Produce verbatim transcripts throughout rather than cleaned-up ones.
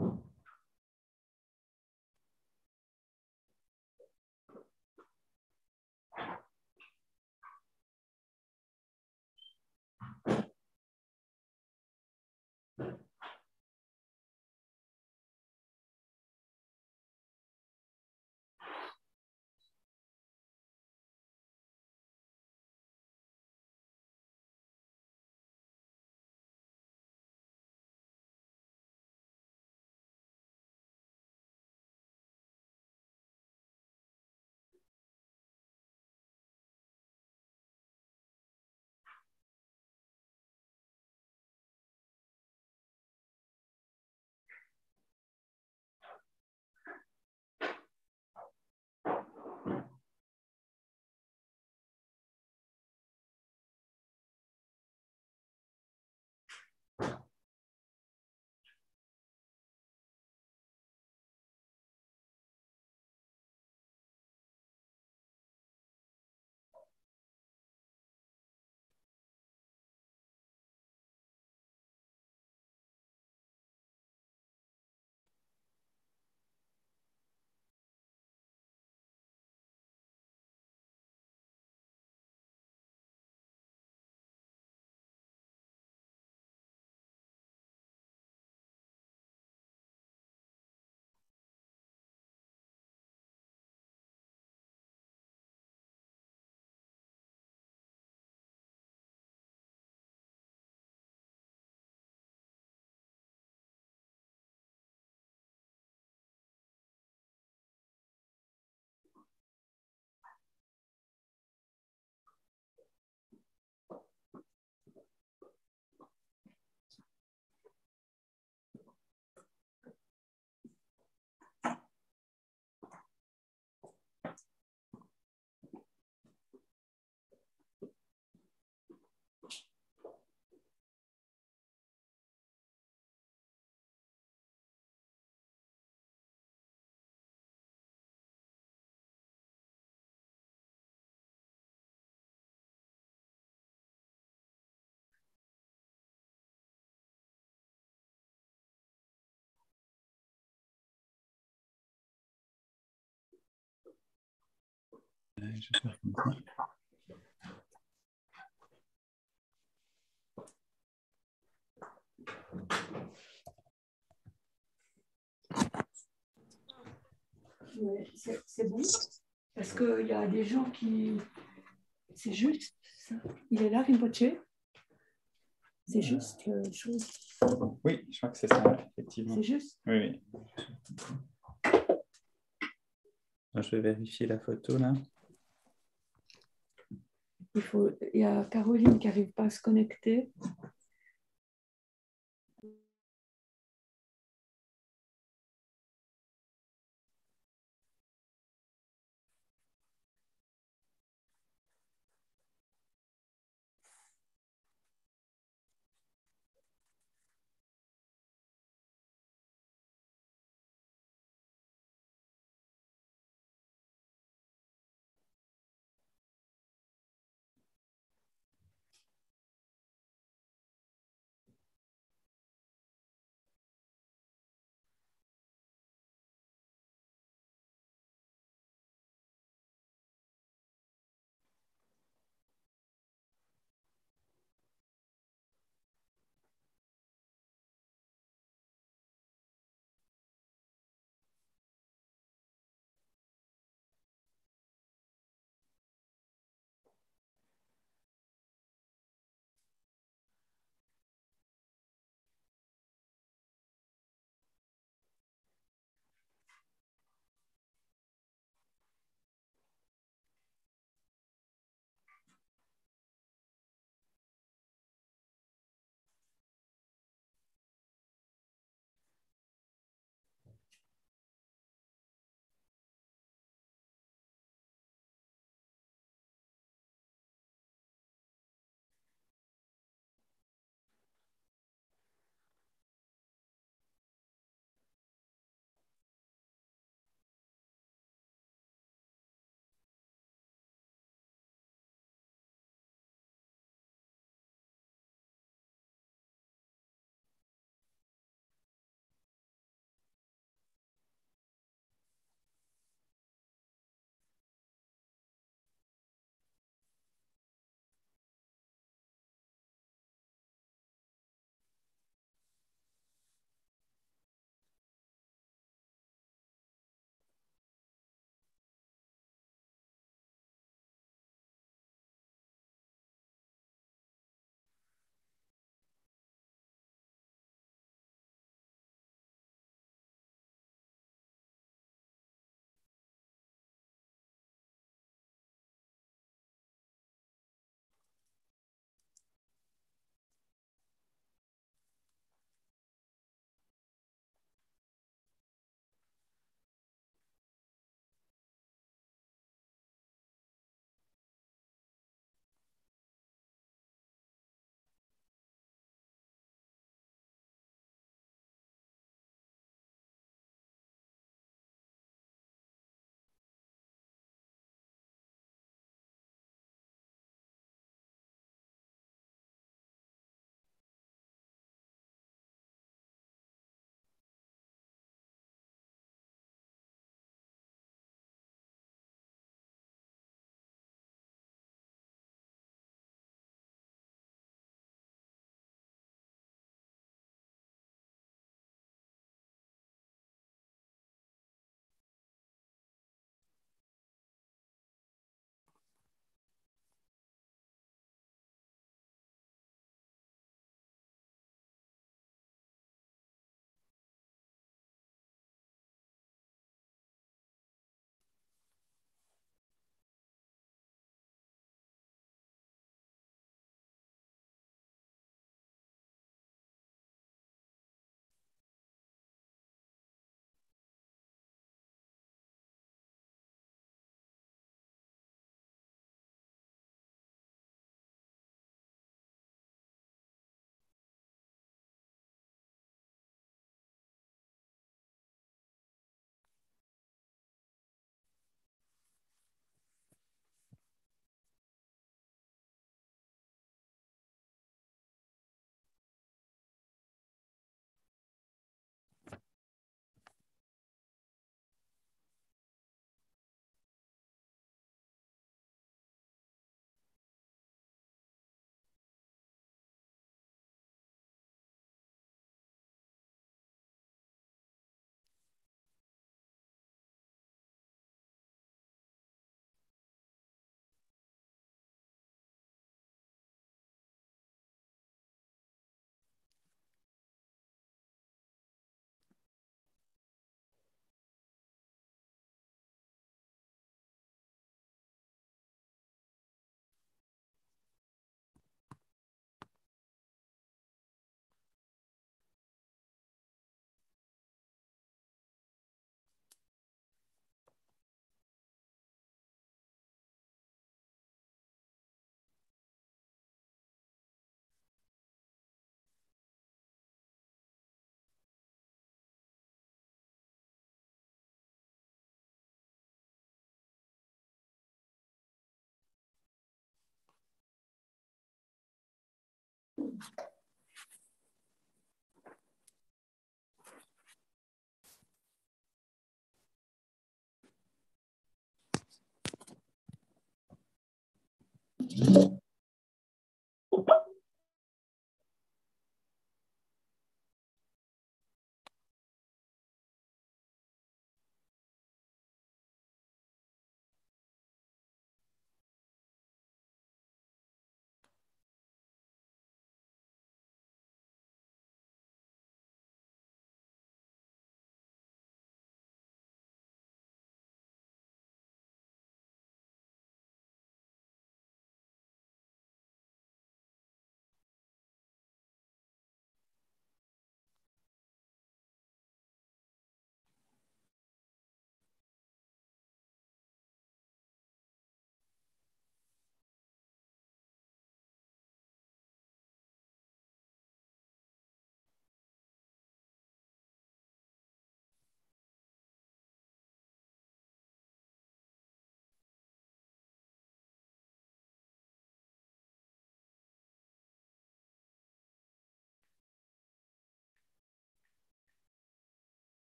Ouais, c'est bon, parce qu'il y a des gens qui... C'est juste ça. Il est là, Rinpoche. C'est juste euh, chose. Oui, je crois que c'est ça, effectivement. C'est juste. Oui, oui. Je vais vérifier la photo, là. Il, faut... Il y a Caroline qui n'arrive pas à se connecter.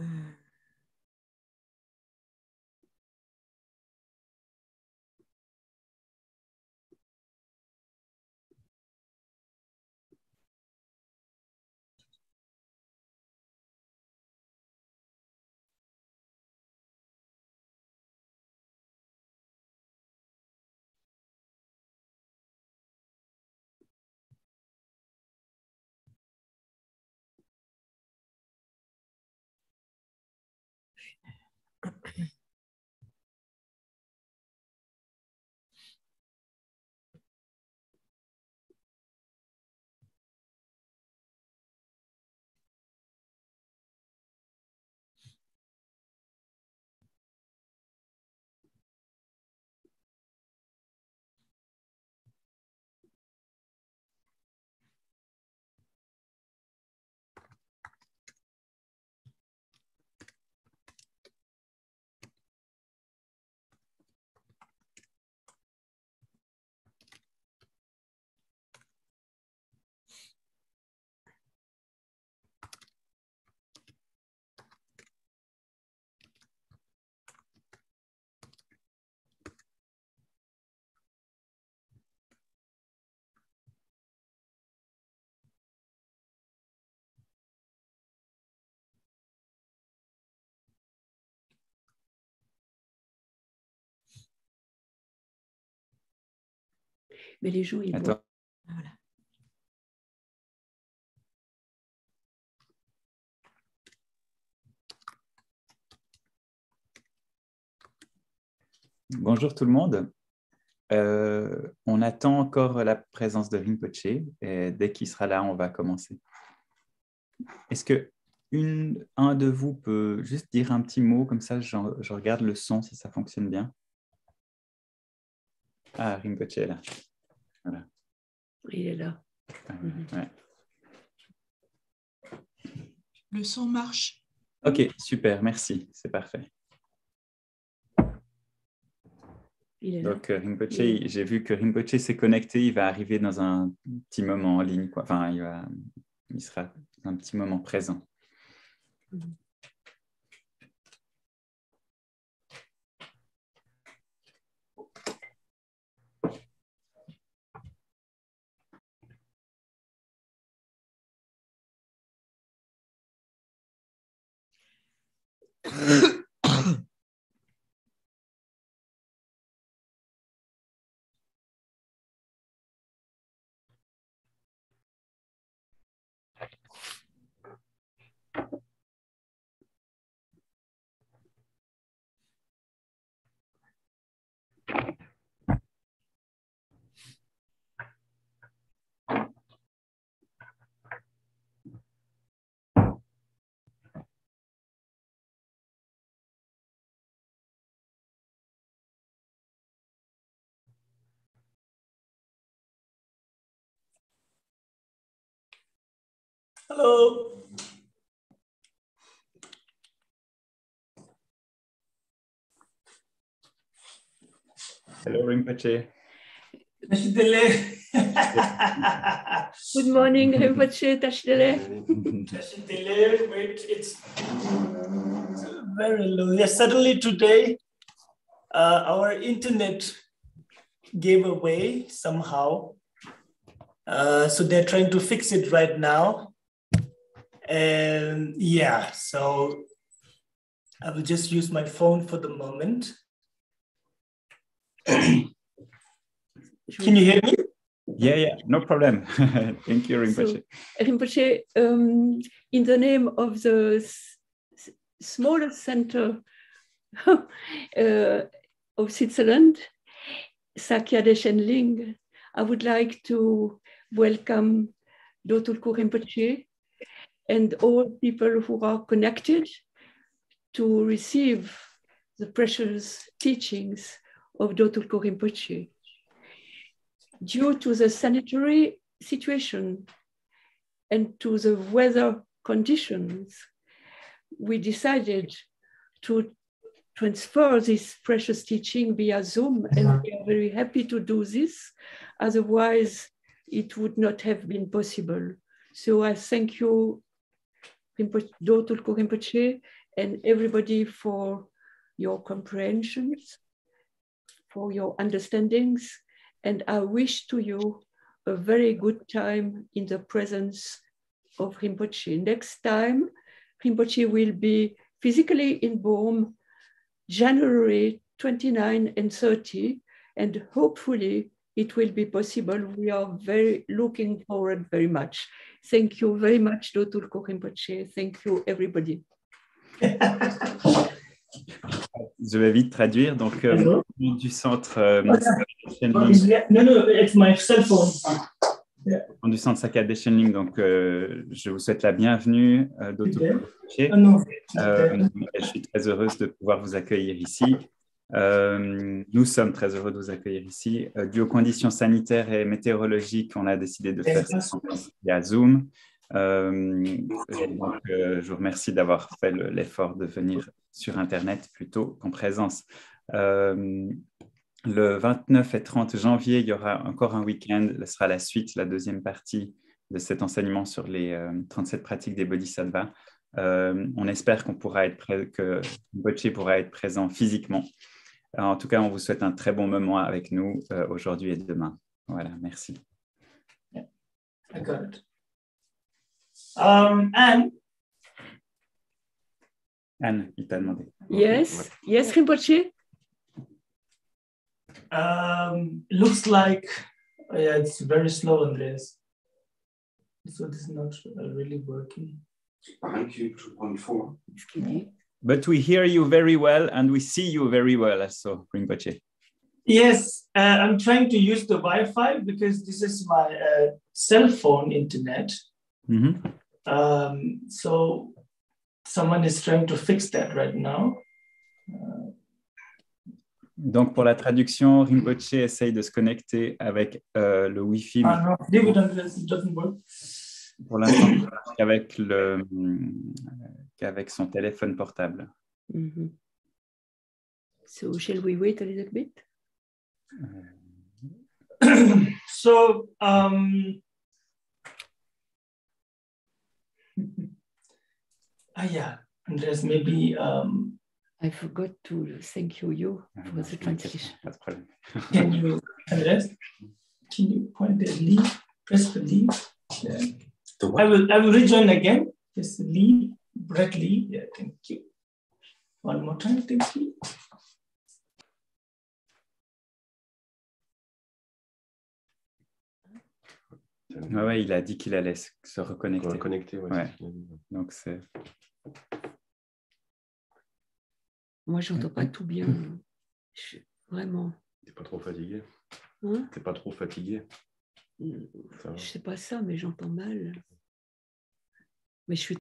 Mais les gens, ils boivent. Voilà. Bonjour tout le monde. Euh, on attend encore la présence de Rinpoche et dès qu'il sera là, on va commencer. Est-ce que une, un de vous peut juste dire un petit mot comme ça, je, je regarde le son si ça fonctionne bien. Ah, Rinpoche est là. Voilà. Il est là. Ah, ouais. Le son marche. Ok, super, merci, c'est parfait. Il est Donc, là. Rinpoche, Il... j'ai vu que Rinpoche s'est connecté, il va arriver dans un petit moment en ligne, quoi. Enfin, il, va, il sera un petit moment présent. Mm-hmm. Hello. Hello, Rinpoche. Tashidele. Good morning, Rinpoche, Tashidele. Tashidele, wait, it's very low. Yeah, suddenly today, uh, our internet gave away somehow. Uh, so they're trying to fix it right now. And yeah, so I will just use my phone for the moment. Can you hear me? Yeah, yeah, no problem. Thank you, Rinpoche. So, Rinpoche, um, in the name of the s- smallest center uh, of Switzerland, Sakya Deshen Ling, I would like to welcome Dotulku Rinpoche and all people who are connected to receive the precious teachings of Dotulku Rinpoche. Due to the sanitary situation and to the weather conditions, we decided to transfer this precious teaching via Zoom, and we are very happy to do this. Otherwise, it would not have been possible. So I thank you, Dotulku Rinpoche, and everybody for your comprehensions, for your understandings. And I wish to you a very good time in the presence of Rinpoche. Next time, Rinpoche will be physically in Boom, January twenty-ninth and thirty, and hopefully it will be possible. We are very looking forward very much. Thank you very much, Dotulko Rinpoche. Thank you, everybody. Je vais vite traduire. Donc, euh, du centre euh, No, no, it's my cell phone. Yeah. du centre Sakade Shenling, donc euh, je vous souhaite la bienvenue, euh, Dotulko Rinpoche. Oh, no. Euh, je suis très heureuse de pouvoir vous accueillir ici. Euh, nous sommes très heureux de vous accueillir ici. Euh, dû aux conditions sanitaires et météorologiques, on a décidé de faire cette conférence via Zoom. Euh, et donc, euh, je vous remercie d'avoir fait le, l'effort de venir sur Internet plutôt qu'en présence. Euh, le vingt-neuf et trente janvier, il y aura encore un week-end. Ce sera la suite, la deuxième partie de cet enseignement sur les euh, trente-sept pratiques des Bodhisattvas. Euh, on espère qu'on pourra être prêt, que Rinpoche pourra être présent physiquement. Alors, en tout cas, on vous souhaite un très bon moment avec nous euh, aujourd'hui et demain. Voilà, merci. Yeah, I got it. Um, Anne. Anne, il t'a demandé. Yes, yes, Rinpoche. Um, looks like oh yeah, it's very slow, Andreas. So this is not really working. two point four. But we hear you very well and we see you very well, so Rinpoche. Yes, uh, I'm trying to use the Wi-Fi because this is my uh, cell phone internet. Mm-hmm. Um, so someone is trying to fix that right now. Uh, Donc, pour la traduction, Rinpoche essaye de se connecter avec euh, le Wi-Fi. Ah non, leave it unless it doesn't work. Pour l'instant, qu'avec, le, qu'avec son téléphone portable. Mm-hmm. So shall we wait a little bit? So, um, ah yeah, Andreas, maybe um, I forgot to thank you, you for the translation. Pas de problème. can you, Andreas, can you point the leave, press the leave? Yeah. I will, I will rejoin again. Just leave, Brett Lee. Yeah, thank you. One more time, thank you. Ouais, ouais, il a dit qu'il allait se reconnecter. Reconnecter, ouais. Ouais. Donc c'est. Moi, j'entends pas tout bien. Je suis vraiment. T'es pas trop fatigué? Hein? T'es pas trop fatigué? Je sais pas ça, mais j'entends mal. Mais je suis.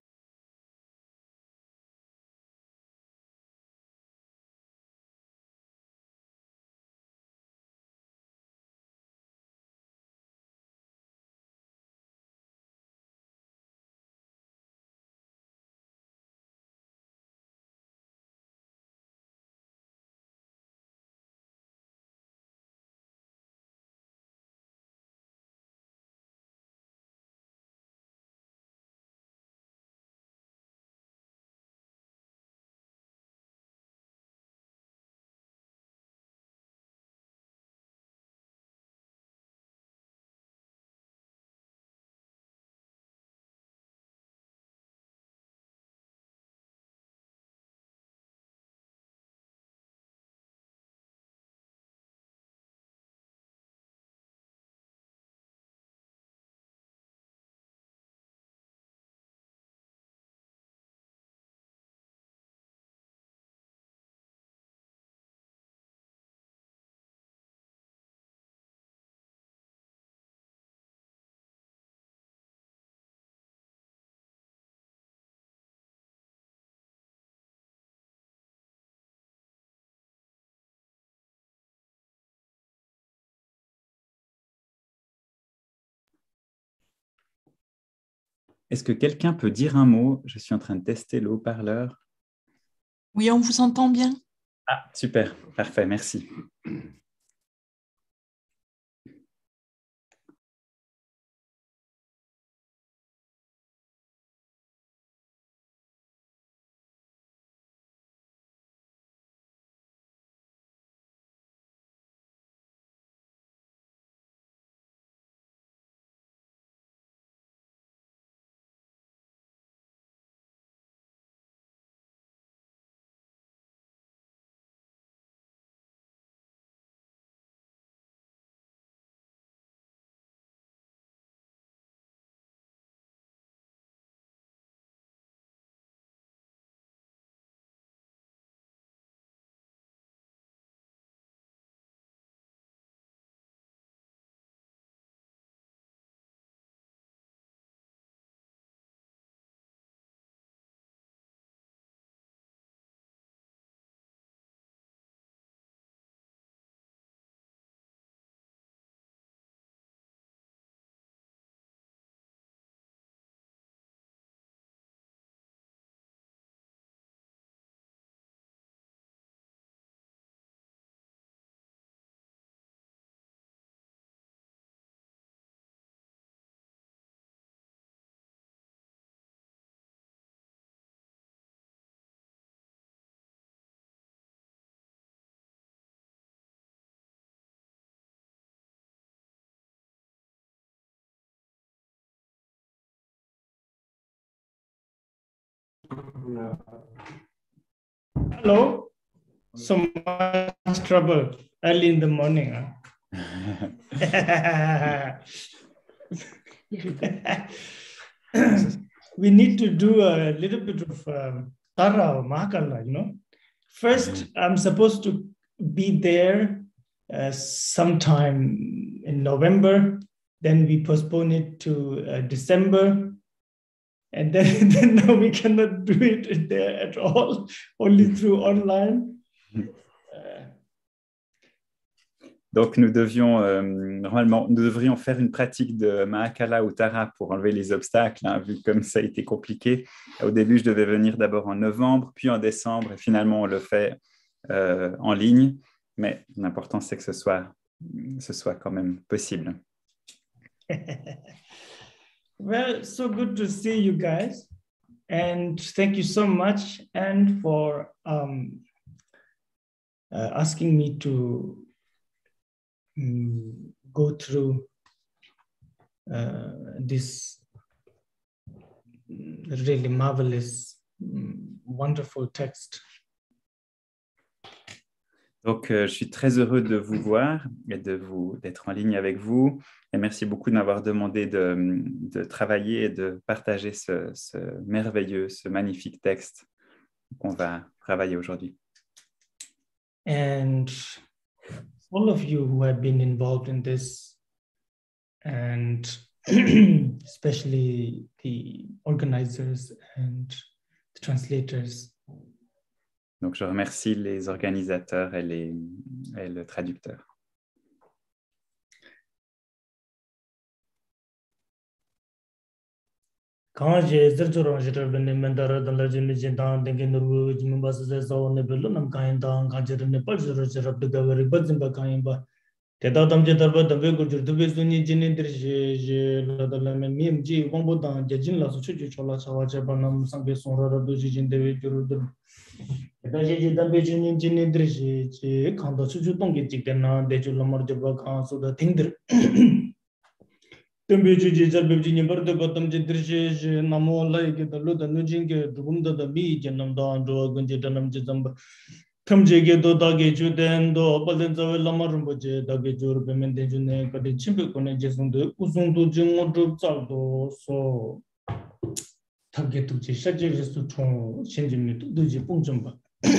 Est-ce que quelqu'un peut dire un mot? Je suis en train de tester le haut-parleur. Oui, on vous entend bien. Ah, super, parfait, merci. Hello. So much trouble early in the morning. Huh? We need to do a little bit of um, Tara or Mahakala, you know. First, I'm supposed to be there uh, sometime in November. Then we postpone it to uh, December. And then, then now we cannot do it there at all, only through online. Uh, Donc, nous devions, euh, normalement, nous devrions faire une pratique de Mahakala ou Tara pour enlever les obstacles, hein, vu comme ça a été compliqué. Au début, je devais venir d'abord en novembre, puis en décembre, et finalement, on le fait euh, en ligne. Mais l'important, c'est que ce soit, ce soit quand même possible. Well, so good to see you guys. And thank you so much, and for um, uh, asking me to um, go through uh, this really marvelous, um, wonderful text. Donc, euh, je suis très heureux de vous voir et de vous, d'être en ligne avec vous. Et merci beaucoup de m'avoir demandé de, de travailler et de partager ce, ce merveilleux, ce magnifique texte qu'on va travailler aujourd'hui. And all of you who have been involved in this, and especially the organizers and the translators. Donc, je remercie les organisateurs et, les, et le traducteur. Quand j'ai zerjoro jitar bende mendara dala jimi jintan dengi nuru jimi basa se sawo ne belu nam kain dan kanjir ne pal jiro jirab de gawari bazimba kain ba teta tamje darba dambe gurjur dube suni jini dirje je la dala men miem ji wangbo dan jajin la su chuju chola chawa cheba nam sangbe sonra rado jijin dewe juru dur teta je dambe jini jini dirje je kanda chuju tongi jikde na deju lamar jeba khan su da tingdir Tembeji Jalbeji Nimberda Gotham Jidrish Namo like the Luda Nujing, Rumda the Beach and Namda Gunji Danam Jizamba. Tamjege do Dage Juden, do Baldenza Lamarumbaje, Dage Jur, Pemendejune, Kadi Chimpicone Jason, Uzundu Jimodu Saldo, so Tagetu Shaji to Chong, changing me to Duji Punjamba.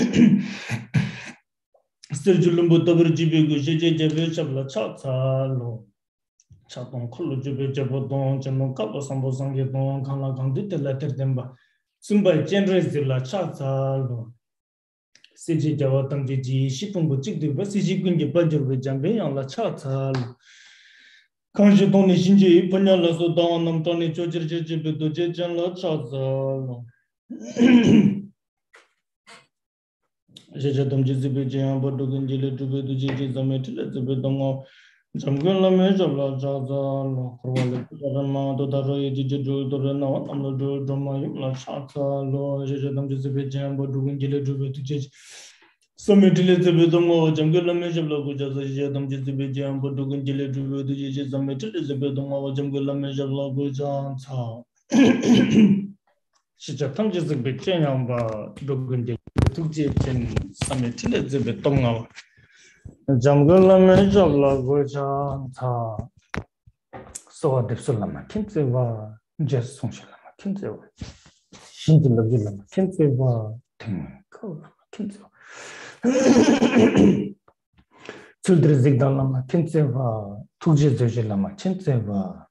Still Julumbo Taberjibu, Jeje Javishabla Chata. Chaton Kolo Jube Jabodon, Jano Kapa Sambo Sangedon, Kana Gandita letter Demba, Sumba Generous de la Chata, C J Javatam Gigi, Shipungo Chick de Basiji Gunji Badger with Jambe on la Chata. Kanji Tony Shinji, Panala Sudan, Namtoni George Jibu, Jejan la Chata. Jajatam Jizibi Jam, Bodogunjili to the Jiji Zametil, the Bedongo. Jamgula Majabla Jaza, Corvalli, to the Roy Jidu, the Renault, and the Drama, Chata, Lo, Jajam Jizabijam, but doing Gilly to Judge. Some Elizabeth, Jamgula Majabla, Jazam Jizabijam, but doing Gilly to the Jizz, and Elizabeth, Jamgula Majabla, Gujan. She just comes a bit change, but doing Gilly to Jizz and some Elizabeth Tonga. Jamgula Majabla Gujan. So Dipsulama Kinseva, just Sonshilama Kinseva. Shinjilama Kinseva, Tinko Kinseva. Childrizigdalama Kinseva, Tujizilama Kinseva.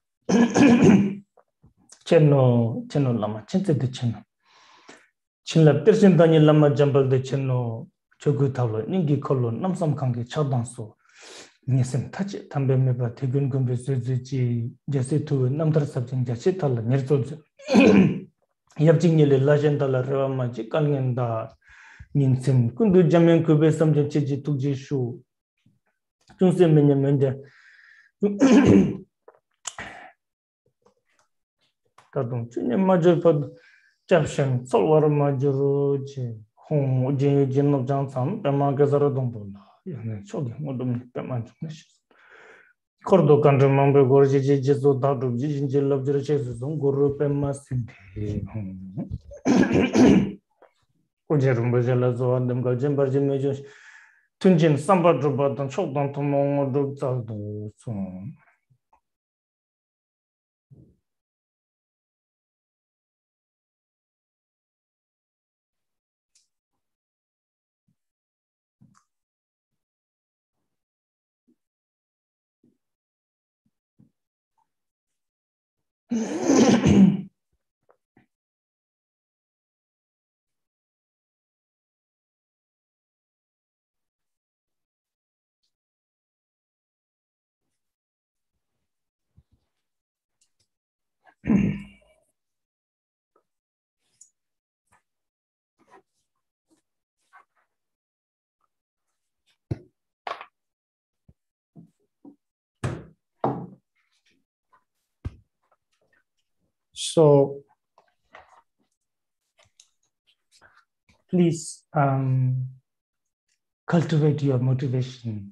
Cheno, Cheno Lama, Chinse de Cheno. Chinla Persian Daniel Lama Jambal de Cheno, Chogutalo, Ningi Colon, Namsam Kangi, Chadanso. Nisem touch it, Tambe Meba, Tegun Gumbi Suzuki, Jessitu, Namdra Subject, Jessital, Nerzo. Yapjingili, Lajendala, Reva Magic, Kalenda, Ninsem, Kundu Jamen Kube, some Jiji Tuji Shu. Tunse Menyamende. Tadum, Chine Major Pod Japshan, Solwar Majoroji, Home, Jin of Johnson, Pema Gazara Dombola. Chogi, Modum Peman. Cordo can remember Gorgi Jesu Dadu, Jijin of the Chesus, Guru Pema Sidi. Ujerum bajala zo dem ga jem bar jem mejo tunjin sambar droba dan chok dan tomo do zal do so. So please um, cultivate your motivation.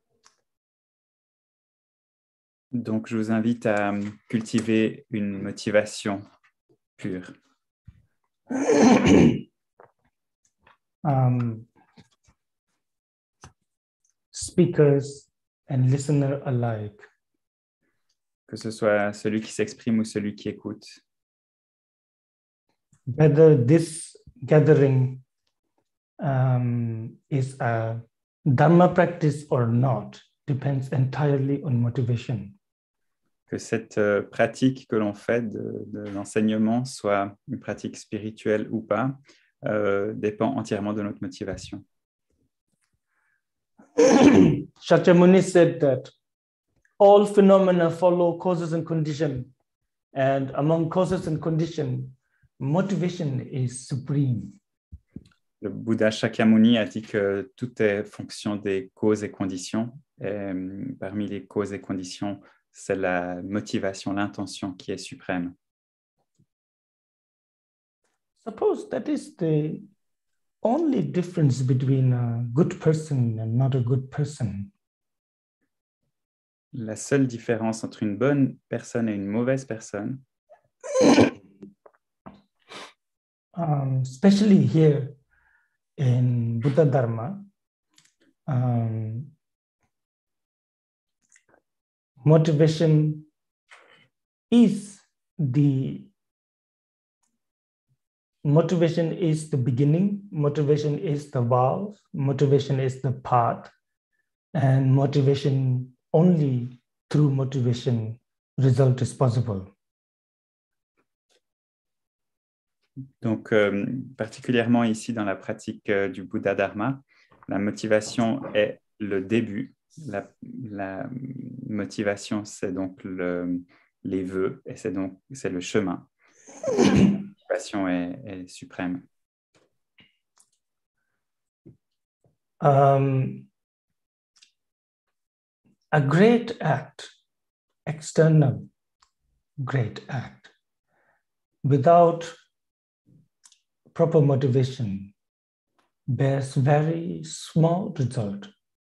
Donc, je vous invite à cultiver une motivation pure. um, speakers and listener alike. Que ce soit celui qui s'exprime ou celui qui écoute. Whether this gathering um, is a Dharma practice or not depends entirely on motivation. Que cette euh, pratique que l'on fait de, de l'enseignement soit une pratique spirituelle ou pas, euh, dépend entièrement de notre motivation. Shakyamuni said that all phenomena follow causes and conditions, and among causes and conditions, motivation is supreme. Le Bouddha Shakyamuni a dit que tout est fonction des causes et conditions. Et parmi les causes et conditions, c'est la motivation, l'intention qui est suprême. Suppose that is the only difference between a good person and not a good person. La seule différence entre une bonne personne et une mauvaise personne, um, especially here in Buddha Dharma, um, motivation is the motivation is the beginning, motivation is the valve, motivation is the path, and motivation only through motivation result is possible. Donc, euh, particulièrement ici dans la pratique euh, du Bouddha Dharma, la motivation est le début. La, la motivation, c'est donc le, les vœux et c'est donc c'est le chemin. La motivation est, est suprême. Um, a great act, external great act, without proper motivation, bears very small result.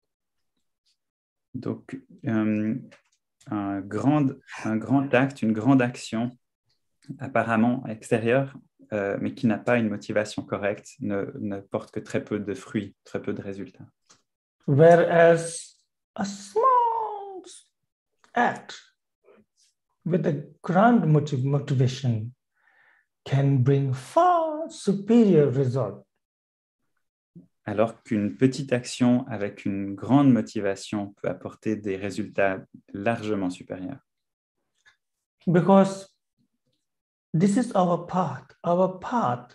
Donc, euh, un, grand, un grand acte, une grande action, apparemment extérieure, euh, mais qui n'a pas une motivation correcte, ne, ne porte que très peu de fruits, très peu de résultats. Whereas a small act with a grand motiv- motivation can bring far superior result. Alors qu'une petite action avec une grande motivation peut apporter des résultats largement supérieurs. Because this is our path. Our path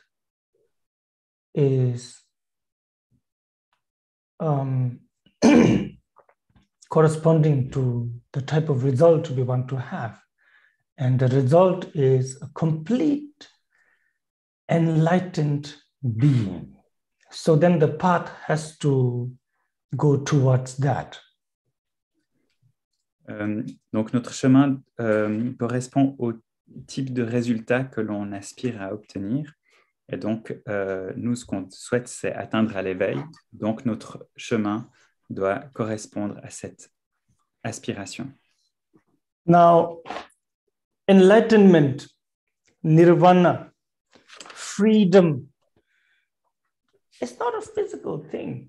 is um, corresponding to the type of result we want to have. And the result is a complete enlightened being. So then the path has to go towards that. Euh, donc notre chemin euh, correspond au type de résultat que l'on aspire à obtenir. Et donc, euh, nous, ce qu'on souhaite, c'est atteindre à l'éveil. Donc, notre chemin doit correspondre à cette aspiration. Now, enlightenment, nirvana, freedom, it's not a physical thing.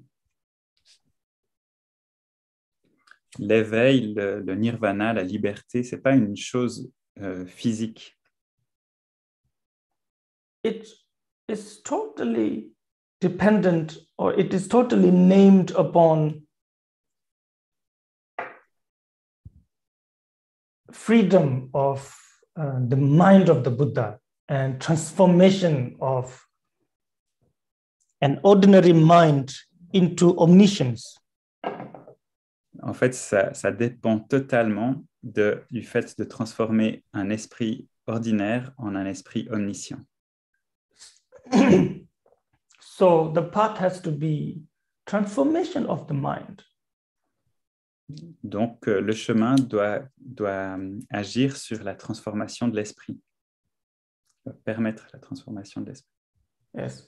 L'éveil, le, le nirvana, la liberté, c'est pas une chose euh, physique. It is totally dependent, or it is totally named upon freedom of uh, the mind of the Buddha and transformation of an ordinary mind into omniscience. En fait, ça, ça dépend totalement de, du fait de transformer un esprit ordinaire en un esprit omniscient. So the path has to be transformation of the mind. Donc, euh, le chemin doit, doit euh, agir sur la transformation de l'esprit, doit permettre la transformation de l'esprit. Yes.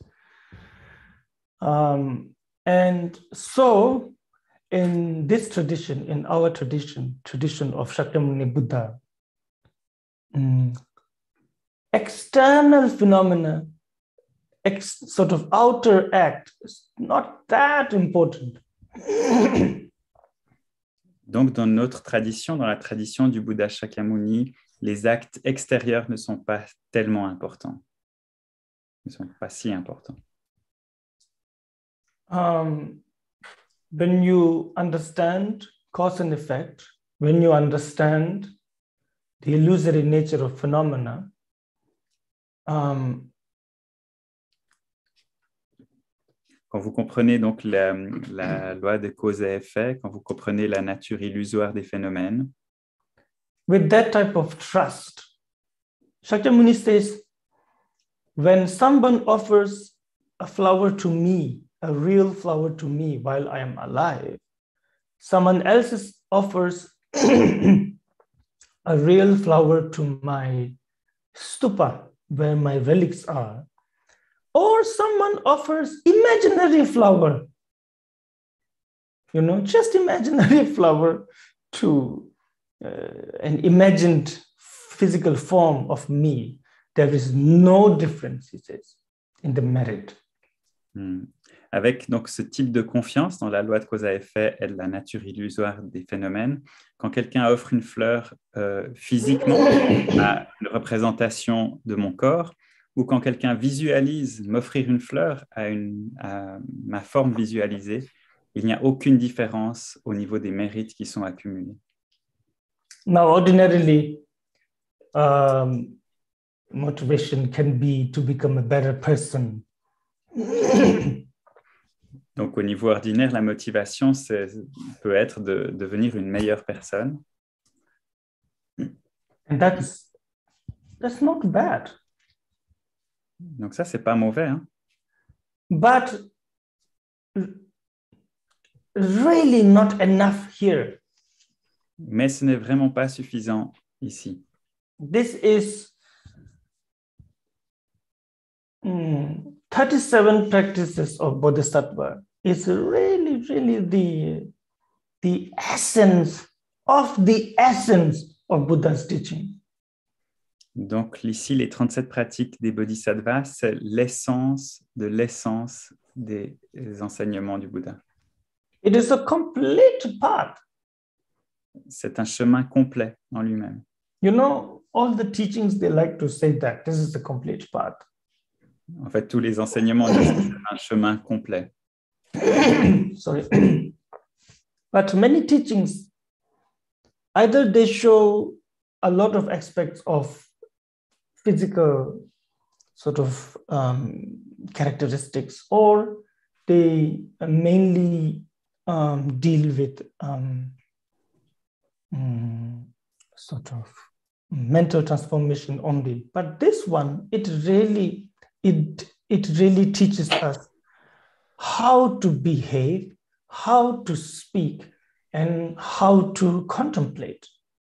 Um, and so, in this tradition, in our tradition, tradition of Shakyamuni Buddha, um, external phenomena, ex, sort of outer act, is not that important. Donc, dans notre tradition, dans la tradition du Bouddha Shakyamuni, les actes extérieurs ne sont pas tellement importants, ne sont pas si importants. Um, when you understand cause and effect, when you understand the illusory nature of phenomena, um, quand vous comprenez donc la, la loi de cause et effet, quand vous comprenez la nature illusoire des phénomènes, with that type of trust, Shakyamuni says, when someone offers a flower to me, a real flower to me while I am alive, someone else offers a real flower to my stupa, where my relics are, or someone offers imaginary flower, you know, just imaginary flower to uh, an imagined physical form of me, there is no difference, he says, in the merit. Hmm. Avec donc ce type de confiance dans la loi de cause à effet et de la nature illusoire des phénomènes, quand quelqu'un offre une fleur euh, physiquement à une représentation de mon corps, ou quand quelqu'un visualise m'offrir une fleur à, une, à ma forme visualisée, il n'y a aucune différence au niveau des mérites qui sont accumulés. Now, ordinarily, um, motivation can be to become a better person. Donc, au niveau ordinaire, la motivation c'est, peut être de devenir une meilleure personne. And that's, that's not bad. Donc ça, c'est pas mauvais. Hein? But really not enough here. Mais ce n'est vraiment pas suffisant ici. This is mm, thirty-seven practices of Bodhisattva. It's really, really the, the essence of the essence of Buddha's teaching. Donc ici, les trente-sept pratiques des bodhisattvas, c'est l'essence de l'essence des enseignements du Bouddha. It is a complete path. C'est un chemin complet en lui-même. You know, all the teachings, they like to say that this is a complete path. En fait, tous les enseignements disent que c'est un chemin complet. Sorry. But many teachings, either they show a lot of aspects of physical sort of um, characteristics, or they mainly um, deal with um, um, sort of mental transformation only. But this one, it really, it, it really teaches us how to behave, how to speak, and how to contemplate.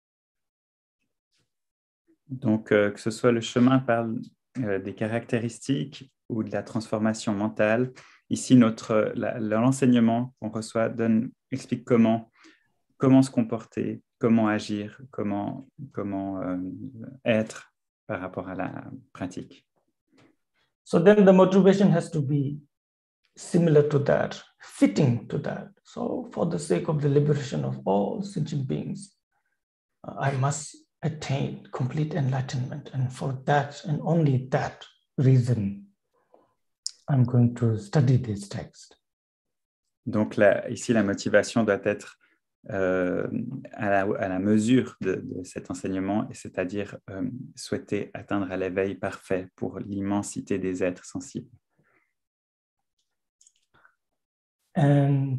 Donc, euh, que ce soit le chemin par euh, des caractéristiques ou de la transformation mentale, ici, notre, la, l'enseignement qu'on reçoit donne, explique comment, comment se comporter, comment agir, comment, comment euh, être par rapport à la pratique. So then the motivation has to be similar to that, fitting to that. So for the sake of the liberation of all sentient beings, uh, I must attain complete enlightenment. And for that, and only that reason, I'm going to study this text. Donc là, ici, la motivation doit être euh, à, la, à la mesure de, de cet enseignement, c'est-à-dire euh, souhaiter atteindre à l'éveil parfait pour l'immensité des êtres sensibles. And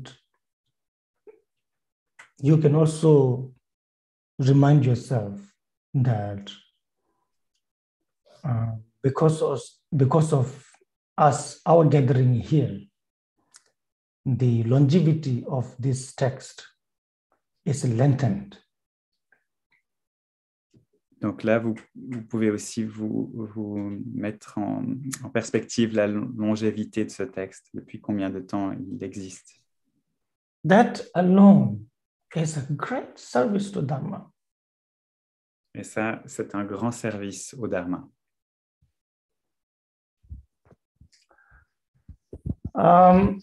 you can also remind yourself that uh, because of, because of us, our gathering here, the longevity of this text is lengthened. Donc là, vous, vous pouvez aussi vous, vous mettre en, en perspective la longévité de ce texte, depuis combien de temps il existe. That alone is a great service to Dharma. Et ça, c'est un grand service au Dharma. Um,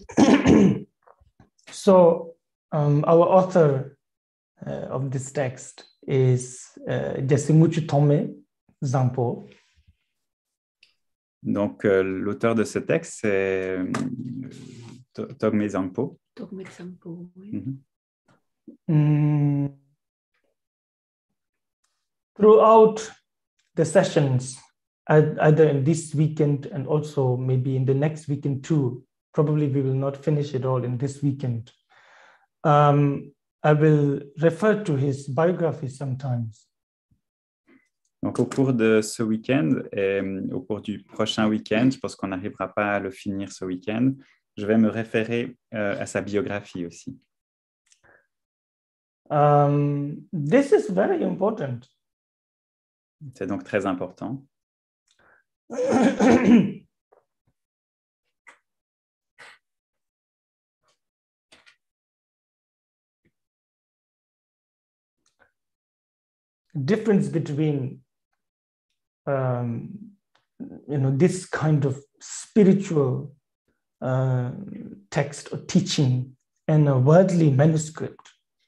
so um, our author uh, of this text is uh, Desimuchi Tome Zampo. Donc, euh, l'auteur de ce texte, c'est euh, Togme Zampo. Togme Zampo, oui. Mm-hmm. Mm. Throughout the sessions, either in this weekend and also maybe in the next weekend too, probably we will not finish it all in this weekend. Um, I will refer to his biography sometimes. Donc, au cours de ce week-end et au cours du prochain week-end, je pense qu'on n'arrivera pas à le finir ce week-end, je vais me référer euh, à sa biographie aussi. Um, this is very important. C'est donc très important. Difference between um, you know, this kind of spiritual uh, text or teaching and a worldly manuscript.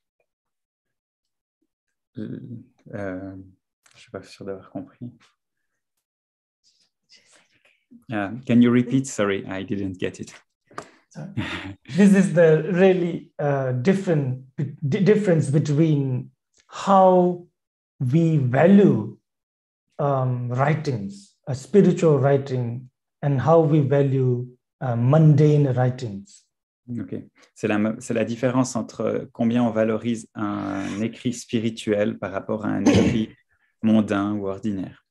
Euh, euh, je ne suis pas sûr d'avoir compris. Uh, can you repeat? Sorry, I didn't get it. This is the really uh, different difference between how we value um, writings, a spiritual writing, and how we value uh, mundane writings. Ok, c'est la, c'est la différence entre combien on valorise un écrit spirituel par rapport à un écrit mondain ou ordinaire.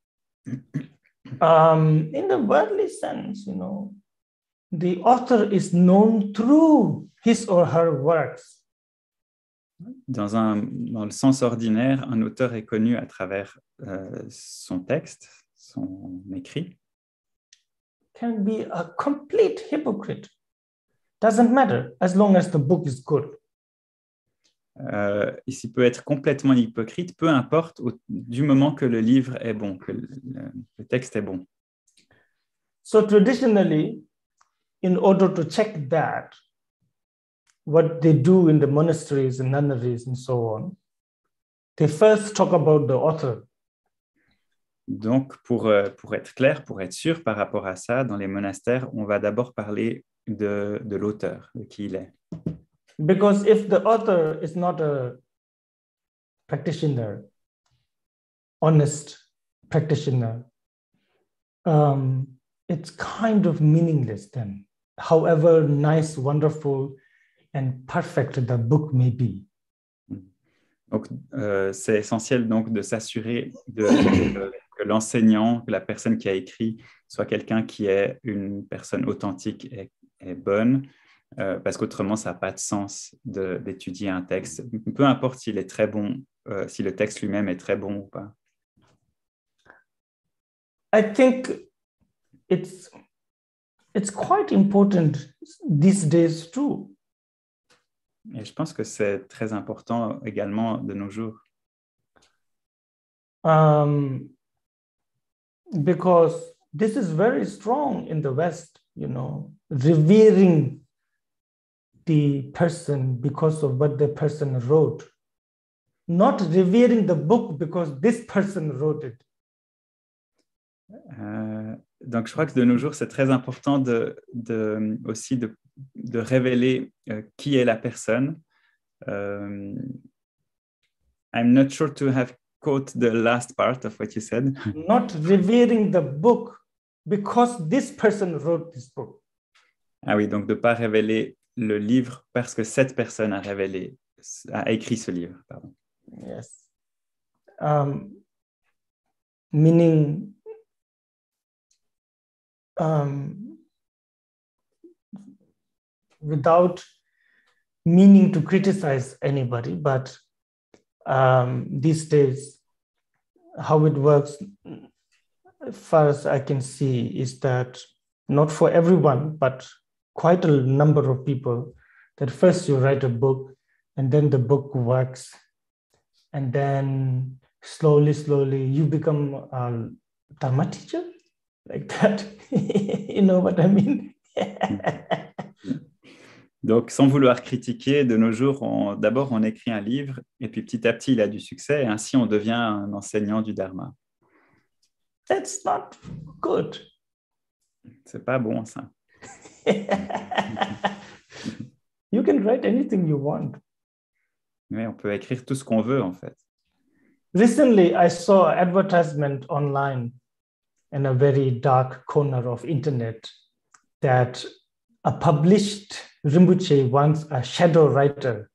Um, in the worldly sense, you know, the author is known through his or her works. Dans, un, dans le sens ordinaire, un auteur est connu à travers euh, son texte, son écrit. Can be a complete hypocrite. Doesn't matter as long as the book is good. Euh, ici peut être complètement hypocrite, peu importe au, du moment que le livre est bon, que le, le texte est bon. So traditionally, in order to check that, what they do in the monasteries and nunneries and so on, they first talk about the author. Donc, pour, pour être clair, pour être sûr par rapport à ça, dans les monastères, on va d'abord parler de, de l'auteur, de qui il est. Because if the author is not a practitioner, honest practitioner, um, it's kind of meaningless then, however nice, wonderful, and perfect the book may be. Donc, euh, c'est essentiel donc de s'assurer de, de, que l'enseignant, que la personne qui a écrit soit quelqu'un qui est une personne authentique et, et bonne, euh, parce qu'autrement, ça n'a pas de sens de, d'étudier un texte, peu importe s'il est très bon, euh, si le texte lui-même est très bon ou pas. I think it's, it's quite important these days too. Et je pense que c'est très important également de nos jours. Um, because this is very strong in the West. you know, revering the person because of what the person wrote, not revering the book because this person wrote it. Euh, donc, je crois que de nos jours, c'est très important de, de, aussi de, de révéler euh, qui est la personne. Euh, I'm not sure to have caught the last part of what you said. Not revering the book because this person wrote this book. Ah oui, donc de ne pas révéler le livre parce que cette personne a révélé, a écrit ce livre. Pardon. Yes. Um, meaning, um, without meaning to criticize anybody, but um, these days, how it works, as far as I can see, is that not for everyone, but quite a number of people, that first you write a book and then the book works. And then slowly, slowly, you become a Dharma teacher, like that. You know what I mean? Donc, sans vouloir critiquer, de nos jours, on, d'abord, on écrit un livre, et puis petit à petit, il a du succès, et ainsi, on devient un enseignant du Dharma. That's not good. C'est pas bon, ça. You can write anything you want. Oui, on peut écrire tout ce qu'on veut, en fait. Recently, I saw an advertisement online in a very dark corner of internet that a published Rinpoche wants a shadow writer.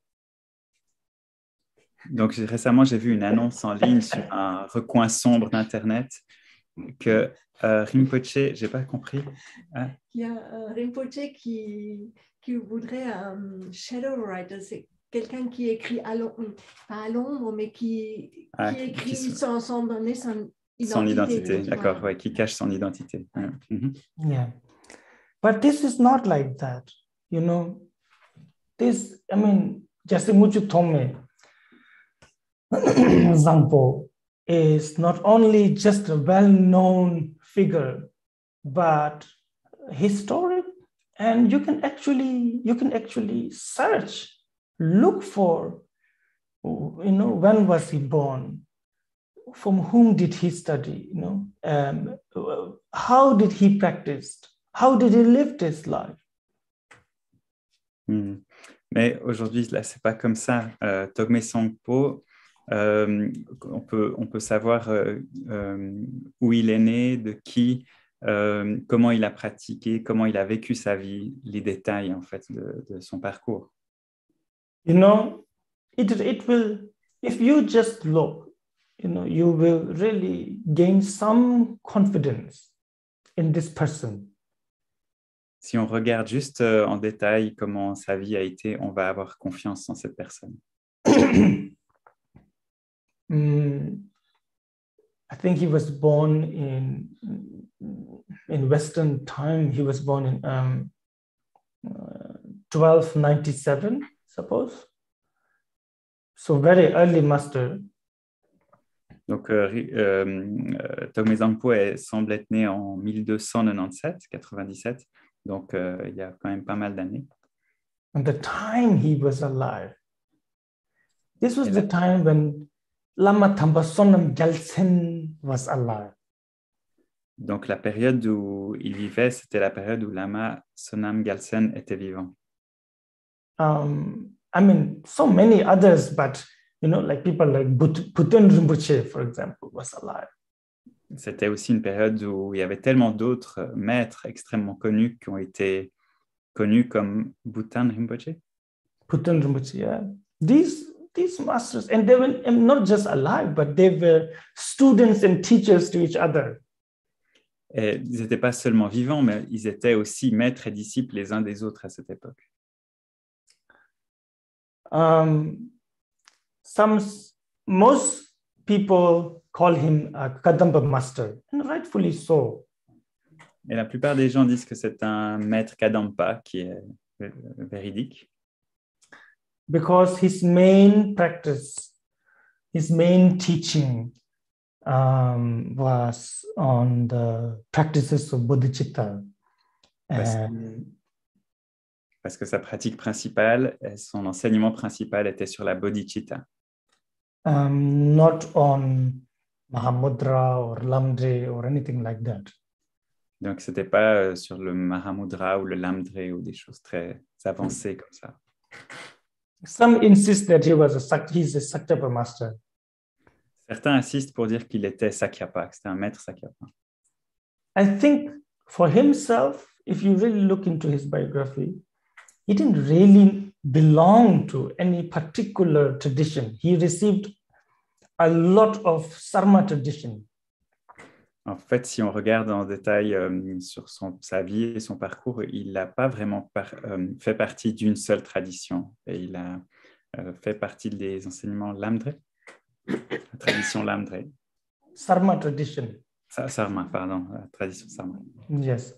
Donc, j'ai, récemment, j'ai vu une annonce en ligne sur un recoin sombre d'Internet que euh, Rinpoche, j'ai pas compris. Hein? Il y a un Rinpoche qui, qui voudrait un shadow writer, c'est quelqu'un qui écrit à l'ombre, pas à l'ombre, mais qui, Ah, qui écrit qui sont... sans, sans donner son identité. Son identité, d'accord, voilà. Ouais, qui cache son identité. Ouais. Mm-hmm. Yeah, but this is not like that, you know. This, I mean, Jasimuchu Tome Zampo is not only just a well-known figure, but historic, and you can actually you can actually search, look for, you know, when was he born, from whom did he study, you know, um, how did he practice, how did he live his life. Hmm. Mais aujourd'hui, là, c'est pas comme ça. Euh, Togme Sangpo, euh, on peut on peut savoir euh, euh, où il est né, de qui, euh, comment il a pratiqué, comment il a vécu sa vie, les détails en fait de, de son parcours. You know, it it will, if you just look, you know, you will really gain some confidence in this person. Si on regarde juste euh, en détail comment sa vie a été, on va avoir confiance en cette personne. mm, I think he was born in in Western time. He was born in um, uh, twelve ninety-seven, suppose. So very early master. Donc, euh, euh, Togme Sangpo semble être né en mille deux cent quatre-vingt-dix-sept, quatre-vingt-dix-sept. Donc, euh, il y a quand même pas mal d'années. And the time he was alive, this was Et the là, time when Lama Thamba Sonam Gyaltsen was alive. donc, la période où il vivait, c'était la période où Lama Sonam Gyaltsen était vivant. Um, I mean, so many others, but, you know, like people like Bhutan Rinpoche, for example, was alive. C'était aussi une période où il y avait tellement d'autres maîtres extrêmement connus qui ont été connus comme Bhutan Rinpoche. Bhutan Rinpoche, yeah. These, these masters, and they were not just alive, but they were students and teachers to each other. Et ils n'étaient pas seulement vivants, mais ils étaient aussi maîtres et disciples les uns des autres à cette époque. Um, some, most people call him a Kadamba master, and rightfully so. Et la plupart des gens disent que c'est un maître Kadampa qui est véridique. Because his main practice, his main teaching um, was on the practices of bodhicitta. Parce, And parce que sa pratique principale, son enseignement principal était sur la bodhicitta. um, not on Mahamudra or Lamdre or anything like that. Donc, ce n'était pas euh, sur le Mahamudra ou le Lamdre ou des choses très avancées comme ça. Some insist that he was a Sak- he's a Sakyapa master. Certains insistent pour dire qu'il était Sakyapa, que c'était un maître Sakyapa. I think for himself, if you really look into his biography, he didn't really belong to any particular tradition. He received a lot of Sarma tradition. En fait, si on regarde en détail euh, sur son, sa vie et son parcours, il n'a pas vraiment par, euh, fait partie d'une seule tradition. Et il a euh, fait partie des enseignements Lamdre, la tradition Lamdre. Sarma tradition. Sa- Sarma, pardon, la tradition Sarma. Yes.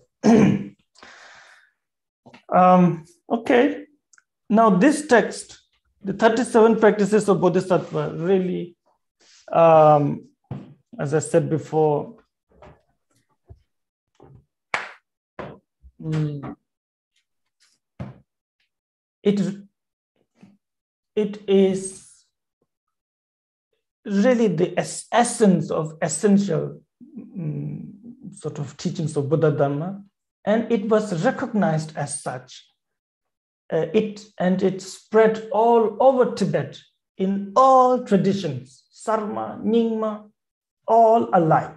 um, okay. Now this text, the thirty-seven practices of Bodhisattva, really, um, as I said before, mm, it, it is really the es- essence of essential mm, sort of teachings of Buddha Dharma, and it was recognized as such. Uh, it and it spread all over Tibet in all traditions, Sarma, Nyingma, all alike.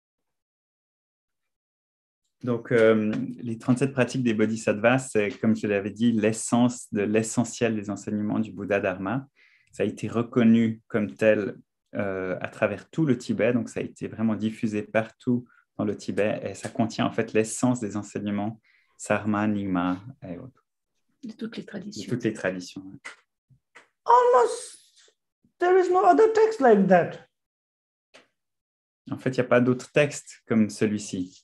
Donc, euh, les trente-sept pratiques des bodhisattvas, c'est, comme je l'avais dit, l'essence de l'essentiel des enseignements du Bouddha Dharma. Ça a été reconnu comme tel euh, à travers tout le Tibet, donc ça a été vraiment diffusé partout dans le Tibet, et ça contient en fait l'essence des enseignements Sarma, Nyingma et autres. De toutes les De traditions. toutes les traditions. Almost there is no other text like that. En fait, il n'y a pas d'autre texte comme celui-ci.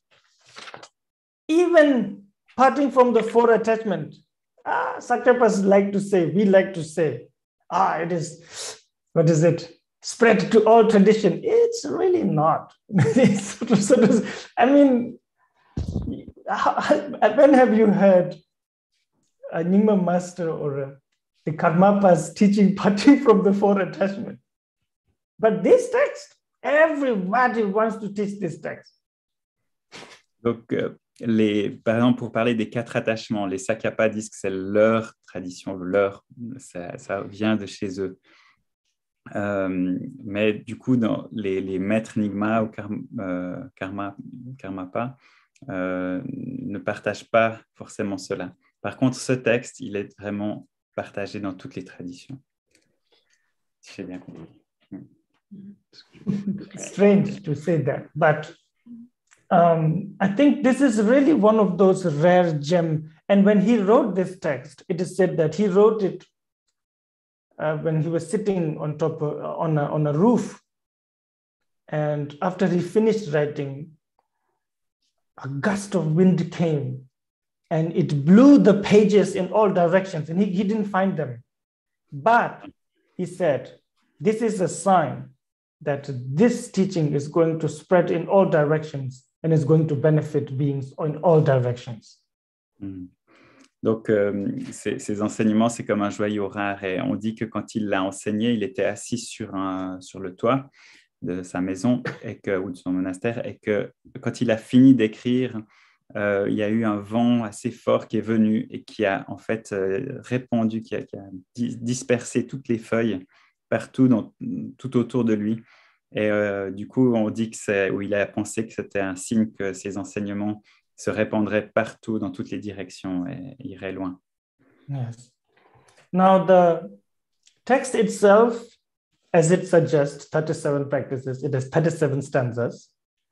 Even parting from the four attachment, ah, Sakyapas like to say, we like to say, ah, it is, what is it? Spread to all tradition. It's really not. It's sort of, sort of, I mean, how, when have you heard a Nyingma master or a, the Karmapas teaching parting from the four attachment? But this text, everybody wants to teach this text. Donc, euh, les, par exemple, pour parler des quatre attachements, les Sakyapas disent que c'est leur tradition, leur, ça, ça vient de chez eux. Euh, mais du coup, dans les, les maîtres Nyingma ou karma, euh, karma, Karmapa euh, ne partagent pas forcément cela. Par contre, ce texte, il est vraiment partagé dans toutes les traditions. Si j'ai bien compris. Strange to say that, but um, I think this is really one of those rare gems. And when he wrote this text, it is said that he wrote it uh, when he was sitting on top of, on a, on a roof. And after he finished writing, a gust of wind came and it blew the pages in all directions, and he, he didn't find them. But he said, this is a sign that this teaching is going to spread in all directions and is going to benefit beings in all directions. Mm. Donc, euh, ces, ces enseignements, c'est comme un joyau rare. Et on dit que quand il l'a enseigné, il était assis sur, un, sur le toit de sa maison et que, ou de son monastère, et que quand il a fini d'écrire, euh, il y a eu un vent assez fort qui est venu et qui a en fait euh, répandu, qui a, qui a dis- dispersé toutes les feuilles partout, dans, tout autour de lui. Et euh, du coup, on dit que c'est, ou il a pensé que c'était un signe que ces enseignements se répandraient partout, dans toutes les directions, et iraient loin. Yes. Now the text itself, as it suggests, thirty-seven practices, it has thirty-seven stanzas.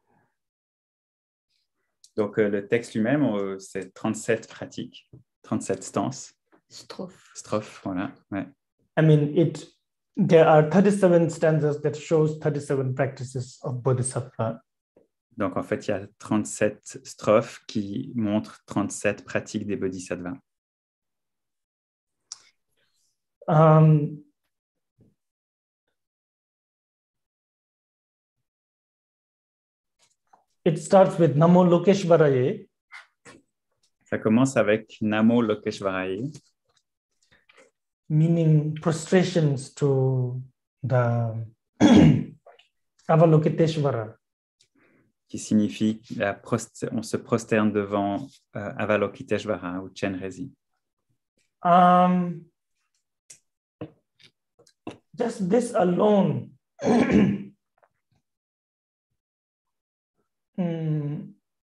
Donc, euh, le texte lui-même, euh, c'est trente-sept pratiques, trente-sept stances, Strophe. strophes, voilà. Ouais. I mean, it. There are thirty-seven stanzas that shows thirty-seven practices of Bodhisattva. Donc, en fait, il y a trente-sept strophes qui montrent trente-sept pratiques des bodhisattvas. Um, it starts with Namo Lokeshvaraye. Ça commence avec Namo Lokeshvaraye, meaning prostrations to the Avalokiteshvara. qui signifie la prost- on se prosterne devant euh, Avalokiteshvara ou Chenrezi. Um, just this alone mm,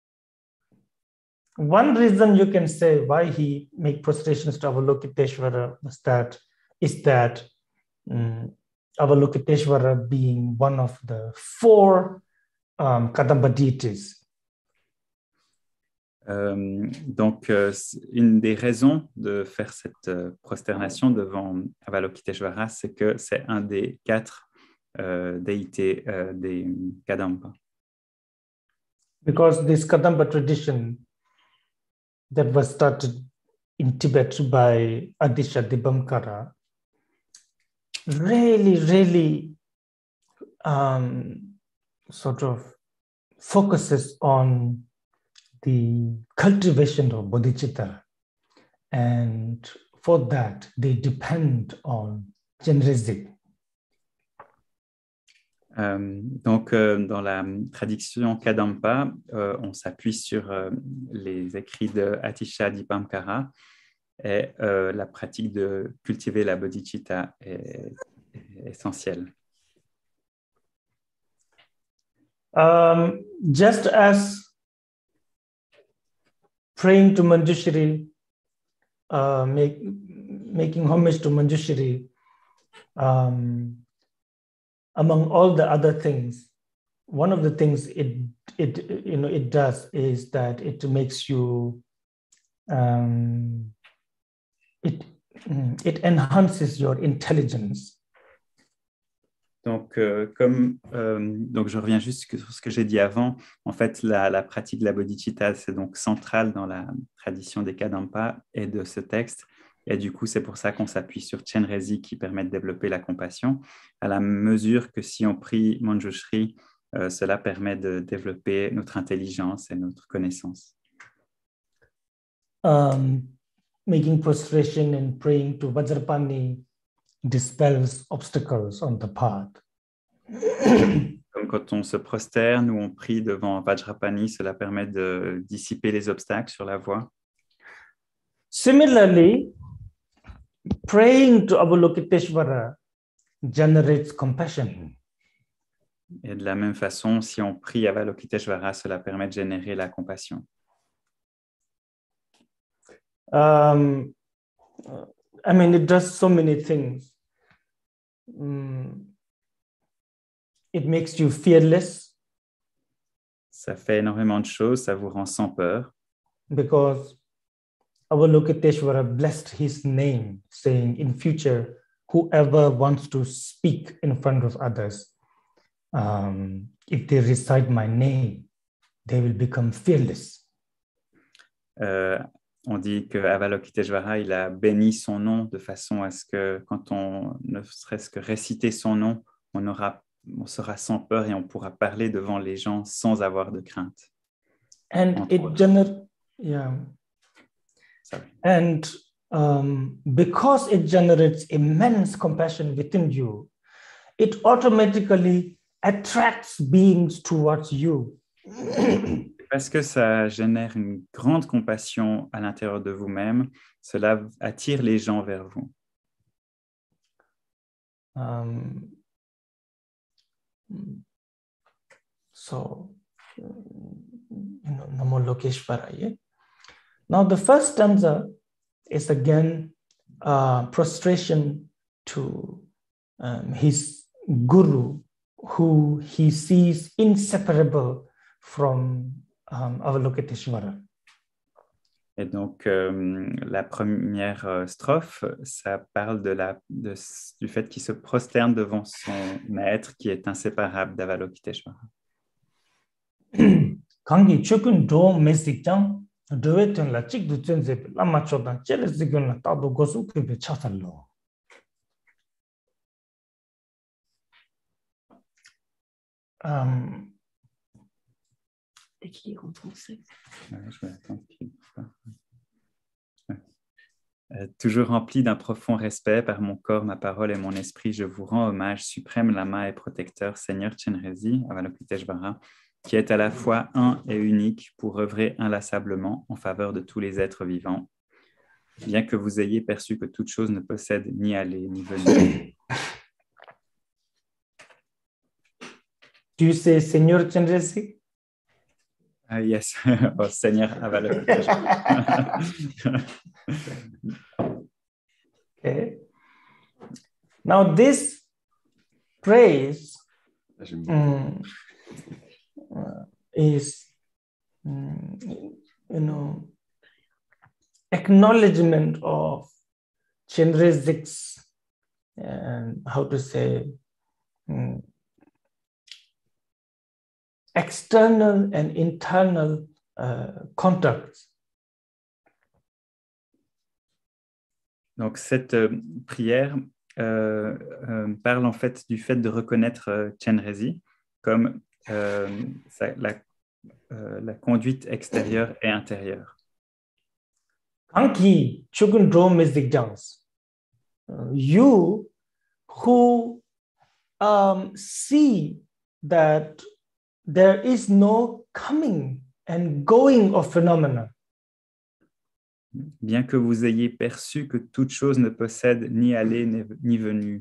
one reason you can say why he make prostrations to Avalokiteshvara was that is that um, Avalokiteshvara being one of the four um, Kadamba deities. Euh, donc, euh, une des raisons de faire cette euh, prosternation devant Avalokiteshvara, c'est que c'est un des quatre euh, déités euh, des Kadampa. Because this Kadamba tradition that was started in Tibet by Adisha Dibamkara really, really um, sort of focuses on the cultivation of bodhicitta. And for that, they depend on Chenrezi. Euh, donc, euh, dans la tradition Kadampa, euh, on s'appuie sur euh, les écrits de Atisha Dipamkara et euh, la pratique de cultiver la bodhicitta est, est essentielle. Um, just as praying to Manjushri, uh, make, making homage to Manjushri, um, among all the other things, one of the things it it you know it does is that it makes you um, it it enhances your intelligence. Donc, euh, comme euh, donc je reviens juste sur ce que j'ai dit avant. En fait, la, la pratique de la bodhicitta, c'est donc central dans la tradition des Kadampa et de ce texte. Et du coup, c'est pour ça qu'on s'appuie sur Chenrezi qui permet de développer la compassion, à la mesure que si on prie Manjushri, euh, cela permet de développer notre intelligence et notre connaissance. Um, making prostration and praying to Vajrapani dispels obstacles on the path. Comme quand on se prosterne ou on prie devant Vajrapani, cela permet de dissiper les obstacles sur la voie. Similarly, praying to Avalokiteshvara generates compassion. Et de la même façon, si on prie Avalokiteshvara, cela permet de générer la compassion. Um, I mean, it does so many things. Mm, it makes you fearless. Ça fait énormément de choses, ça vous rend sans peur. Because Avalokiteshvara blessed his name, saying, in future, whoever wants to speak in front of others, um, if they recite my name, they will become fearless. Euh, on dit que Avalokiteshvara, il a béni son nom de façon à ce que quand on ne serait-ce que réciter son nom, on, aura, on sera sans peur et on pourra parler devant les gens sans avoir de crainte. And it gener- yeah. Sorry. And um, because it generates immense compassion within you, it automatically attracts beings towards you. Parce que ça génère une grande compassion à l'intérieur de vous-même, cela attire les gens vers vous. Um, so, you know, Namo Lokeshvaraya. Now, the first stanza is again uh, prostration to um, his guru, who he sees inseparable from um, Avalokiteshvara. Et donc, euh, la première euh, strophe, ça parle de la, de, du fait qu'il se prosterne devant son maître qui est inséparable d'Avalokiteshvara. Kangi chukun do mesikjang doeton la chik du tsenze lama chodan chele zigun la tado gosu kebe chasalo. Um, Écrire en français. Ouais, je vais attendre qu'il... Euh, toujours rempli d'un profond respect par mon corps, ma parole et mon esprit, je vous rends hommage, suprême lama et protecteur, Seigneur Chenrezig, Avalokiteshvara, qui est à la fois un et unique pour œuvrer inlassablement en faveur de tous les êtres vivants, bien que vous ayez perçu que toute chose ne possède ni aller ni venir. Do you say Seigneur Chenrezig? Uh, yes, oh, Seigneur Avalokiteshvara. Okay. Now this praise um, uh, is, um, you know, acknowledgement of Chenrezig's, and how to say, um, external and internal uh, contacts. Donc, cette euh, prière euh, euh, parle en fait du fait de reconnaître euh, Chenrezig comme euh, sa, la, euh, la conduite extérieure et intérieure. Kanki Chukundro Mizdigjans, you who um, see that there is no coming and going of phenomena. Bien que vous ayez perçu que toute chose ne possède ni aller ni venue.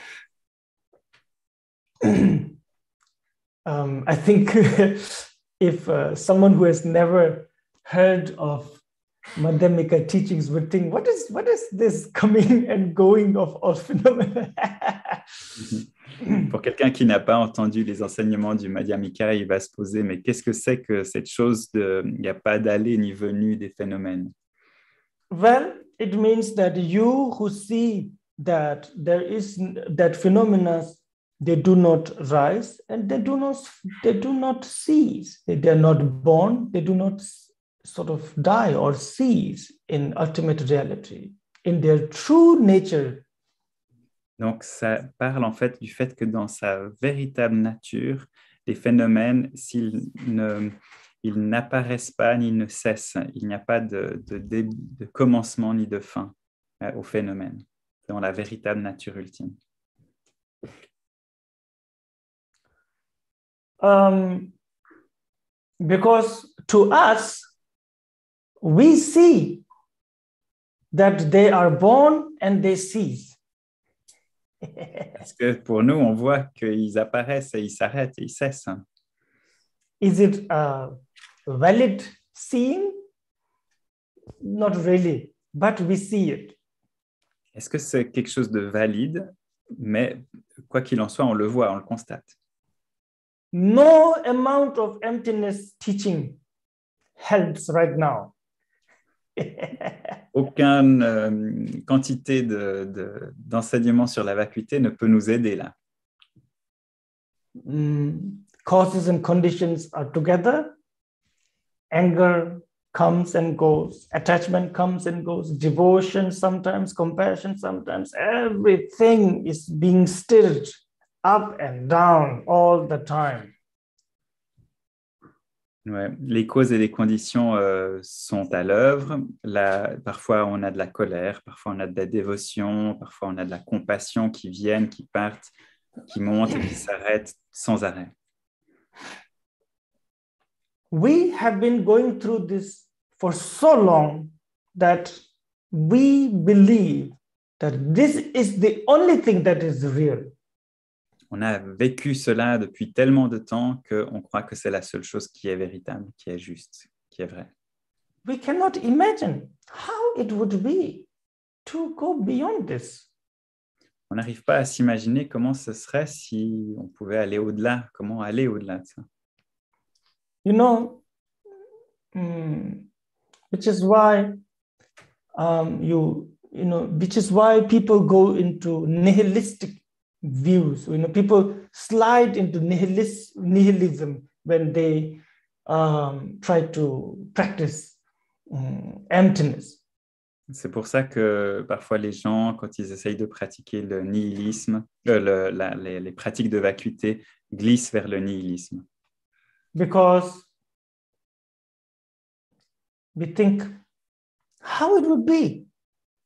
um, I think if uh, someone who has never heard of Madhyamika teachings would think, what is, what is this coming and going of all phenomena? Pour quelqu'un qui n'a pas entendu les enseignements du Madhyamika, il va se poser, mais qu'est-ce que c'est que cette chose de, il n'y a pas d'aller ni venue des phénomènes? Well, it means that you who see that there is that phenomena, they do not rise and they do not they do not cease. They are not born. They do not sort of die or cease in ultimate reality, in their true nature. Donc, ça parle en fait du fait que dans sa véritable nature, les phénomènes, s'ils ne ils n'apparaissent pas ni ne cessent. Il n'y a pas de, de, de, de commencement ni de fin euh, au phénomène, dans la véritable nature ultime. Um, because to us, we see that they are born and they cease. Parce que pour nous, on voit qu'ils apparaissent et ils s'arrêtent et ils cessent. Is it uh, valid seeing? Not really, but we see it. Est-ce que c'est quelque chose de valide? Mais quoi qu'il en soit, on le voit, on le constate. No amount of emptiness teaching helps right now. Aucune euh, quantité de, de, d'enseignement sur la vacuité ne peut nous aider là. Mm, causes and conditions are together. Anger comes and goes. Attachment comes and goes. Devotion sometimes, compassion sometimes. Everything is being stirred up and down all the time. Ouais. Les causes et les conditions euh, sont à l'œuvre. Là, parfois, on a de la colère, parfois, on a de la dévotion, parfois, on a de la compassion qui viennent, qui partent, qui montent et qui s'arrêtent sans arrêt. We have been going through this for so long that we believe that this is the only thing that is real. On a vécu cela depuis tellement de temps qu'on croit que c'est la seule chose qui est véritable, qui est juste, qui est vraie. We cannot imagine how it would be to go beyond this. On n'arrive pas à s'imaginer comment ce serait si on pouvait aller au-delà, comment aller au-delà de ça. You know, um, which is why um, you, you know, which is why people go into nihilistic views. You know, people slide into nihilist, nihilism when they um, try to practice um, emptiness. C'est pour ça que parfois les gens, quand ils essayent de pratiquer le nihilisme, euh, le, la, les, les pratiques de vacuité, glissent vers le nihilisme. Because we think how it would be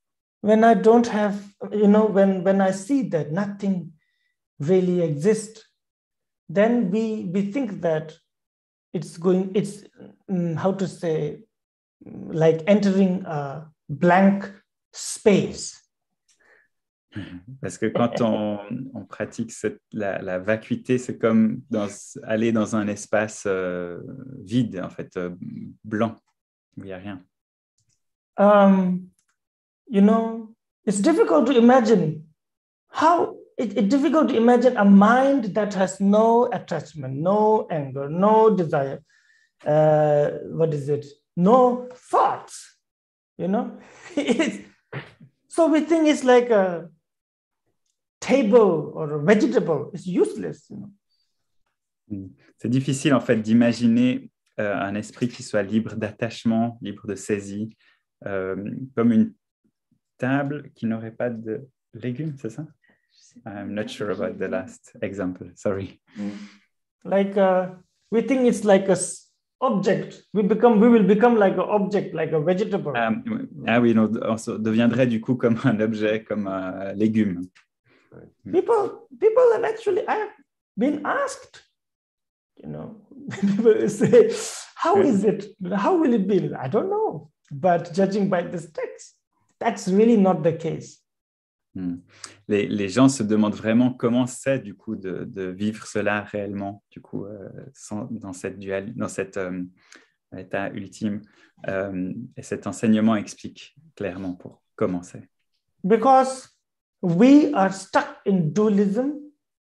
when I don't have, you know, when, when I see that nothing really exists, then we, we think that it's going, it's, um, how to say, like entering a blank space. Parce que quand on, on pratique cette, la, la vacuité, c'est comme dans, aller dans un espace euh, vide, en fait, euh, blanc, où il n'y a rien. Um, you know, it's difficult to imagine how, it, it's difficult to imagine a mind that has no attachment, no anger, no desire, uh, what is it? No thoughts, you know? So we think it's like a table or a vegetable. It's useless, you know? C'est difficile, en fait, d'imaginer euh, un esprit qui soit libre d'attachement, libre de saisie, euh, comme une table qui n'aurait pas de légumes, c'est ça? I'm not sure about the last example, sorry. Like, uh, we think it's like a object. We become, we will become like an object, like a vegetable. Ah, ah oui, on, on se deviendrait du coup comme un objet, comme un légume. People, people have actually, I have been asked, you know, people say, how is it? How will it be? I don't know. But judging by this text, that's really not the case. Hmm. Les, les gens se demandent vraiment comment c'est du coup de, de vivre cela réellement, du coup, euh, sans, dans cette dual, dans cet euh, état ultime. Euh, et cet enseignement explique clairement pour comment c'est. Because we are stuck in dualism.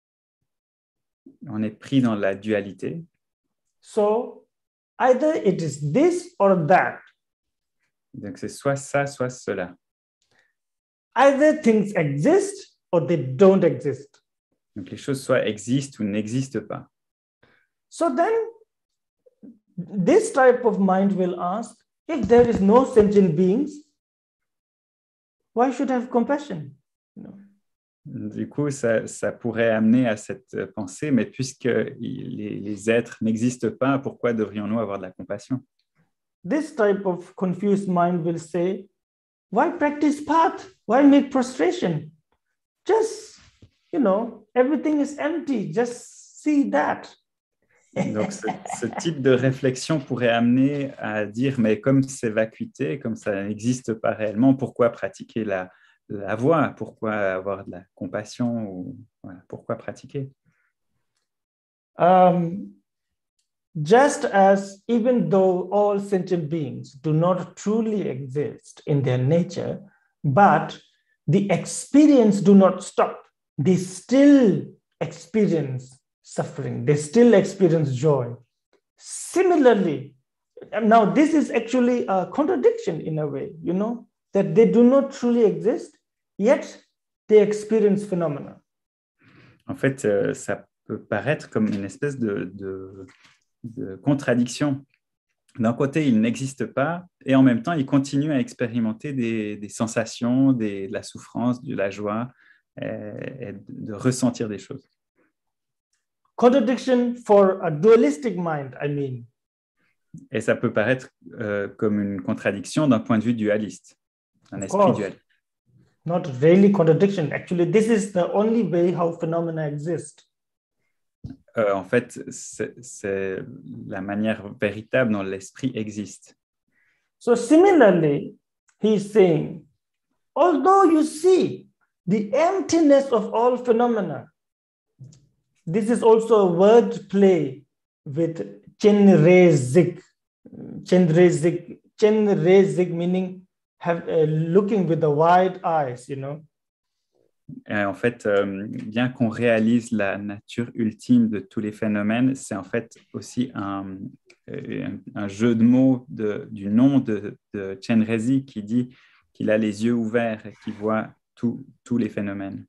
On est pris dans la dualité. So either it is this or that. Donc c'est soit ça, soit cela. Either things exist or they don't exist. Donc les choses soit existent ou n'existent pas. So then this type of mind will ask, if there is no sentient beings, why should I have compassion? You know? Du coup, ça, ça pourrait amener à cette pensée, mais puisque les, les êtres n'existent pas, pourquoi devrions-nous avoir de la compassion? This type of confused mind will say, why practice path? Why make prostration? Just, you know, everything is empty. Just see that. Donc, ce, ce type de réflexion pourrait amener à dire, mais comme c'est vacuité, comme ça n'existe pas réellement, pourquoi pratiquer la, la voie? Pourquoi avoir de la compassion? Ou, voilà, pourquoi pratiquer? Um, just as even though all sentient beings do not truly exist in their nature, but the experience do not stop. They still experience suffering. They still experience joy. Similarly, now this is actually a contradiction in a way, you know, that they do not truly exist, yet they experience phenomena. En fait, euh, ça peut paraître comme une espèce de, de, de contradiction. D'un côté, ils n'existent pas, et en même temps, ils continuent à expérimenter des, des sensations, des, de la souffrance, de la joie, et, et de ressentir des choses. Contradiction for a dualistic mind, I mean. Et ça peut paraître euh, comme une contradiction d'un point de vue dualiste, un Of esprit course. duel. Not really contradiction. Actually, this is the only way how phenomena exist. Euh, en fait, c'est, c'est la manière véritable dont l'esprit existe. So similarly, he's saying, although you see the emptiness of all phenomena, this is also a word play with chenrezig. Chenrezig, chenrezig meaning have, uh, looking with the wide eyes, you know. Et en fait, euh, bien qu'on réalise la nature ultime de tous les phénomènes, c'est en fait aussi un, un, un jeu de mots de, du nom de, de Chenrezig qui dit qu'il a les yeux ouverts et qu'il voit tous les phénomènes.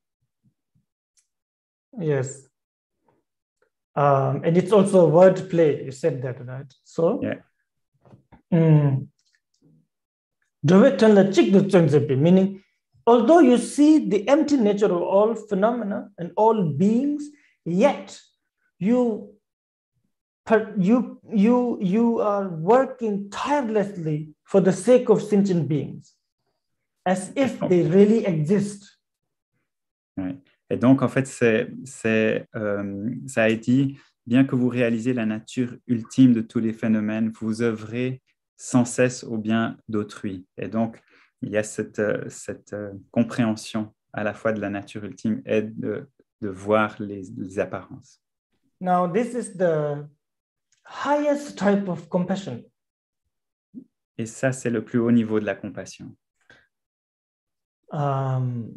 Yes. Um, and it's also a word play. You said that, right? So, Yeah. mm, meaning, although you see the empty nature of all phenomena and all beings, yet you, you, you, you are working tirelessly for the sake of sentient beings. as if they really exist. Ouais. Et donc, en fait, c'est, c'est, euh, ça a dit, bien que vous réalisez la nature ultime de tous les phénomènes, vous œuvrez sans cesse au bien d'autrui. Et donc, il y a cette, cette euh, compréhension à la fois de la nature ultime et de, de voir les, les apparences. Now, this is the highest type of compassion. Et ça, c'est le plus haut niveau de la compassion. Um,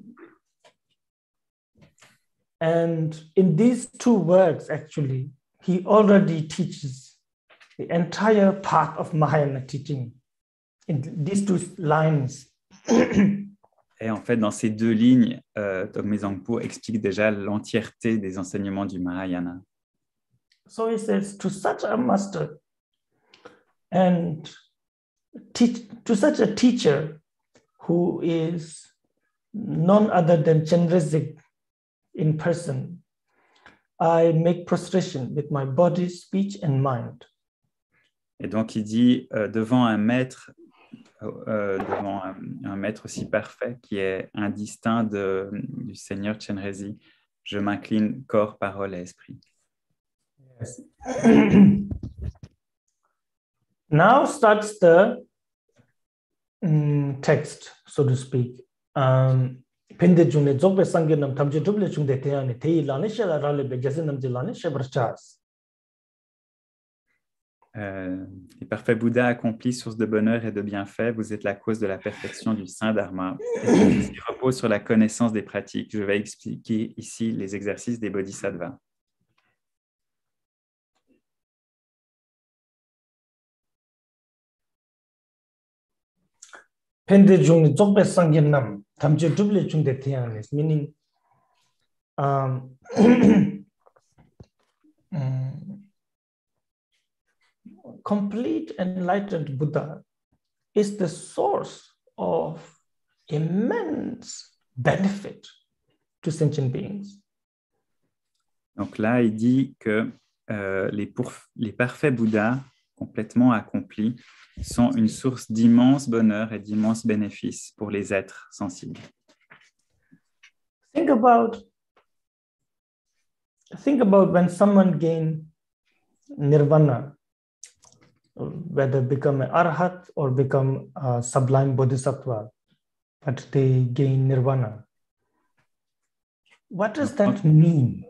and in these two works, actually, he already teaches the entire path of Mahayana teaching in these two lines. Et en fait, dans ces deux lignes, euh, Togme Zangpo explique déjà l'entièreté des enseignements du Mahayana. So he says, to such a master and teach, to such a teacher who is none other than Chenrezig in person, I make prostration with my body, speech and mind. Et donc, il dit, euh, devant un maître, euh, devant un, un maître aussi parfait qui est indistinct de, du Seigneur Chenrezig, je m'incline corps, parole et esprit. Yes. Now starts the um, text, so to speak. Um, Pende june zogbe sange nam tamje double chung de teane tei lane shela rale be jase nam jelane shebrachas. Euh, les parfaits Bouddhas accomplis, source de bonheur et de bienfaits, vous êtes la cause de la perfection du Saint Dharma. Et ceci repose sur la connaissance des pratiques. Je vais expliquer ici les exercices des Bodhisattvas. Pende june zogbe sange nam tamje double chung de teane, meaning um, um, complete enlightened Buddha is the source of immense benefit to sentient beings. Donc là, il dit que euh, les, pour, les parfaits Bouddhas complètement accomplis sont une source d'immense bonheur et d'immenses bénéfices pour les êtres sensibles. Think about, think about when someone gain nirvana, whether become an arhat or become a sublime bodhisattva, but they gain nirvana. What does that mean?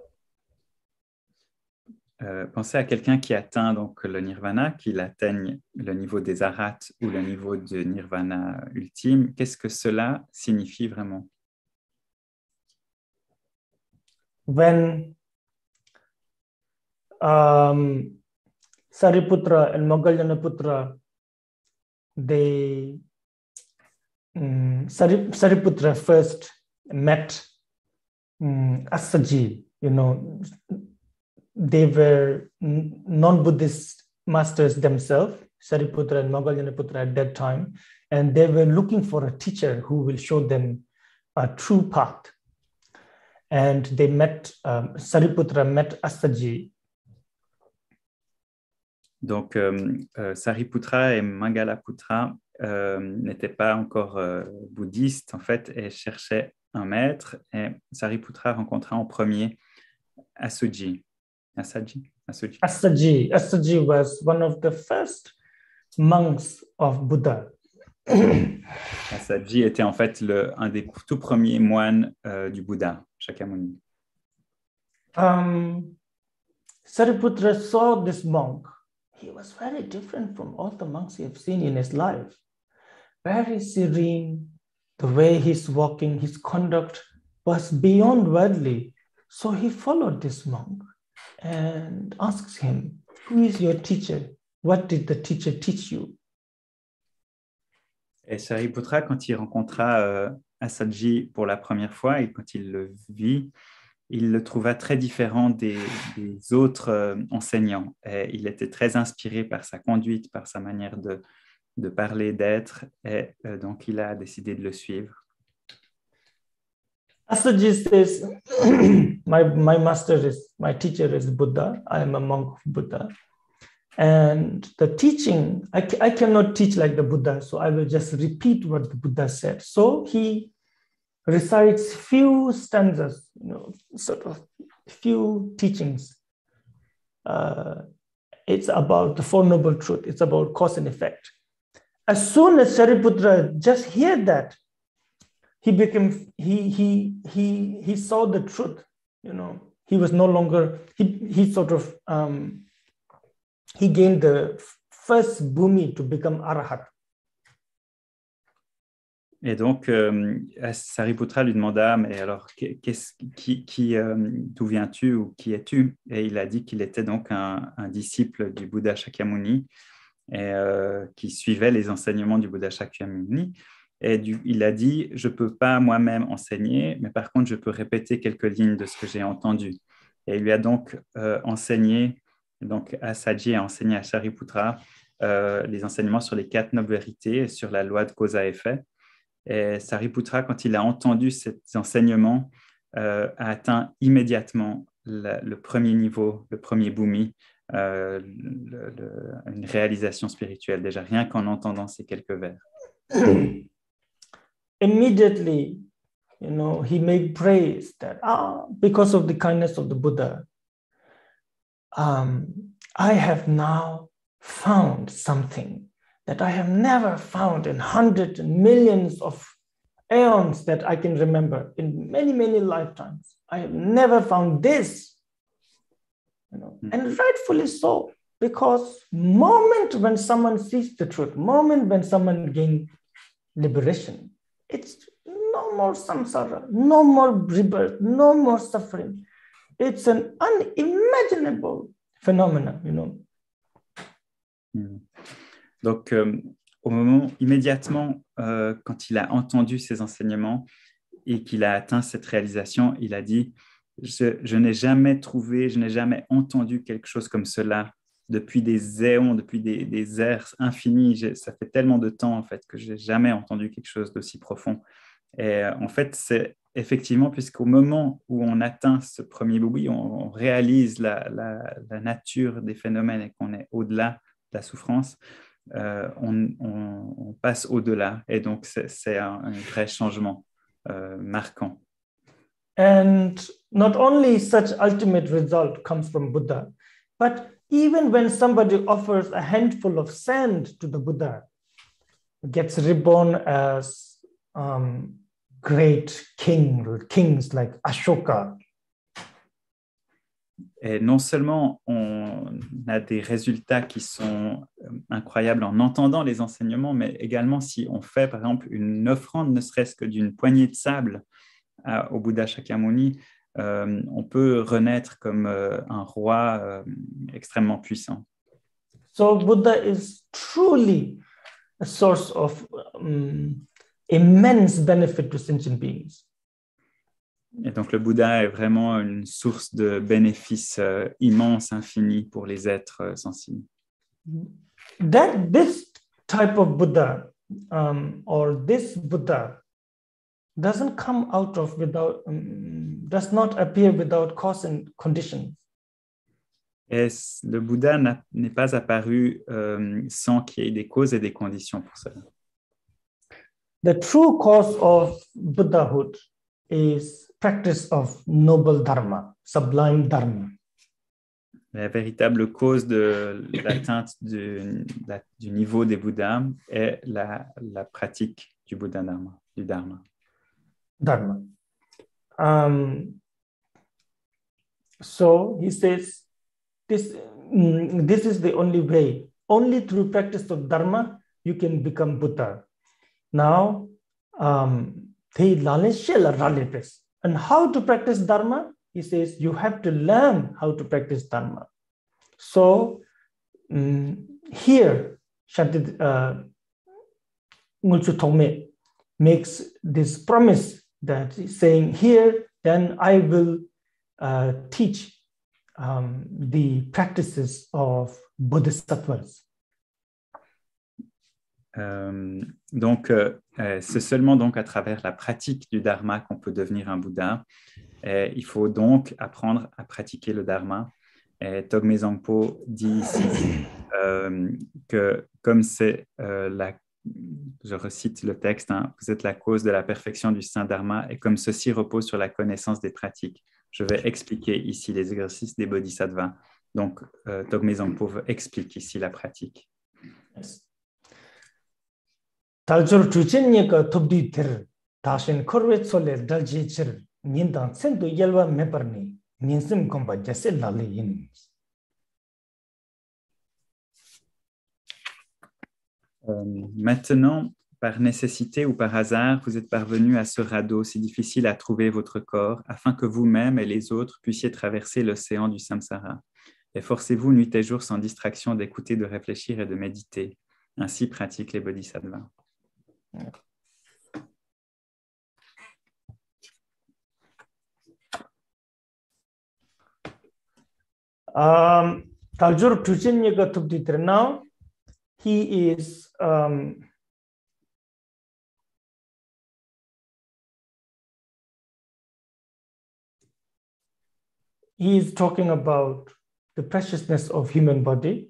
Euh, pensez à quelqu'un qui atteint donc le nirvana, qu'il atteigne le niveau des arhats ou le niveau de nirvana ultime. Qu'est-ce que cela signifie vraiment? When um, Sariputra and Moggallanaputra, they um, Sari, Sariputra first met um, Asaji, you know, they were non-Buddhist masters themselves, Sariputra and Moggallanaputra at that time, and they were looking for a teacher who will show them a true path. And they met, um, Sariputra met Asaji. Donc, euh, euh, Sariputra et Mangalaputra euh, n'étaient pas encore euh, bouddhistes, en fait, et cherchaient un maître. Et Sariputra rencontra en premier Asaji. Asaji? Asaji. Asaji. Asaji was one of the first monks of Buddha. Asaji était en fait le, un des tout premiers moines euh, du Bouddha, Shakyamuni. Um, Sariputra saw this monk. He was very different from all the monks he had seen in his life. Very serene, the way he's walking, his conduct was beyond worldly. So he followed this monk and asks him, who is your teacher? What did the teacher teach you? Et Sariputra, quand il rencontra euh, Asaji pour la première fois et quand il le vit, il le trouva très différent des, des autres euh, enseignants. Et il était très inspiré par sa conduite, par sa manière de, de parler, d'être, et euh, donc il a décidé de le suivre. Asaji says, my, my master is, my teacher is Buddha. I am a monk of Buddha. And the teaching, I, I cannot teach like the Buddha, so I will just repeat what the Buddha said. So he recites few stanzas, you know, sort of few teachings. Uh, it's about the Four Noble Truths. It's about cause and effect. As soon as Shariputra just heard that, he became, he, he, he, he saw the truth, you know, he was no longer, he, he sort of, um, he gained the first bhumi to become Arahat. Et donc, euh, Sariputra lui demanda, mais alors, qu'est-ce, qui, qui, euh, d'où viens-tu ou qui es-tu? Et il a dit qu'il était donc un, un disciple du Bouddha Shakyamuni et euh, qui suivait les enseignements du Bouddha Shakyamuni. Et du, il a dit, je ne peux pas moi-même enseigner, mais par contre, je peux répéter quelques lignes de ce que j'ai entendu. Et il lui a donc euh, enseigné, donc Assaji a enseigné à Shariputra euh, les enseignements sur les quatre nobles vérités et sur la loi de cause à effet. Et Sariputra, quand il a entendu ces enseignements, euh, a atteint immédiatement la, le premier niveau, le premier bhumi, euh, le, le, une réalisation spirituelle, déjà rien qu'en entendant ces quelques vers. Immediately, you know, he made praise that, ah, because of the kindness of the Buddha, um, I have now found something that I have never found in hundreds and millions of aeons that I can remember in many, many lifetimes. I have never found this, you know, mm. and rightfully so, because moment when someone sees the truth, moment when someone gains liberation, it's no more samsara, no more rebirth, no more suffering. It's an unimaginable phenomenon, you know. Mm. Donc, euh, au moment, immédiatement, euh, quand il a entendu ces enseignements et qu'il a atteint cette réalisation, il a dit, je, je n'ai jamais trouvé, je n'ai jamais entendu quelque chose comme cela depuis des éons, depuis des, des ères infinies. J'ai, ça fait tellement de temps, en fait, que je n'ai jamais entendu quelque chose d'aussi profond. Et en fait, c'est effectivement, puisqu'au moment où on atteint ce premier bhumi, on, on réalise la, la, la nature des phénomènes et qu'on est au-delà de la souffrance, euh, on, on, on passe au-delà. Et donc, c'est, c'est un, un vrai changement euh, marquant. And not only such ultimate result comes from Buddha, but even when somebody offers a handful of sand to the Buddha, gets reborn as um, great king, kings like Ashoka. Et non seulement on a des résultats qui sont incroyables en entendant les enseignements, mais également si on fait par exemple une offrande, ne serait-ce que d'une poignée de sable à, au Bouddha Shakyamuni, euh, on peut renaître comme euh, un roi euh, extrêmement puissant. So Buddha is truly a source of um, immense benefit to sentient beings. Et donc le Bouddha est vraiment une source de bénéfices euh, immenses, infinis pour les êtres euh, sensibles. That this type of Buddha um, or this Buddha doesn't come out of without, um, does not appear without cause and conditions. Et le Bouddha n'a, n'est pas apparu euh, sans qu'il y ait des causes et des conditions pour cela. The true cause of Buddhahood is practice of noble dharma, sublime dharma. La véritable cause de l'atteinte du, du niveau des Bouddhas est la, la pratique du Bouddha Dharma, du Dharma. Dharma. Um, so he says, this, mm, this is the only way. Only through practice of Dharma you can become Buddha. Now, um, and how to practice Dharma? He says, you have to learn how to practice Dharma. So um, here, Shanti uh, Ngulchu Thongme makes this promise that he's saying, here, then I will uh, teach um, the practices of Bodhisattvas. Euh, donc, euh, c'est seulement donc à travers la pratique du Dharma qu'on peut devenir un Bouddha. Et il faut donc apprendre à pratiquer le Dharma. Et Togme Zangpo dit ici euh, que comme c'est euh, la, je recite le texte, hein, vous êtes la cause de la perfection du Saint Dharma et comme ceci repose sur la connaissance des pratiques. Je vais expliquer ici les exercices des bodhisattvas. Donc, euh, Togme Zangpo explique ici la pratique. Taljor chuchen ka thubdi thir tashin korwet sole dalji chir nyindang sendu yelwa meparni nyinsim komba jase lali yin. Euh, maintenant, par nécessité ou par hasard, vous êtes parvenu à ce radeau si difficile à trouver votre corps, afin que vous-même et les autres puissiez traverser l'océan du samsara. Efforcez-vous nuit et jour sans distraction d'écouter, de réfléchir et de méditer. Ainsi pratiquent les bodhisattvas. Um, Taljor chuchen ka thubdi thir now. He is um, he is talking about the preciousness of human body.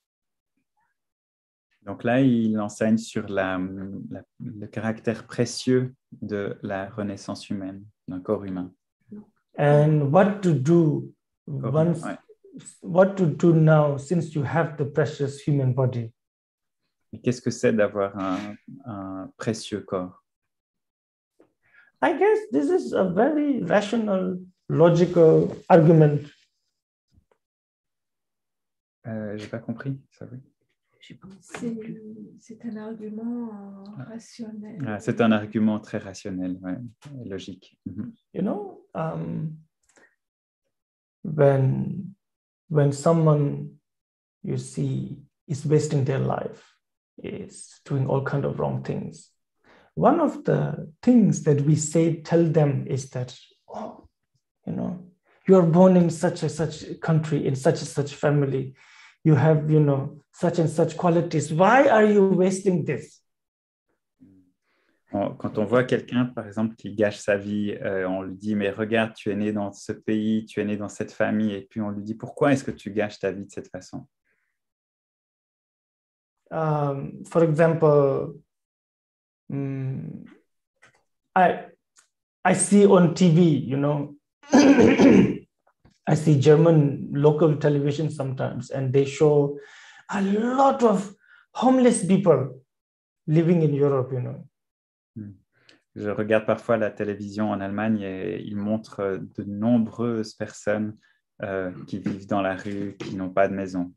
Donc là, il enseigne sur la, la, le caractère précieux de la renaissance humaine, d'un corps humain. And what to do Corps once, humain, ouais. what to do now since you have the precious human body. Et qu'est-ce que c'est d'avoir un, un précieux corps? I guess this is a very rational, logical argument. Euh, j'ai pas compris, ça oui. C'est un argument euh, rationnel. Ah, c'est un argument très rationnel, ouais, logique. Mm-hmm. You know, um, when when someone you see is wasting their life, is doing all kind of wrong things, one of the things that we say, tell them is that, oh, you know, you are born in such a such a country, in such a such family, you have, you know, such and such qualities. Why are you wasting this? Quand on voit quelqu'un, par exemple, qui gâche sa vie, euh, on lui dit, mais regarde, tu es né dans ce pays, tu es né dans cette famille, et puis on lui dit, pourquoi est-ce que tu gâches ta vie de cette façon? Um, for example, um, I I see on T V, you know, I see German local television sometimes, and they show a lot of homeless people living in Europe, you know. Je regarde parfois la télévision en Allemagne et ils montrent de nombreuses personnes euh, qui vivent dans la rue, qui n'ont pas de maison.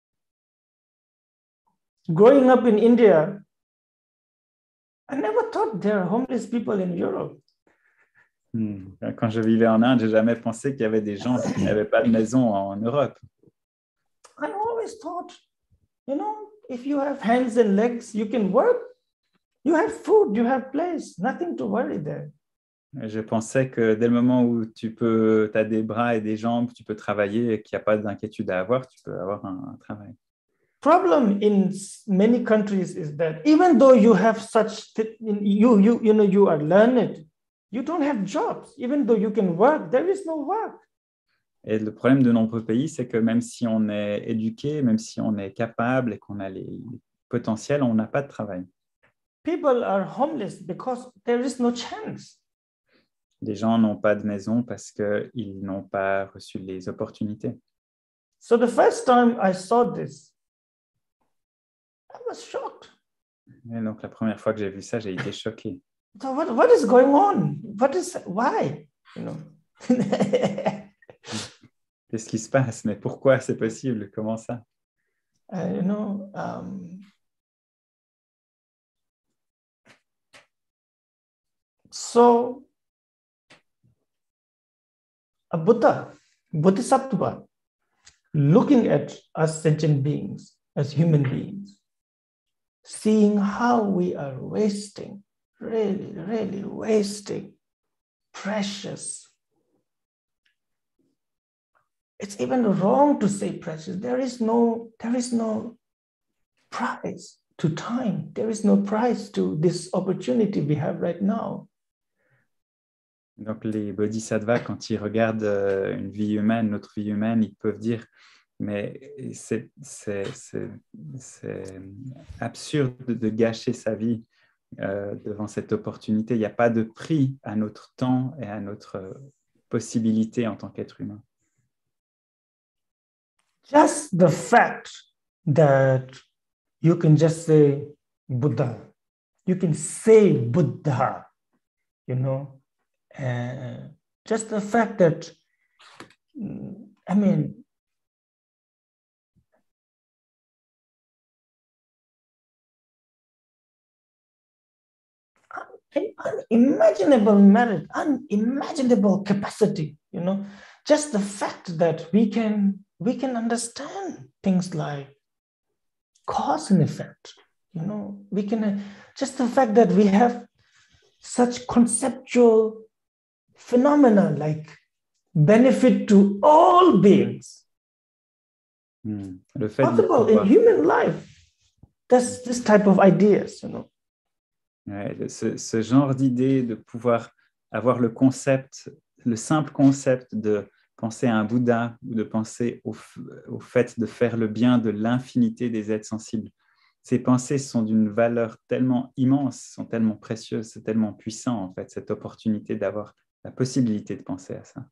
Growing up in India, I never thought there are homeless people in Europe. Hmm. Quand je vivais en Inde, j'ai jamais pensé qu'il y avait des gens qui n'avaient pas de maison en Europe. I always thought, you know, if you have hands and legs, you can work. You have food, you have place, nothing to worry there. Je pensais que dès le moment où tu peux, as des bras et des jambes, tu peux travailler et qu'il n'y a pas d'inquiétude à avoir, tu peux avoir un, un travail. Problem in many countries is that even though you have such, you, you, you know, you are learned, you don't have jobs. Even though you can work, there is no work. Et le problème de nombreux pays, c'est que même si on est éduqué, même si on est capable et qu'on a les, les potentiels, on n'a pas de travail. People are homeless because there is no chance. Les gens n'ont pas de maison parce qu'ils n'ont pas reçu les opportunités. So the first time I saw this, I was shocked. Et donc la première fois que j'ai vu ça, j'ai été choqué. So what, what is going on? What is, why? You know. Qu'est-ce qui se passe? Mais pourquoi c'est possible? Comment ça? Uh, you know, um, so a Buddha, Bodhisattva, looking at us sentient beings as human beings, seeing how we are wasting, really, really wasting precious. It's even wrong to say precious. There is no, there is no price to time. There is no price to this opportunity we have right now. Donc les bodhisattvas, quand ils regardent euh, une vie humaine, notre vie humaine, ils peuvent dire mais c'est, c'est, c'est, c'est absurde de gâcher sa vie euh, devant cette opportunité. Il n'y a pas de prix à notre temps et à notre euh, possibilité en tant qu'être humain. Just the fact that you can just say Buddha, you can say Buddha, you know, uh, just the fact that, I mean, an unimaginable merit, unimaginable capacity, you know, just the fact that we can we can understand things like cause and effect, you know, we can just the fact that we have such conceptual phenomena like benefit to all beings. Hmm. Le fait de Possible pouvoir... in human life. That's this type of ideas, you know. Ouais, ce, ce genre d'idée de pouvoir avoir le concept, le simple concept de penser à un Bouddha ou de penser au, au fait de faire le bien de l'infinité des êtres sensibles. Ces pensées sont d'une valeur tellement immense, sont tellement précieuses, c'est tellement puissant en fait, cette opportunité d'avoir la possibilité de penser à ça.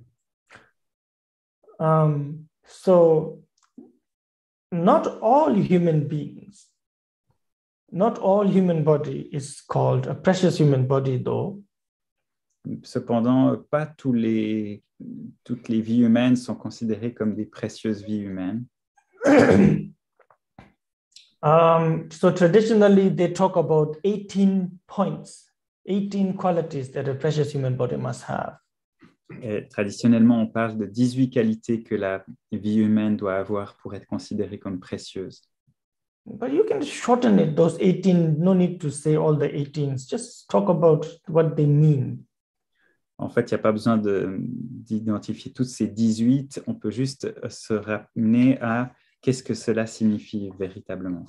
Um, so, not all human beings, not all human body is called a precious human body, though. Cependant, pas tous les, toutes les vies humaines sont considérées comme des précieuses vies humaines. um, so traditionally, they talk about eighteen points, eighteen qualities that a precious human body must have. Et traditionnellement, on parle de dix-huit qualités que la vie humaine doit avoir pour être considérée comme précieuse. But you can shorten it, those eighteen, no need to say all the eighteen, just talk about what they mean. En fait, il n'y a pas besoin de, d'identifier toutes ces dix-huit, on peut juste se ramener à qu'est-ce que cela signifie véritablement.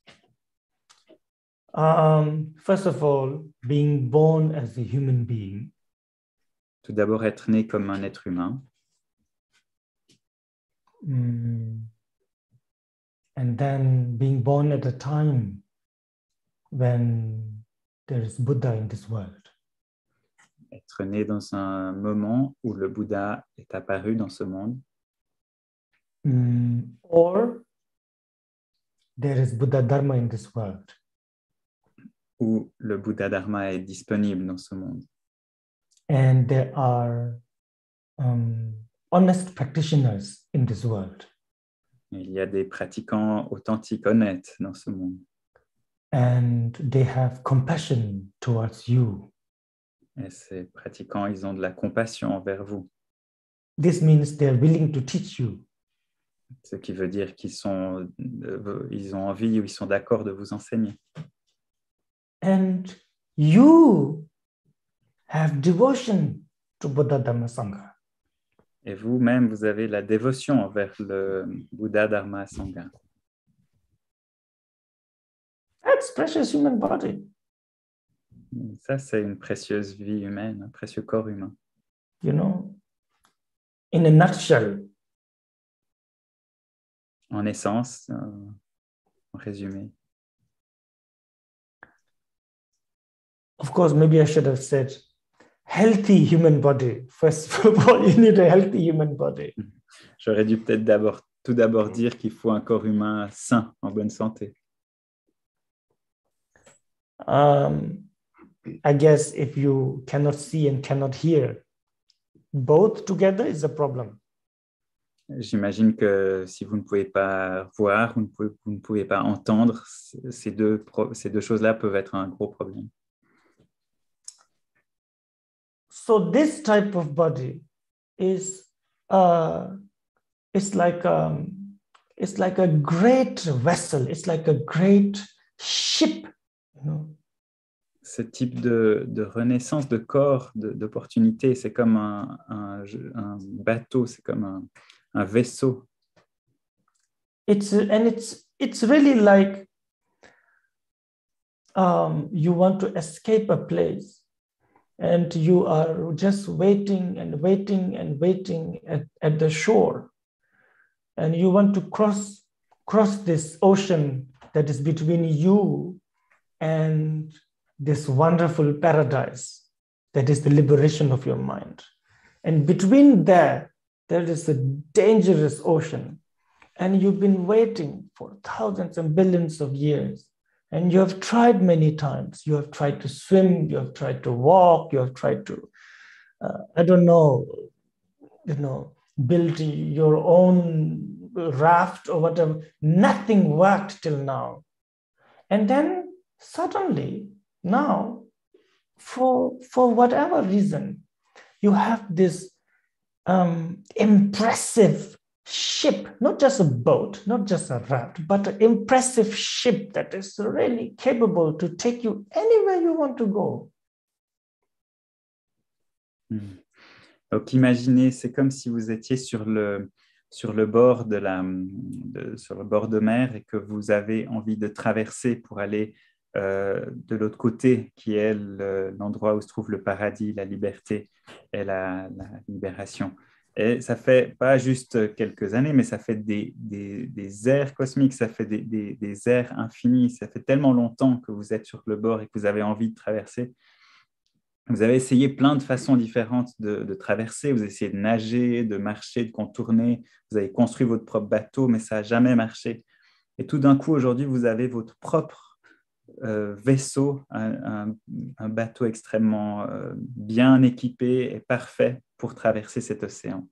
Um, first of all, being born as a human being. Tout d'abord, être né comme un être humain. Mm. And then being born at a time when there is Buddha in this world. Être né dans un moment où le Bouddha est apparu dans ce monde. Mm. Or there is Buddha Dharma in this world. Où le Bouddha Dharma est disponible dans ce monde. And there are um, honest practitioners in this world. Il y a des pratiquants authentiques, honnêtes dans ce monde. And they have compassion towards you. Et ces pratiquants, ils ont de la compassion envers vous. This means they're willing to teach you. Ce qui veut dire qu'ils sont, ils ont envie ou ils sont d'accord de vous enseigner. And you have devotion to Buddha Dhamma Sangha. Et vous-même, vous avez la dévotion envers le Bouddha Dharma Sangha. That's precious human body. Ça, c'est une précieuse vie humaine, un précieux corps humain. You know, in a nutshell. En essence, euh, en résumé. Of course, maybe I should have said healthy human body. First of all, you need a healthy human body. J'aurais dû peut-être d'abord, tout d'abord dire qu'il faut un corps humain sain, en bonne santé. Um, I guess if you cannot see and cannot hear, both together is a problem. J'imagine que si vous ne pouvez pas voir, vous ne pouvez, vous ne pouvez pas entendre, ces deux, ces deux choses-là peuvent être un gros problème. So this type of body is uh, it's like um, it's like a great vessel. It's like a great ship, you know. Ce type de, de renaissance de corps, de, d'opportunité, c'est comme un, un, un bateau, c'est comme un, un vaisseau. It's and it's it's really like um, you want to escape a place. and you are just waiting and waiting and waiting at, at the shore. And you want to cross, cross this ocean that is between you and this wonderful paradise that is the liberation of your mind. And between there, there is a dangerous ocean. And you've been waiting for thousands and billions of years. And you have tried many times. You have tried to swim, you have tried to walk, you have tried to, uh, I don't know, you know, build your own raft or whatever. Nothing worked till now. And then suddenly, now, for, for whatever reason, you have this um, impressive ship, not just a boat, not just a raft, but an impressive ship that is really capable to take you anywhere you want to go. Donc imaginez, c'est comme si vous étiez sur le, sur le bord de la, de, sur le bord de mer et que vous avez envie de traverser pour aller euh, de l'autre côté, qui est le, l'endroit où se trouve le paradis, la liberté et la, la libération. Et ça fait pas juste quelques années, mais ça fait des, des, des ères cosmiques, ça fait des, des, des ères infinies, ça fait tellement longtemps que vous êtes sur le bord et que vous avez envie de traverser. Vous avez essayé plein de façons différentes de, de traverser, vous essayez de nager, de marcher, de contourner, vous avez construit votre propre bateau, mais ça n'a jamais marché. Et tout d'un coup, aujourd'hui, vous avez votre propre euh, vaisseau, un, un, un bateau extrêmement euh, bien équipé et parfait pour traverser cet océan.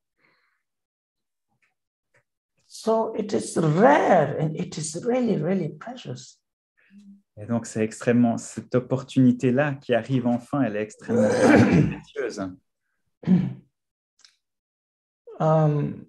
So it is rare and it is really, really precious. Et donc, c'est extrêmement, cette opportunité-là qui arrive enfin, elle est extrêmement précieuse. Um,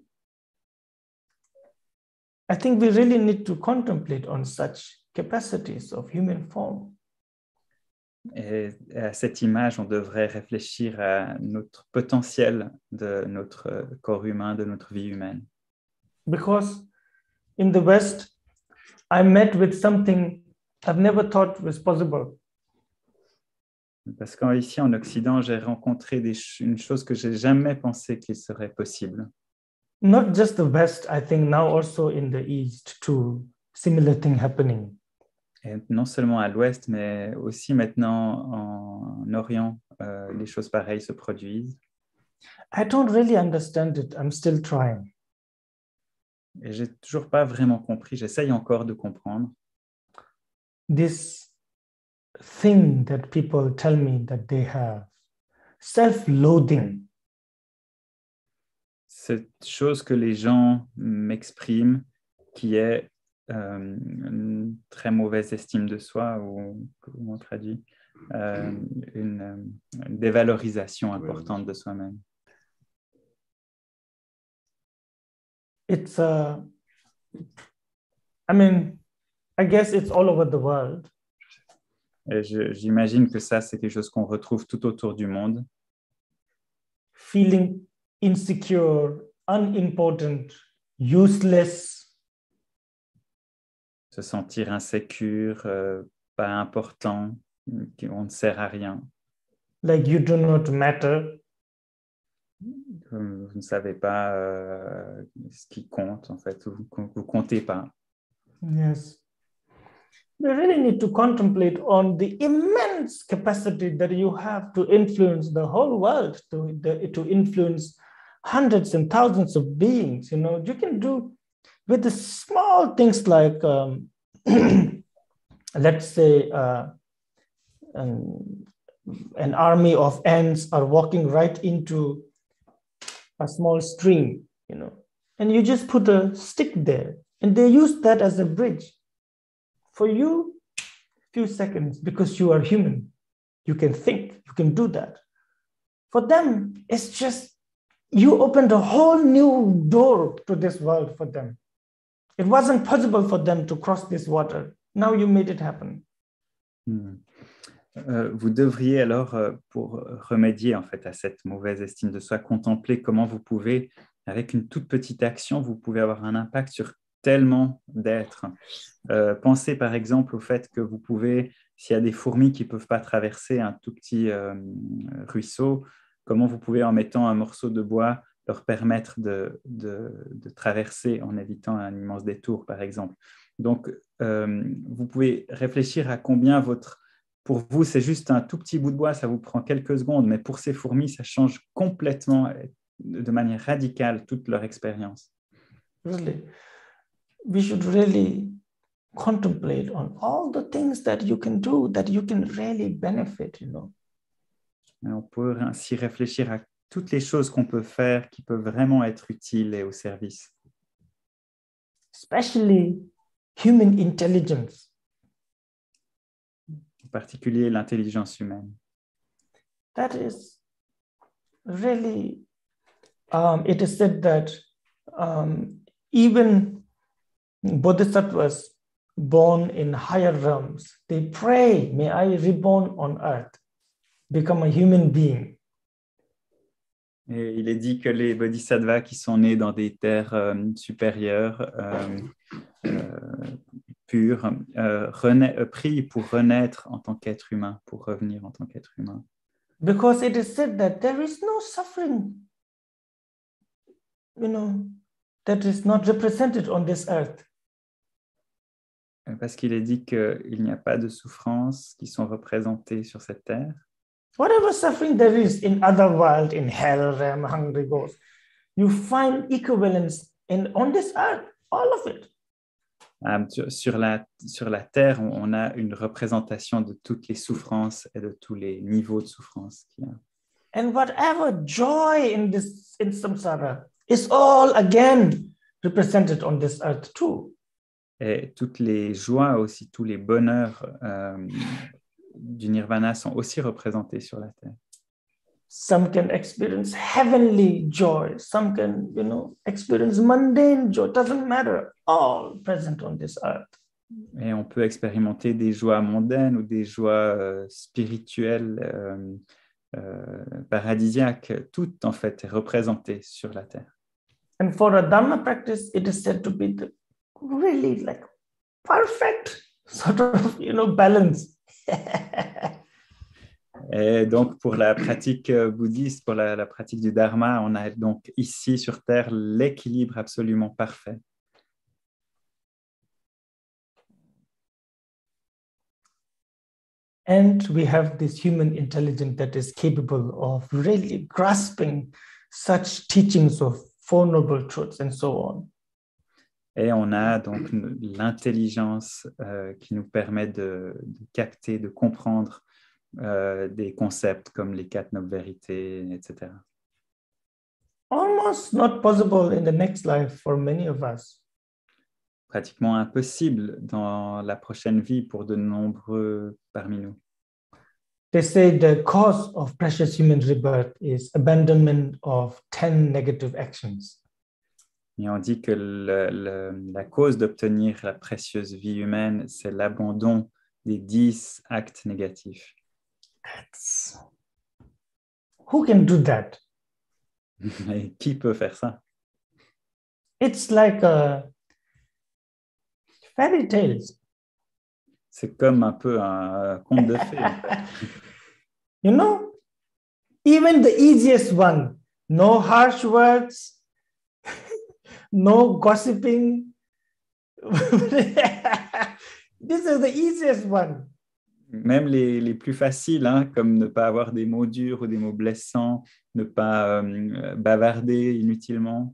I think we really need to contemplate on such capacities of human form. Et à cette image, on devrait réfléchir à notre potentiel de notre corps humain, de notre vie humaine. Because in the West, I met with something I've never thought was possible. Parce qu'ici, en Occident, j'ai rencontré des, une chose que je n'ai jamais pensé qu'il serait possible. Not just the West, I think now also in the East too, similar thing happening. Et non seulement à l'Ouest, mais aussi maintenant en Orient, euh, les choses pareilles se produisent. I don't really understand it. I'm still trying. Et j'ai toujours pas vraiment compris. J'essaye encore de comprendre. This thing that people tell me that they have, self-loathing. Cette chose que les gens m'expriment, qui est euh, une très mauvaise estime de soi, ou comment on traduit, euh, une, une dévalorisation importante de soi-même. It's a, I mean, I guess it's all over the world. Et je, j'imagine que ça, c'est quelque chose qu'on retrouve tout autour du monde. Feeling insecure, unimportant, useless. Se sentir insécure, euh, pas important, qu'on ne sert à rien. Like you do not matter. Vous ne savez pas euh, ce qui compte, en fait, vous ne comptez pas. Yes. We really need to contemplate on the immense capacity that you have to influence the whole world, to, the, to influence hundreds and thousands of beings. You know, you can do with the small things like, um, let's say, uh, um, an army of ants are walking right into a small stream, you know, and you just put a stick there, and they use that as a bridge. For you, few seconds, because you are human, you can think, you can do that. For them, it's just, you opened a whole new door to this world for them. It wasn't possible for them to cross this water. Now you made it happen. Hmm. Euh, vous devriez alors, euh, pour remédier en fait à cette mauvaise estime de soi, contempler comment vous pouvez, avec une toute petite action, vous pouvez avoir un impact sur tellement d'êtres. Euh, pensez par exemple au fait que vous pouvez s'il y a des fourmis qui ne peuvent pas traverser un tout petit euh, ruisseau, comment vous pouvez, en mettant un morceau de bois, leur permettre de, de, de traverser en évitant un immense détour, par exemple. Donc, euh, vous pouvez réfléchir à combien votre... Pour vous, c'est juste un tout petit bout de bois, ça vous prend quelques secondes, mais pour ces fourmis, ça change complètement, de manière radicale, toute leur expérience. Really, we should really contemplate on all the things that you can do, that you can really benefit, you know. Et on peut ainsi réfléchir à toutes les choses qu'on peut faire qui peuvent vraiment être utiles et au service. Especially human intelligence. En particulier l'intelligence humaine. That is really, um, it is said that um, even bodhisattvas born in higher realms, they pray, may I reborn on earth, become a human being. Et il est dit que les bodhisattvas qui sont nés dans des terres euh, supérieures, euh, euh, pures, euh, rena- euh, prient pour renaître en tant qu'être humain, pour revenir en tant qu'être humain. Because it is said that there is no suffering, you know, that is not represented on this earth. Parce qu'il est dit qu'il n'y a pas de souffrances qui sont représentées sur cette terre. Whatever suffering there is in other world, in hell realm, hungry ghosts, you find equivalence in on this earth, all of it. Um, sur, la, sur la terre, on, on a une représentation de toutes les souffrances et de tous les niveaux de souffrance qu'il y a. And whatever joy in this in samsara is all again represented on this earth too. Et toutes les joies aussi, tous les bonheurs euh, du nirvana sont aussi représentés sur la terre. Some can experience heavenly joy. Some can, you know, experience mundane joy. Doesn't matter. All present on this earth. Et on peut expérimenter des joies mondaines ou des joies euh, spirituelles, euh, euh, paradisiaques. Tout, en fait, est représenté sur la terre. And for a Dharma practice, it is said to be the really like perfect sort of, you know, balance. Et donc, pour la pratique bouddhiste, pour la, la pratique du dharma, on a donc ici sur Terre l'équilibre absolument parfait. And we have this human intelligence that is capable of really grasping such teachings of Four Noble Truths and so on. Et on a donc l'intelligence euh, qui nous permet de, de capter, de comprendre Euh, des concepts comme les quatre nobles vérités, et cetera. Almost not possible in the next life for many of us. Pratiquement impossible dans la prochaine vie pour de nombreux parmi nous. They say the cause of precious human rebirth is abandonment of ten negative actions. Et on dit que le, le, la cause d'obtenir la précieuse vie humaine, c'est l'abandon des dix actes négatifs. That's... Who can do that? Et qui peut faire ça? It's like a fairy tales. C'est comme un peu un conte de fées. You know, even the easiest one, no harsh words, no gossiping. This is the easiest one. Même les, les plus faciles, hein, comme ne pas avoir des mots durs ou des mots blessants, ne pas euh, bavarder inutilement.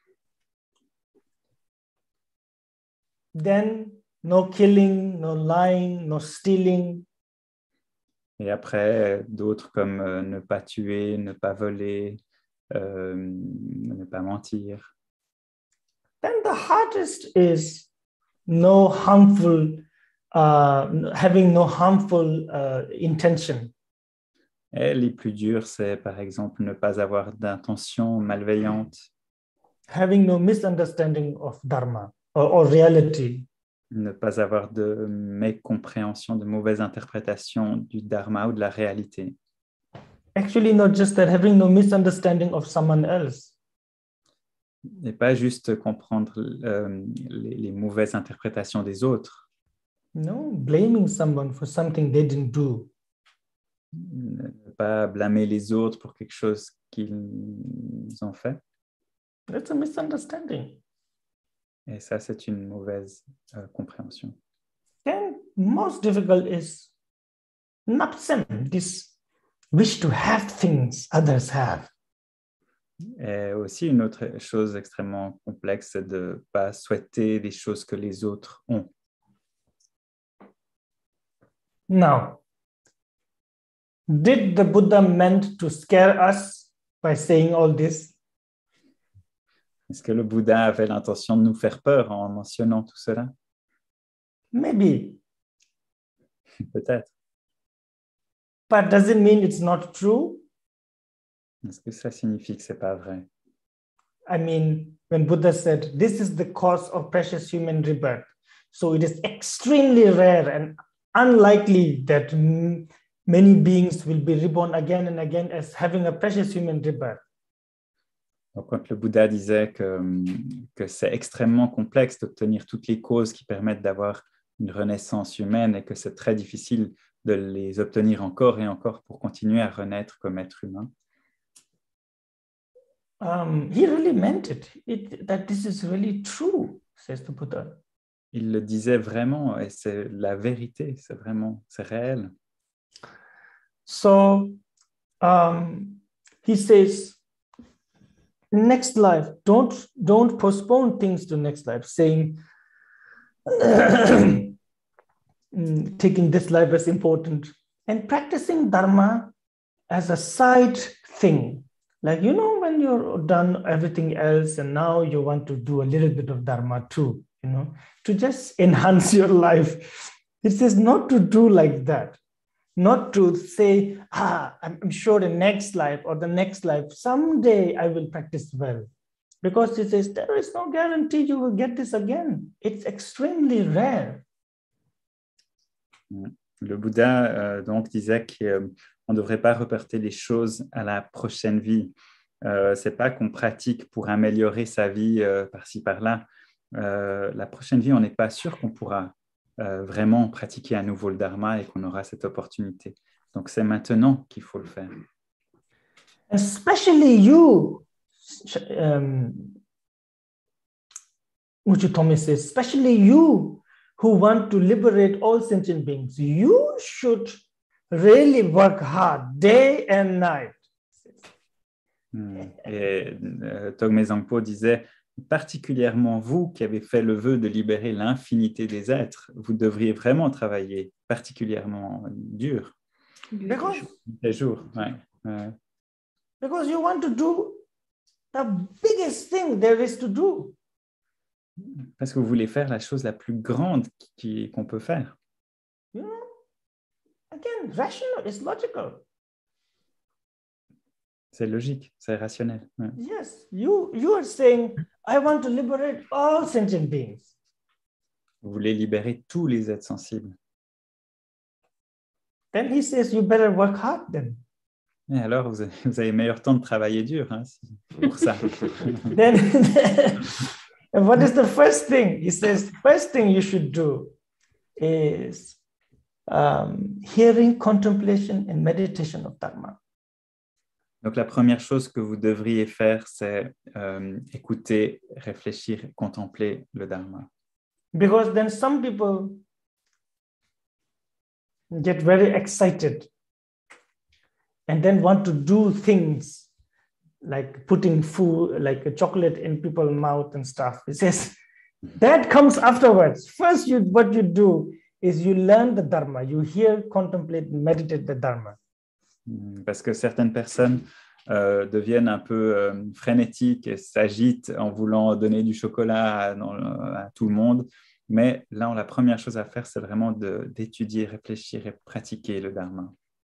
Then no killing, no lying, no stealing. Et après, d'autres comme euh, ne pas tuer, ne pas voler, euh, ne pas mentir. Then the hardest is no harmful Uh, having no harmful uh, intention. Et les plus durs, c'est par exemple ne pas avoir d'intention malveillante. Having no misunderstanding of dharma or, or reality. Ne pas avoir de mécompréhension, de mauvaise interprétation du dharma ou de la réalité. Actually, not just that, having no misunderstanding of someone else. Et pas juste comprendre euh, les, les mauvaises interprétations des autres. No, blaming someone for something they didn't do. Ne pas blâmer les autres pour quelque chose qu'ils ont fait. That's a misunderstanding. Et ça, c'est une mauvaise euh, compréhension. Then most difficult is napsem, this wish to have things others have. Et aussi, une autre chose extrêmement complexe, c'est de ne pas souhaiter les choses que les autres ont. Now, did the Buddha meant to scare us by saying all this? Est-ce que le Bouddha avait l'intention de nous faire peur en mentionnant tout cela? Maybe. Peut-être. But does it mean it's not true? Est-ce que ça signifie que ce n'est pas vrai? I mean, when Buddha said, this is the cause of precious human rebirth. So it is extremely rare and unlikely that m- many beings will be reborn again and again as having a precious human rebirth. Donc, quand le Bouddha disait que, que c'est extrêmement complexe d'obtenir toutes les causes qui permettent d'avoir une renaissance humaine et que c'est très difficile de les obtenir encore et encore pour continuer à renaître comme être humain, Um, he really meant it, it, that this is really true, says the Buddha. il le disait vraiment et c'est la vérité, c'est vraiment, c'est réel. So um, he says, next life, don't, don't postpone things to next life, saying, taking this life as important and practicing Dharma as a side thing. Like, you know, when you're done everything else and now you want to do a little bit of Dharma too, you know, to just enhance your life. It says not to do like that, not to say, ah, I'm sure the next life or the next life, someday I will practice well. Because it says there is no guarantee you will get this again. It's extremely rare. Le Bouddha euh, donc disait qu'on ne devrait pas reporter les choses à la prochaine vie. Euh, ce n'est pas qu'on pratique pour améliorer sa vie euh, par-ci, par-là. Euh, la prochaine vie, on n'est pas sûr qu'on pourra euh, vraiment pratiquer à nouveau le Dharma et qu'on aura cette opportunité. Donc, c'est maintenant qu'il faut le faire. Especially you, um, Uchitomi says, especially you who want to liberate all sentient beings, you should really work hard day and night. Hmm. Et euh, Togme Zangpo disait, particulièrement vous qui avez fait le vœu de libérer l'infinité des êtres, vous devriez vraiment travailler particulièrement dur. Because, Les jours, ouais. Ouais. because you want to do the biggest thing there is to do. Parce que vous voulez faire la chose la plus grande qui, qu'on peut faire. You know, again, rational, it's logical. C'est logique, c'est rationnel. Ouais. Yes, you, you are saying, I want to liberate all sentient beings. Vous voulez libérer tous les êtres sensibles. Then he says, you better work hard then. Et alors, vous avez, vous avez meilleur temps de travailler dur hein, pour ça. Then, what is the first thing? He says, first thing you should do is um, hearing, contemplation, and meditation of Dharma. Donc, la première chose que vous devriez faire, c'est euh, écouter, réfléchir, contempler le Dharma. Because then some people get very excited and then want to do things like putting food, like a chocolate in people's mouth and stuff. It says that comes afterwards. First, you, what you do is you learn the Dharma. You hear, contemplate, meditate the Dharma. Parce que certaines personnes euh, deviennent un peu euh, frénétiques et s'agitent en voulant donner du chocolat à, dans, à tout le monde. Mais là, la première chose à faire, c'est vraiment de, d'étudier, réfléchir et pratiquer le Dharma.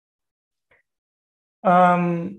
Um,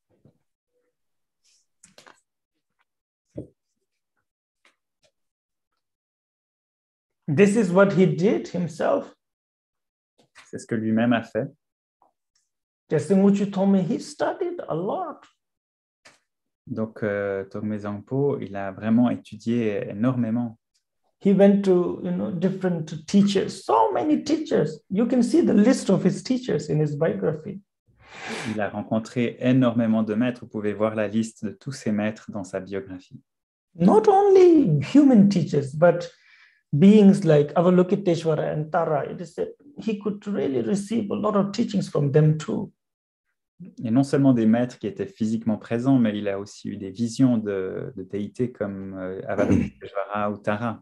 this is what he did himself. C'est ce que lui-même a fait. Tessenguchi told me he studied a lot. Donc, euh, Togme Zangpo, il a vraiment étudié énormément. He went to, you know, different teachers, so many teachers. You can see the list of his teachers in his biography. Il a rencontré énormément de maîtres. Vous pouvez voir la liste de tous ses maîtres dans sa biographie. Not only human teachers, but beings like Avalokiteshvara and Tara. It is said he could really receive a lot of teachings from them too. Et non seulement des maîtres qui étaient physiquement présents, mais il a aussi eu des visions de, de déités comme euh, Avalokiteshvara ou Tara.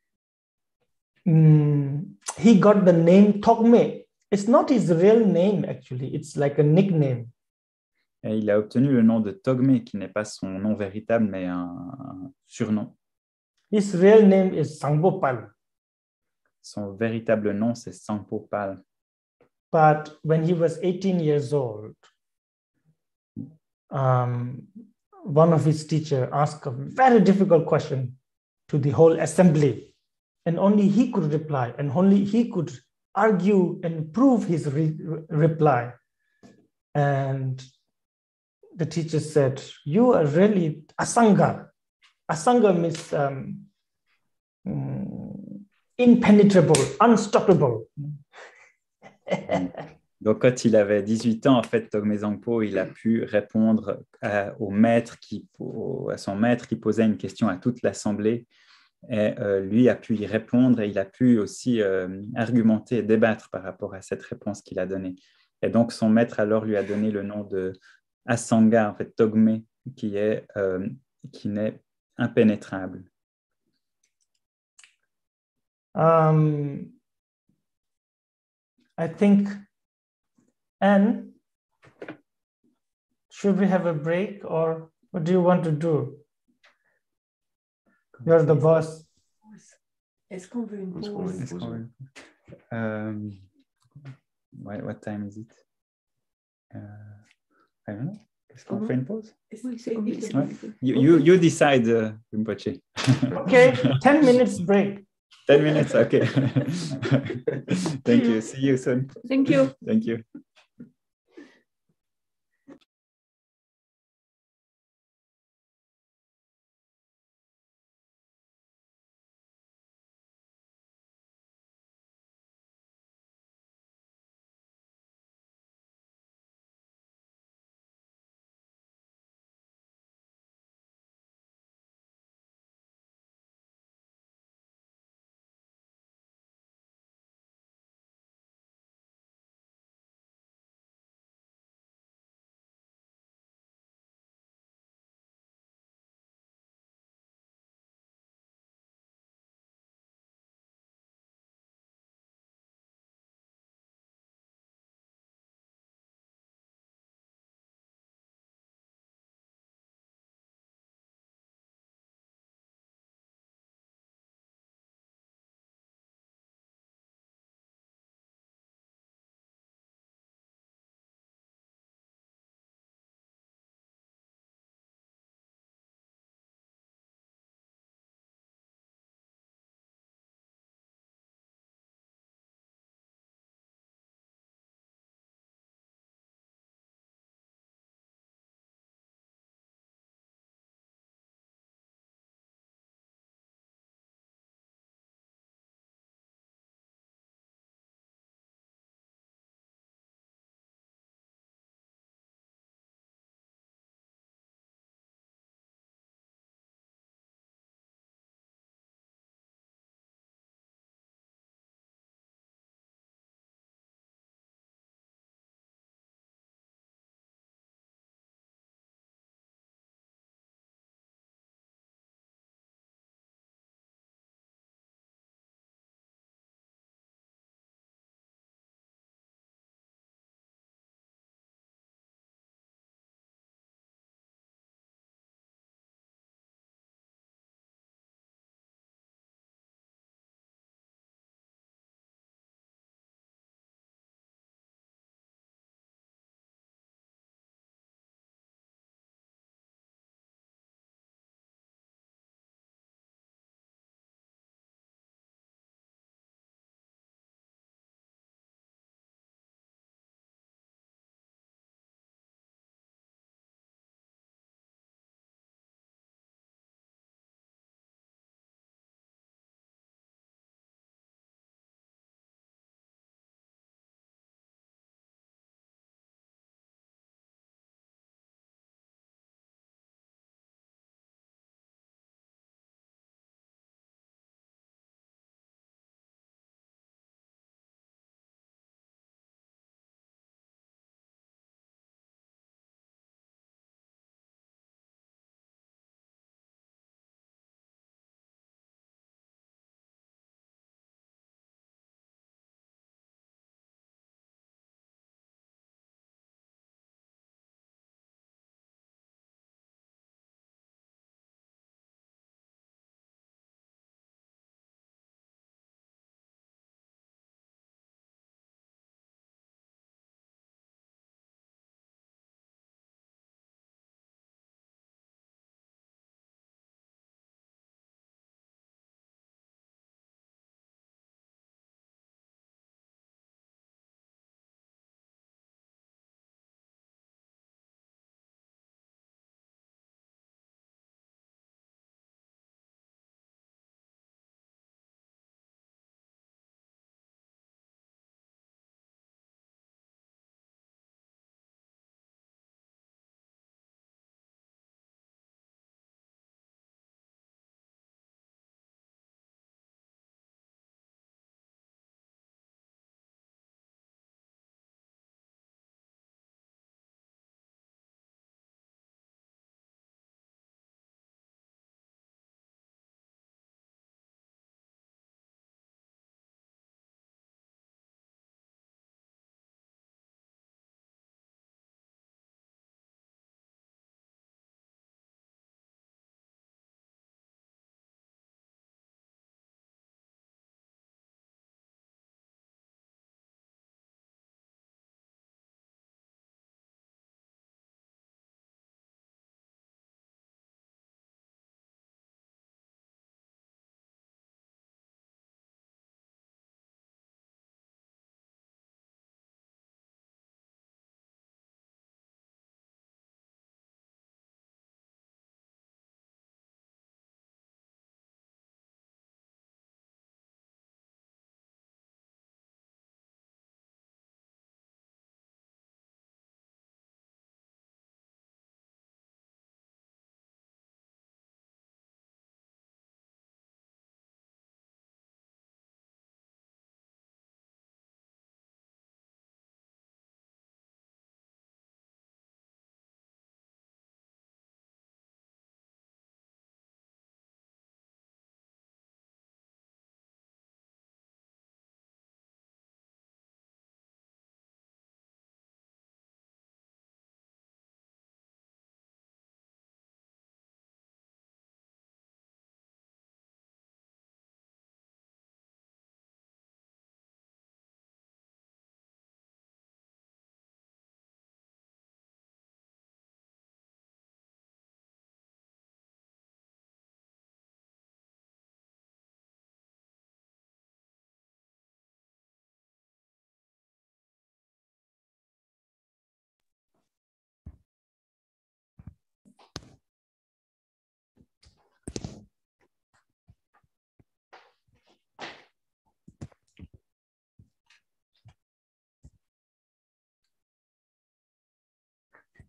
Mm, he got the name Togme. It's not his real name, actually. It's like a nickname. Et il a obtenu le nom de Togme, qui n'est pas son nom véritable, mais un, un surnom. His real name is Sangbopal. Son véritable nom, c'est Sangpo Pal. But when he was eighteen years old, um, one of his teachers asked a very difficult question to the whole assembly. And only he could reply, and only he could argue and prove his re- reply. And the teacher said, you are really Asanga. Asanga means um, mm, impenetrable, unstoppable. Donc, quand il avait dix-huit ans, en fait, Togme Sangpo, il a pu répondre à, au maître qui, au, à son maître qui posait une question à toute l'assemblée. Et euh, lui a pu y répondre et il a pu aussi euh, argumenter et débattre par rapport à cette réponse qu'il a donnée. Et donc, son maître alors lui a donné le nom de Asanga, en fait, Togme, qui est, euh, qui n'est impénétrable. Um, I think, Anne, should we have a break or what do you want to do? You're the boss. Est-ce qu'on veut une Est-ce qu'on veut pause? une pause? Um, what, what time is it? Uh, I don't know. Est-ce qu'on Mhm. fait une pause? Oui, c'est oui, c'est Ouais. bon. You, you, you decide, uh, Rinpoche. Okay, ten minutes break. ten minutes, okay. Thank you. See you soon. Thank you. Thank you.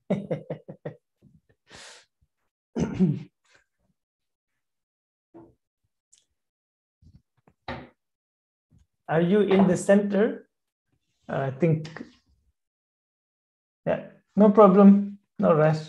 Are you in the center? Uh, I think, yeah, no problem, no rush.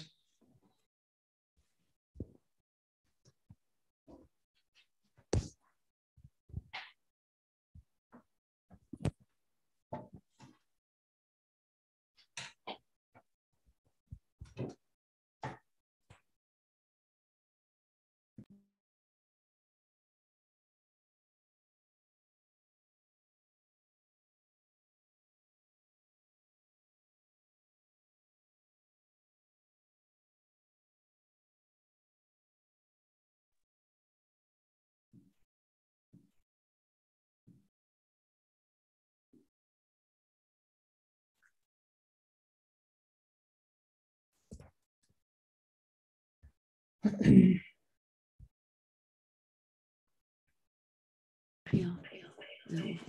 Rien, rien, rien.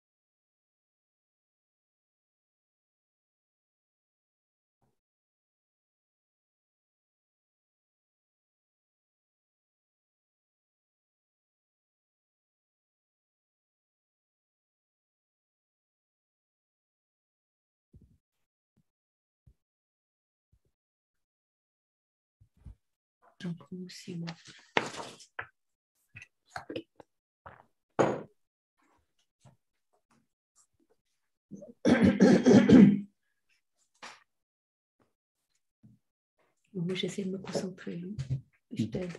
J'en prends aussi, moi. Moi, j'essaie de me concentrer. Hein. Je t'aide.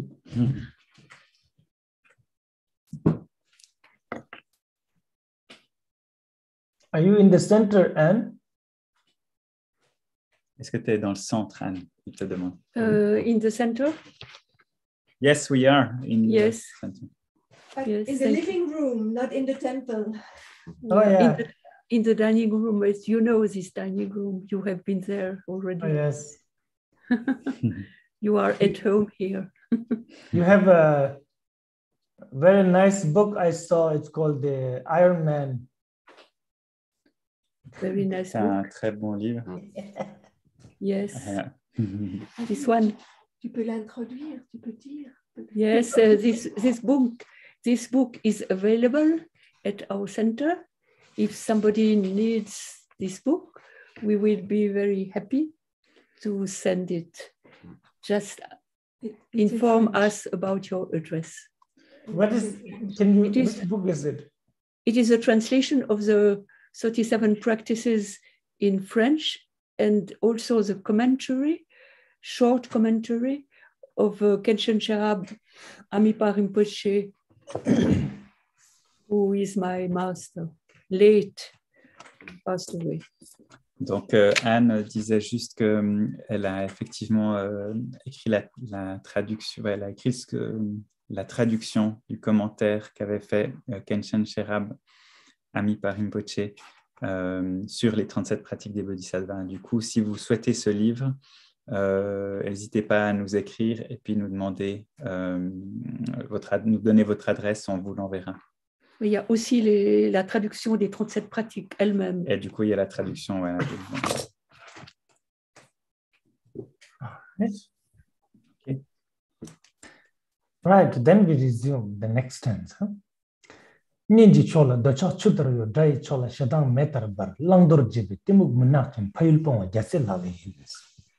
Are you in the center, Anne? Est-ce que tu es dans le centre, Anne? Il te demande. Uh, in the center? Yes, we are in Yes. the center. But Yes, in the thank living room, not in the temple. Oh, yeah. In the, in the dining room, as you know, this dining room, you have been there already. Oh, yes. You are at home here. You have a very nice book I saw. It's called The Iron Man. Very nice C'est un book. très bon livre. Yes. Yeah. This one. Tu peux l'introduire, tu peux dire. Yes, uh, this this book this book is available at our center. If somebody needs this book, we will be very happy to send it. Just inform us about your address. What is, can you, It is- which book is it? It is a translation of the thirty-seven practices in French and also the commentary, short commentary of uh, Kenshin Sherab Amipa Rinpoche, who is my master, late passed away. Donc, euh, Anne disait juste qu'elle a effectivement euh, écrit la, la traduction, elle a écrit ce que, la traduction du commentaire qu'avait fait euh, Kenshin Sherab Amipa Rinpoche euh, sur les trente-sept pratiques des Bodhisattvas. Du coup, si vous souhaitez ce livre, euh, n'hésitez pas à nous écrire et puis nous demander, euh, votre, ad- nous donner votre adresse, on vous l'enverra. Mais il y a aussi les, la traduction des trente-sept pratiques elles-mêmes. Et du coup, il y a la traduction. Voilà. Yes. Okay. Right, then we resume the next tense. Huh? Ninji chola dacha chudra yo dai chola shadang metar bar langdur jibi timug munakin payulpon yase lave hilis.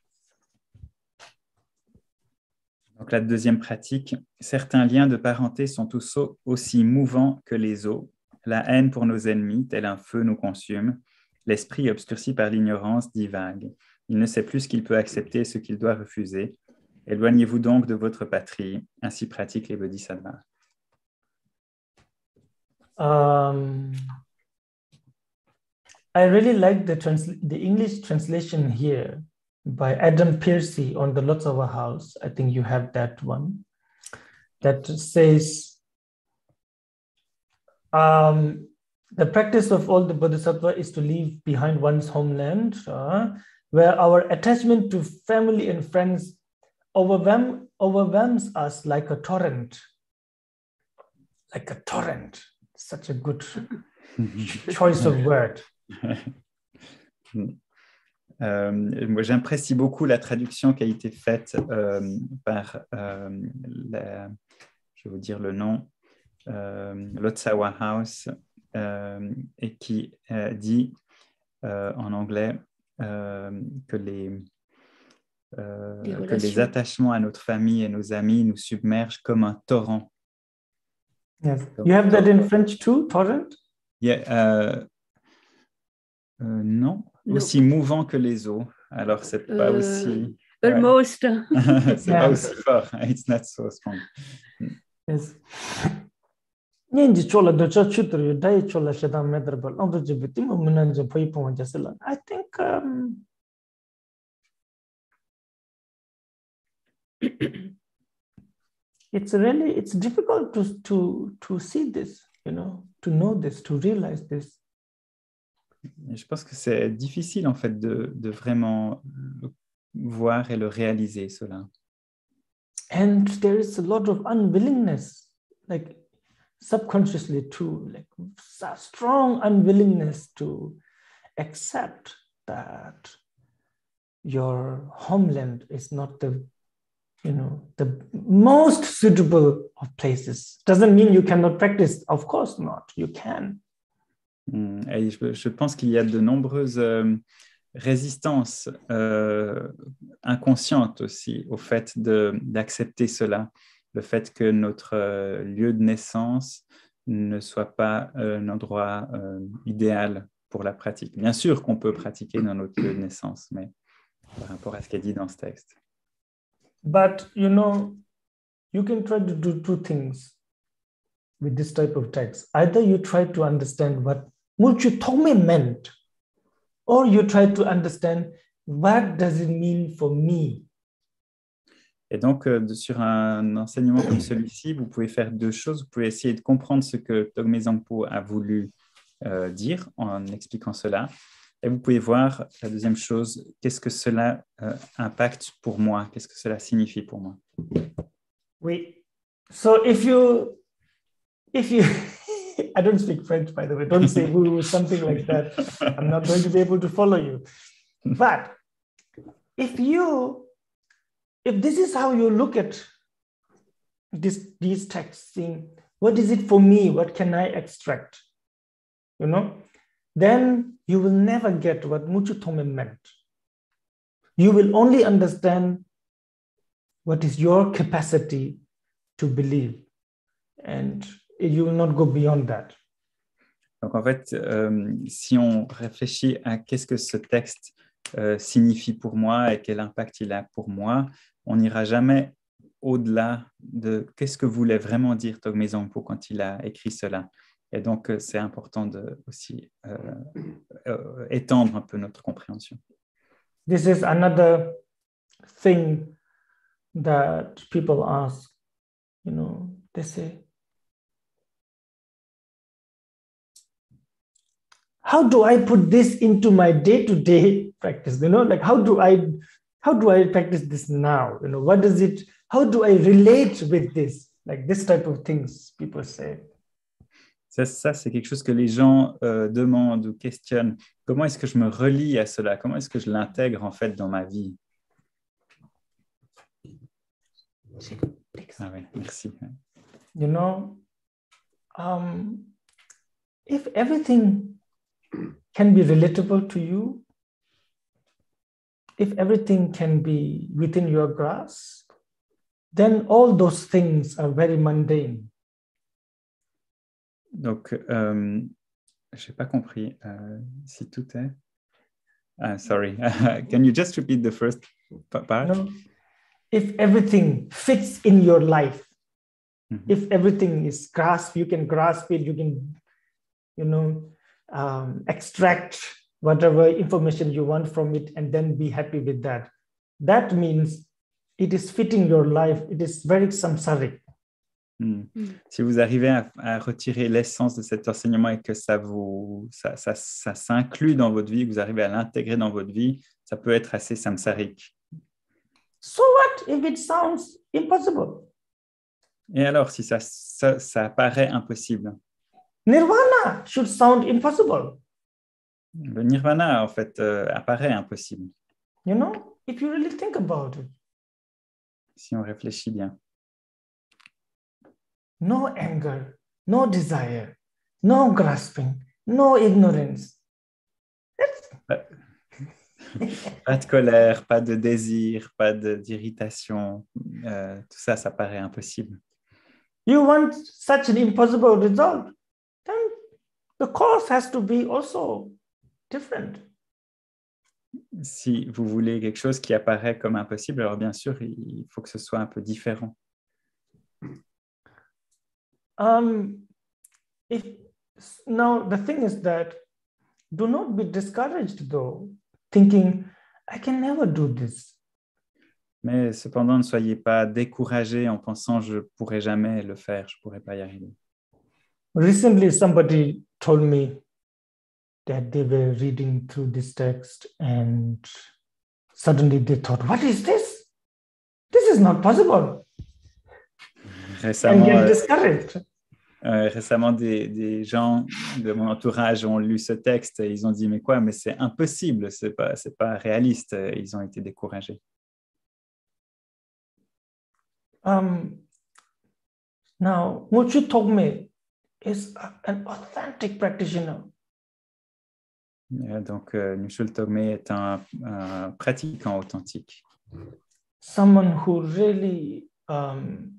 Donc, la deuxième pratique, certains liens de parenté sont tous au- aussi mouvants que les eaux. La haine pour nos ennemis, tel un feu, nous consume. L'esprit, obscurci par l'ignorance, divague. Il ne sait plus ce qu'il peut accepter et ce qu'il doit refuser. Éloignez-vous donc de votre patrie. Ainsi pratiquent les bodhisattvas. Um, I really like the, trans- the English translation here by Adam Piercy on the Lotsawa House. I think you have that one that says um, the practice of all the bodhisattva is to leave behind one's homeland, uh, where our attachment to family and friends overwhelm, overwhelms us like a torrent. Like a torrent. Such a good choice of word. Euh, moi, j'apprécie beaucoup la traduction qui a été faite euh, par, euh, la, je vais vous dire le nom, euh, Lotsawa House, euh, et qui euh, dit euh, en anglais euh, que, les, euh, Les que les attachements à notre famille et nos amis nous submergent comme un torrent. Yes. You have that in French too, torrent? Yeah, euh, euh, non, No. aussi mouvant que les eaux. Alors, c'est pas Euh, aussi... Almost. Ouais. C'est Yeah. pas aussi fort. It's not so strong. Yes. Ninji chola docha chutru dai chola shadam medrabal amru jibiti mumunanja poipon jasela. I think um, it's really it's difficult to to to see this, you know, to know this, to realize this. Je pense que c'est difficile en fait de, de vraiment le voir et le réaliser cela. And there is a lot of unwillingness, like subconsciously too, like a strong unwillingness to accept that your homeland is not the, you know, the most suitable of places. Doesn't mean you cannot practice. Of course not. You can. Et je, je pense qu'il y a de nombreuses euh, résistances euh, inconscientes aussi au fait de, d'accepter cela, le fait que notre euh, lieu de naissance ne soit pas euh, un endroit euh, idéal pour la pratique. Bien sûr qu'on peut pratiquer dans notre lieu de naissance, mais par rapport à ce qui est dit dans ce texte. But, you know, you can try to do two things with this type of text. Either you try to understand what Muchu Tome meant, or you try to understand what does it mean for me. Et donc, euh, de, sur un enseignement comme celui-ci, vous pouvez faire deux choses. Vous pouvez essayer de comprendre ce que Togme Zangpo a voulu euh, dire en expliquant cela. Et vous pouvez voir, la deuxième chose, qu'est-ce que cela euh, impacte pour moi, qu'est-ce que cela signifie pour moi. Oui. So if you, if you, I don't speak French, by the way. Don't say woo, something like that. I'm not going to be able to follow you. But if you, if this is how you look at this, these texts, saying, what is it for me? What can I extract? You know, then you will never get what Muchu Tome meant. You will only understand what is your capacity to believe. And you will not go beyond that. Donc en fait, euh, si on réfléchit à qu'est-ce que ce texte euh, signifie pour moi et quel impact il a pour moi, on n'ira jamais au-delà de qu'est-ce que voulait vraiment dire Togme Zangpo quand il a écrit cela. Et donc, c'est important de aussi euh, euh, étendre un peu notre compréhension. This is another thing that people ask, you know, they say, how do I put this into my day-to-day practice? You know, like how do I, how do I practice this now? You know, what does it, how do I relate with this? Like this type of things people say. Ça, ça c'est quelque chose que les gens euh, demandent ou questionnent. Comment est-ce que je me relie à cela? Comment est-ce que je l'intègre en fait dans ma vie? Ah ouais, merci. You know, um, if everything can be relatable to you, if everything can be within your grasp, then all those things are very mundane. Donc, euh, je n'ai pas compris euh, si tout est... Ah, sorry. Can you just repeat the first part? No, if everything fits in your life, mm-hmm. if everything is grasp, you can grasp it, you can, you know, um, extract whatever information you want from it and then be happy with that. That means it is fitting your life. It is very samsaric. Hmm. Si vous arrivez à, à retirer l'essence de cet enseignement et que ça, vous, ça, ça, ça s'inclut dans votre vie, que vous arrivez à l'intégrer dans votre vie, ça peut être assez samsarique. So what if it sounds impossible? Et alors, si ça, ça, ça paraît impossible? Nirvana should sound impossible. Le nirvana, en fait, euh, apparaît impossible, You know, if you really think about it. si on réfléchit bien. No anger, no desire, no grasping, no ignorance. Pas, pas de colère, pas de désir, pas de- d'irritation. Euh, tout ça, ça paraît impossible. You want such an impossible result, then the cause has to be also different. Si vous voulez quelque chose qui apparaît comme impossible, alors bien sûr, il faut que ce soit un peu différent. Um, if now the thing is that do not be discouraged though, thinking I can never do this. Mais cependant, ne soyez pas découragés en pensant je ne pourrai jamais le faire, je ne pourrai pas y arriver. Recently, somebody told me that they were reading through this text and suddenly they thought, what is this? This is not possible. And Récemment, get euh, discouraged. euh, récemment des, des gens de mon entourage ont lu ce texte et ils ont dit mais quoi, mais c'est impossible, c'est pas, c'est pas réaliste. Ils ont été découragés. Um, now, Mochu Togme is a- an authentic practitioner. Euh, Donc, euh, Nushul Togme est un, un pratiquant authentique. Someone who really, um,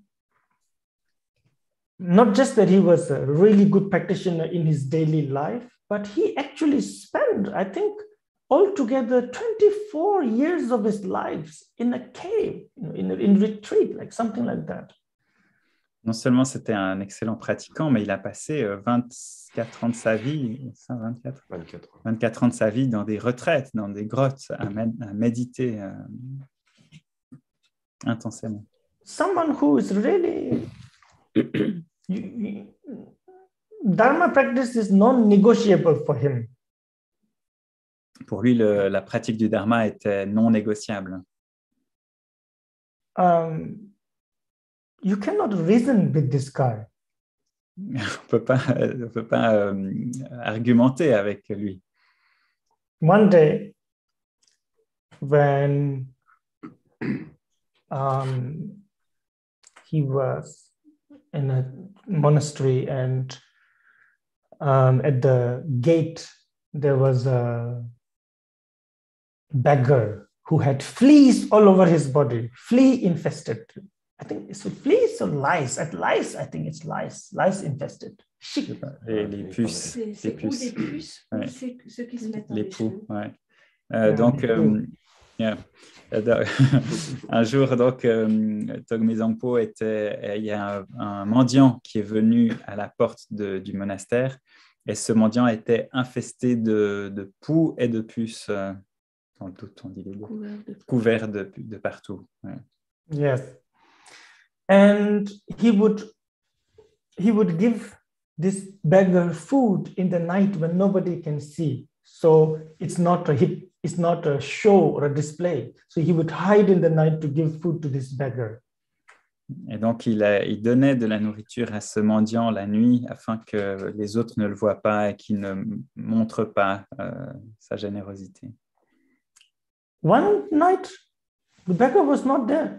not just that he was a really good practitioner in his daily life, but he actually spent, I think, altogether twenty-four years of his life in a cave, you know, in, a, in retreat, like something like that. Non seulement c'était un excellent pratiquant, mais il a passé euh, vingt-quatre ans de sa vie, ça, vingt-quatre, vingt-quatre. vingt-quatre ans de sa vie dans des retraites, dans des grottes, à, mé- à méditer euh, intensément. Someone who is really, you- you- Dharma practice is non-negotiable for him. Pour lui, le- la pratique du dharma était non négociable. Um, you cannot reason with this guy. On ne peut pas, on peut pas euh, argumenter avec lui. One day, when um, he was in a monastery and um, at the gate, there was a beggar who had fleas all over his body, flea infested. I think it's fleas or lice. At lice, I think it's lice, lice infested. Je sais pas, Les, les puces. C'est Les c'est ou puces. des puces ou Ouais. c'est ceux qui se mettent dans Les les poux, cheveux. ouais. Euh, Yeah, donc, les euh, poux. yeah. Euh, un jour, donc, euh, Togme Zampo était, il y a un, un mendiant qui est venu à la porte de- du monastère et ce mendiant était infesté de, de poux et de puces. euh, Dans le doute, on dit les deux. Couvert de- Couvert de, de partout. Ouais. Yes. And he would he would give this beggar food in the night when nobody can see. So it's not a hit, it's not a show or a display. So he would hide in the night to give food to this beggar. Et donc, il, a, il donnait de la nourriture à ce mendiant la nuit afin que les autres ne le voient pas et qu'il ne montre pas euh, sa générosité. One night, the beggar was not there.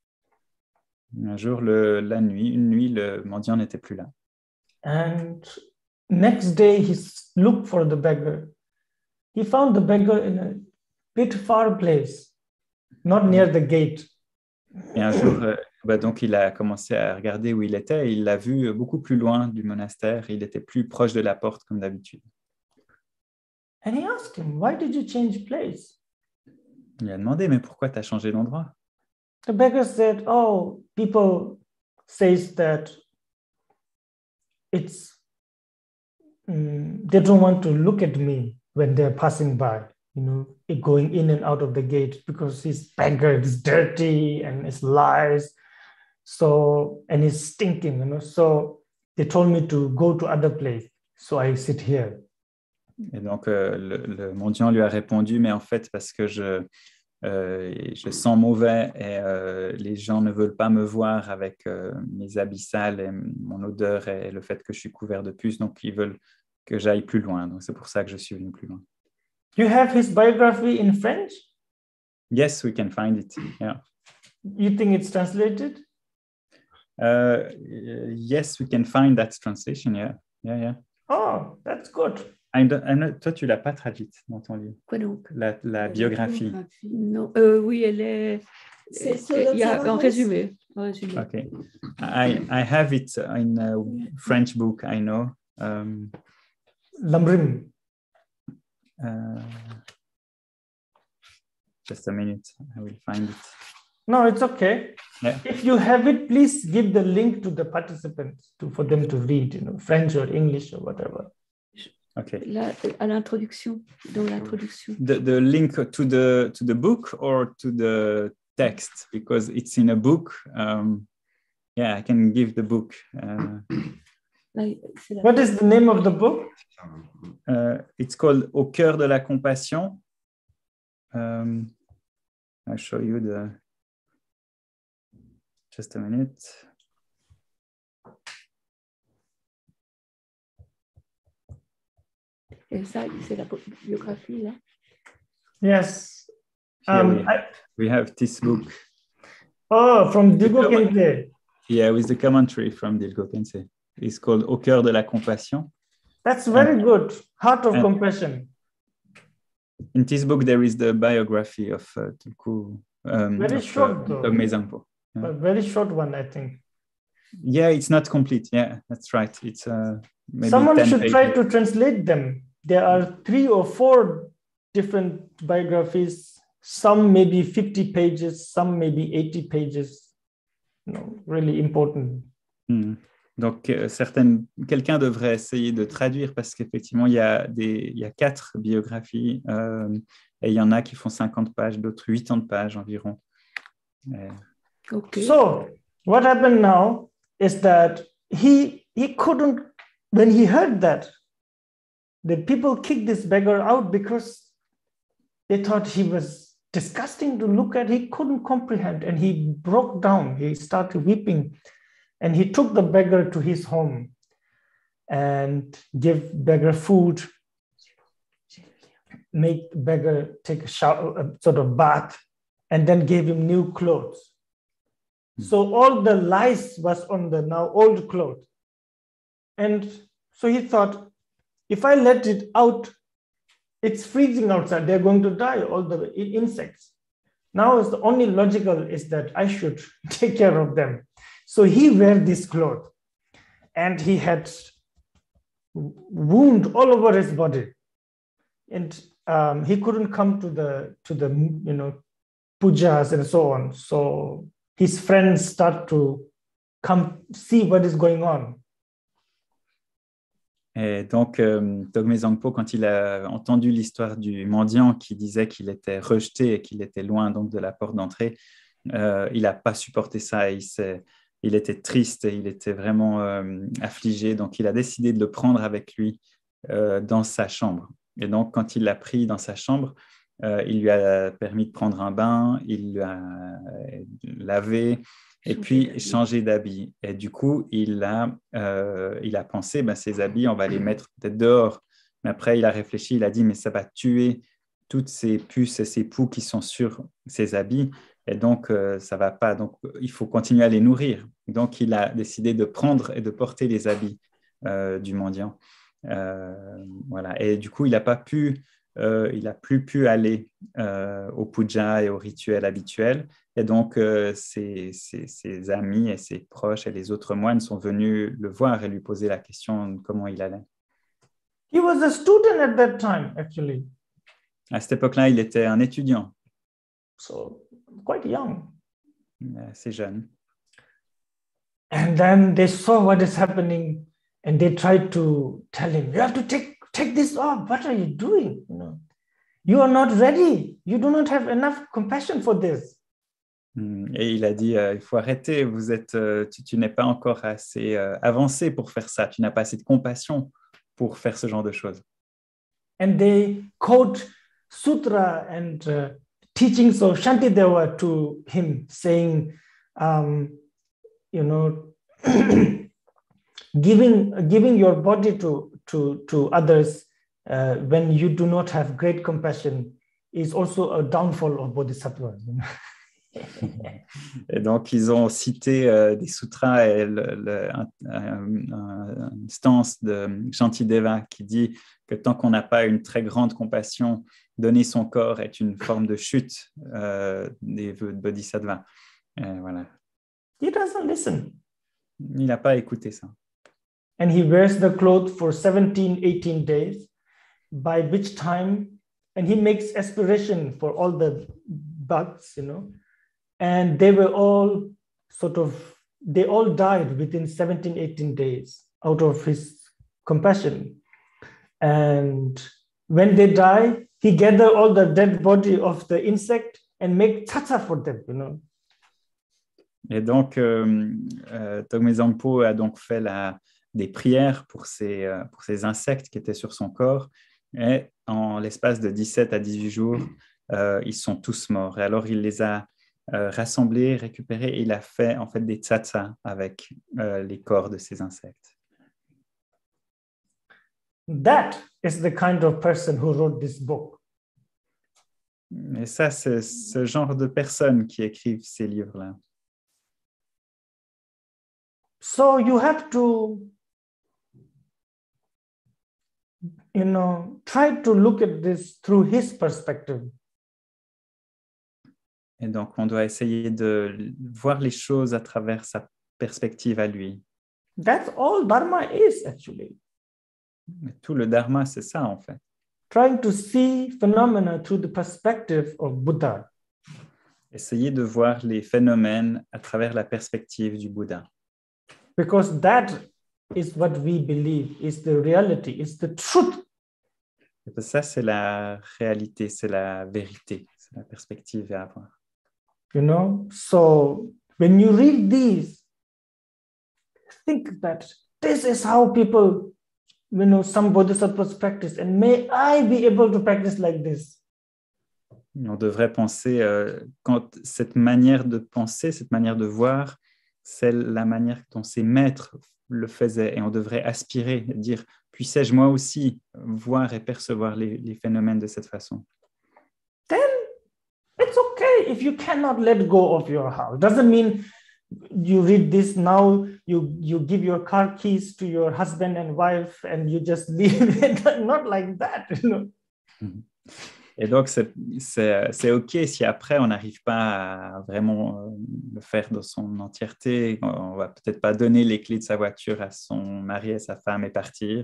Un jour, le, la nuit, une nuit, le mendiant n'était plus là. And next day, he s- looked for the beggar. He found the beggar in a bit far place, not near the gate. Et un jour, euh, bah donc, il a commencé à regarder où il était et il l'a vu beaucoup plus loin du monastère. Il était plus proche de la porte comme d'habitude. And he asked him, why did you change place? Il a demandé, mais pourquoi tu as changé d'endroit? The beggar said, oh, people says that it's, mm, they don't want to look at me when they're passing by, you know, it going in and out of the gate because he's beggar, it's dirty and it's lies. So, and it's stinking, you know, so they told me to go to other place. So I sit here. Et donc, euh, le, le mendiant lui a répondu, mais en fait, parce que je, euh, je sens mauvais et euh, les gens ne veulent pas me voir avec euh, mes habits sales et mon odeur et le fait que je suis couvert de puces, donc ils veulent que j'aille plus loin. Donc, c'est pour ça que je suis venu plus loin. You have his biography in French? Yes, we can find it. Yeah. You think it's translated? Uh, yes, we can find that translation. Yeah, yeah, yeah. Oh, that's good. I don't, I don't, toi, tu l'as pas traduite dans ton livre. Quoi donc? La, la biographie. Non, euh, oui, elle est. C'est sur Il y a en l'observance? résumé. En résumé. Okay, I I have it in a French book. I know. Um, Lamrim. uh, just a minute. I will find it. No, it's okay. Yeah. If you have it, please give the link to the participants to, for them to read, you know, French or English or whatever. Okay. Là, à l'introduction, dans l'introduction. The the link to the to the book or to the text, because it's in a book. Um, yeah, I can give the book. Uh, Là, c'est la- What is the name of the book? uh, it's called Au cœur de la compassion. Um, I'll show you the. Just a minute. Et ça, c'est la biographie, là. Yes. Here Um, we, I- we have this book. oh, from Diego Kente. Yeah, with the commentary from Dilgo Kensei. It's called Au cœur de la compassion. That's very good. Heart of And- compassion. In this book, there is the biography of uh, Tulku. Um, Very of, short, uh, though. Dogme Zampo. Yeah. A very short one, I think. Yeah, it's not complete. Yeah, that's right. It's uh, maybe Someone ten should pages. try to translate them. There are three or four different biographies. Some maybe fifty pages, some maybe eighty pages. You know, really important. Hmm. Donc, euh, certaines, quelqu'un devrait essayer de traduire parce qu'effectivement, il y a des, il y a quatre biographies euh, et il y en a qui font cinquante pages, d'autres quatre-vingts pages environ. Euh, OK. So what happened now is that he he couldn't, when he heard that, the people kicked this beggar out because they thought he was disgusting to look at. He couldn't comprehend, and he broke down. He started weeping, and he took the beggar to his home and gave beggar food, make beggar take a shower, a sort of bath, and then gave him new clothes. So all the lice was on the now old clothes. And so he thought, if I let it out, it's freezing outside. They're going to die, all the i- insects. Now is the only logical is that I should take care of them. So he wear this cloth, and he had wound all over his body, and um, he couldn't come to the to the you know pujas and so on. So his friends start to come see what is going on. Et donc, euh, Dogme Zangpo, quand il a entendu l'histoire du mendiant qui disait qu'il était rejeté et qu'il était loin donc de la porte d'entrée, euh, il n'a pas supporté ça. Il, s'est, il était triste et il était vraiment euh, affligé. Donc, il a décidé de le prendre avec lui euh, dans sa chambre. Et donc, quand il l'a pris dans sa chambre, euh, il lui a permis de prendre un bain, il lui a lavé, et puis changer d'habit. Et du coup, il a, euh, il a pensé, ben, ces habits, on va les mettre peut-être dehors. Mais après, il a réfléchi, il a dit, mais ça va tuer toutes ces puces et ces poux qui sont sur ces habits. Et donc, euh, ça ne va pas. Donc, il faut continuer à les nourrir. Donc, il a décidé de prendre et de porter les habits euh, du mendiant. Euh, voilà. Et du coup, il n'a pas pu... Euh, il n'a plus pu aller euh, au puja et au rituel habituel. Et donc, euh, ses, ses, ses amis et ses proches et les autres moines sont venus le voir et lui poser la question de comment il allait. He was a student at that time, actually, À cette époque-là, il était un étudiant, so quite young. assez jeune. And then they saw what is happening, and they tried to tell him, "You have to take take this off. What are you doing? You know, you are not ready. You do not have enough compassion for this." Et il a dit, euh, il faut arrêter, vous êtes, euh, tu, tu n'es pas encore assez euh, avancé pour faire ça, tu n'as pas assez de compassion pour faire ce genre de choses. And they quote sutra and uh, teachings of Shantideva to him, saying, um, you know, giving giving your body to to to others uh, when you do not have great compassion is also a downfall of bodhisattva. You know? Et donc, ils ont cité euh, des sutras et le, le, un, un, un, une stance de Shantideva qui dit que tant qu'on n'a pas une très grande compassion, donner son corps est une forme de chute euh, des vœux de bodhisattva. Et voilà. He doesn't listen. Il n'a pas écouté ça. And he wears the clothes for seventeen, eighteen days, by which time, and he makes aspiration for all the bugs, you know, and they were all sort of, they all died within seventeen, eighteen days out of his compassion. And when they die, he gathered all the dead body of the insect and make tata for them, you know. Et donc, euh, euh, Togme Zangpo a donc fait la, des prières pour ces, euh, pour ces insectes qui étaient sur son corps. Et en l'espace de dix-sept à dix-huit jours, euh, ils sont tous morts. Et alors, il les a euh, rassemblés, récupérés, et il a fait en fait des tsatsa avec euh, les corps de ces insectes. That is the kind of person who wrote this book. Et ça, c'est ce genre de personnes qui écrivent ces livres-là. So you have to, you know, try to look at this through his perspective. Et donc, on doit essayer de voir les choses à travers sa perspective à lui. That's all Dharma is actually. Et tout le dharma, c'est ça en fait. Trying to see phenomena through the perspective of Buddha. Essayer de voir les phénomènes à travers la perspective du Bouddha. Because that is what we believe is the reality, is the truth. Et ça, c'est la réalité, c'est la vérité, c'est la perspective à avoir. You know, so when you read these, think that this is how people, you know, some bodhisattvas practice, and may I be able to practice like this. On devrait penser, euh, quand cette manière de penser, cette manière de voir, c'est la manière dont ces maîtres le faisaient. Et on devrait aspirer, dire, puissais-je moi aussi voir et percevoir les, les phénomènes de cette façon. Then it's okay if you cannot let go of your house. Doesn't mean you read this now, you, you give your car keys to your husband and wife and you just leave it. Not like that, you know. Mm-hmm. Et donc, c'est, c'est, c'est OK si après, on n'arrive pas à vraiment le faire dans son entièreté. On ne va peut-être pas donner les clés de sa voiture à son mari et sa femme et partir.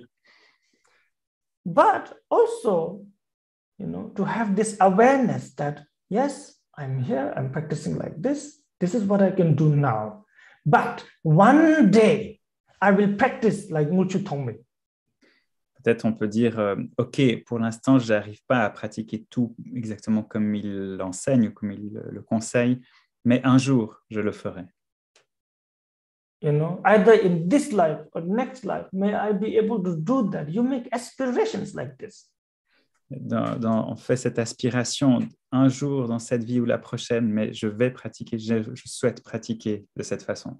But also, you know, to have this awareness that, yes, I'm here, I'm practicing like this. This is what I can do now. But one day, I will practice like Ngulchu Thongme. Peut-être on peut dire, euh, OK, pour l'instant, je n'arrive pas à pratiquer tout exactement comme il l'enseigne ou comme il le conseille, mais un jour, je le ferai. You know, either in this life or next life, may I be able to do that. You make aspirations like this. Dans, dans, on fait cette aspiration un jour dans cette vie ou la prochaine, mais je vais pratiquer, je, je souhaite pratiquer de cette façon.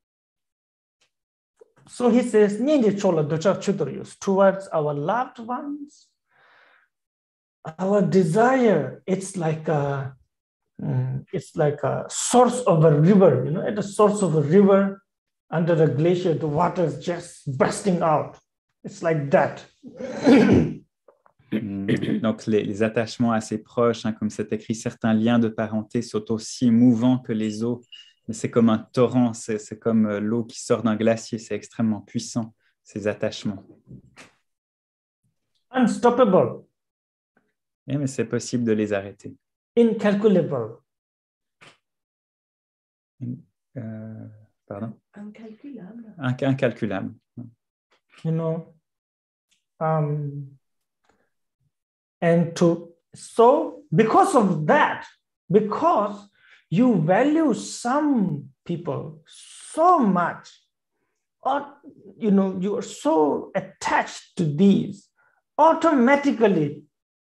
So he says, towards our loved ones, our desire, it's like a, it's like a source of a river, you know, at the source of a river, under a glacier, the water is just bursting out. It's like that. Donc, les, les attachements assez proches, hein, comme c'est écrit, certains liens de parenté sont aussi mouvants que les eaux. Mais c'est comme un torrent, c'est, c'est comme l'eau qui sort d'un glacier, c'est extrêmement puissant, ces attachements. Unstoppable. Et, mais c'est possible de les arrêter. Incalculable. Euh, pardon? Incalculable. Inc- incalculable. You know, um, and to, so because of that, because you value some people so much, or, you know, you are so attached to these, automatically,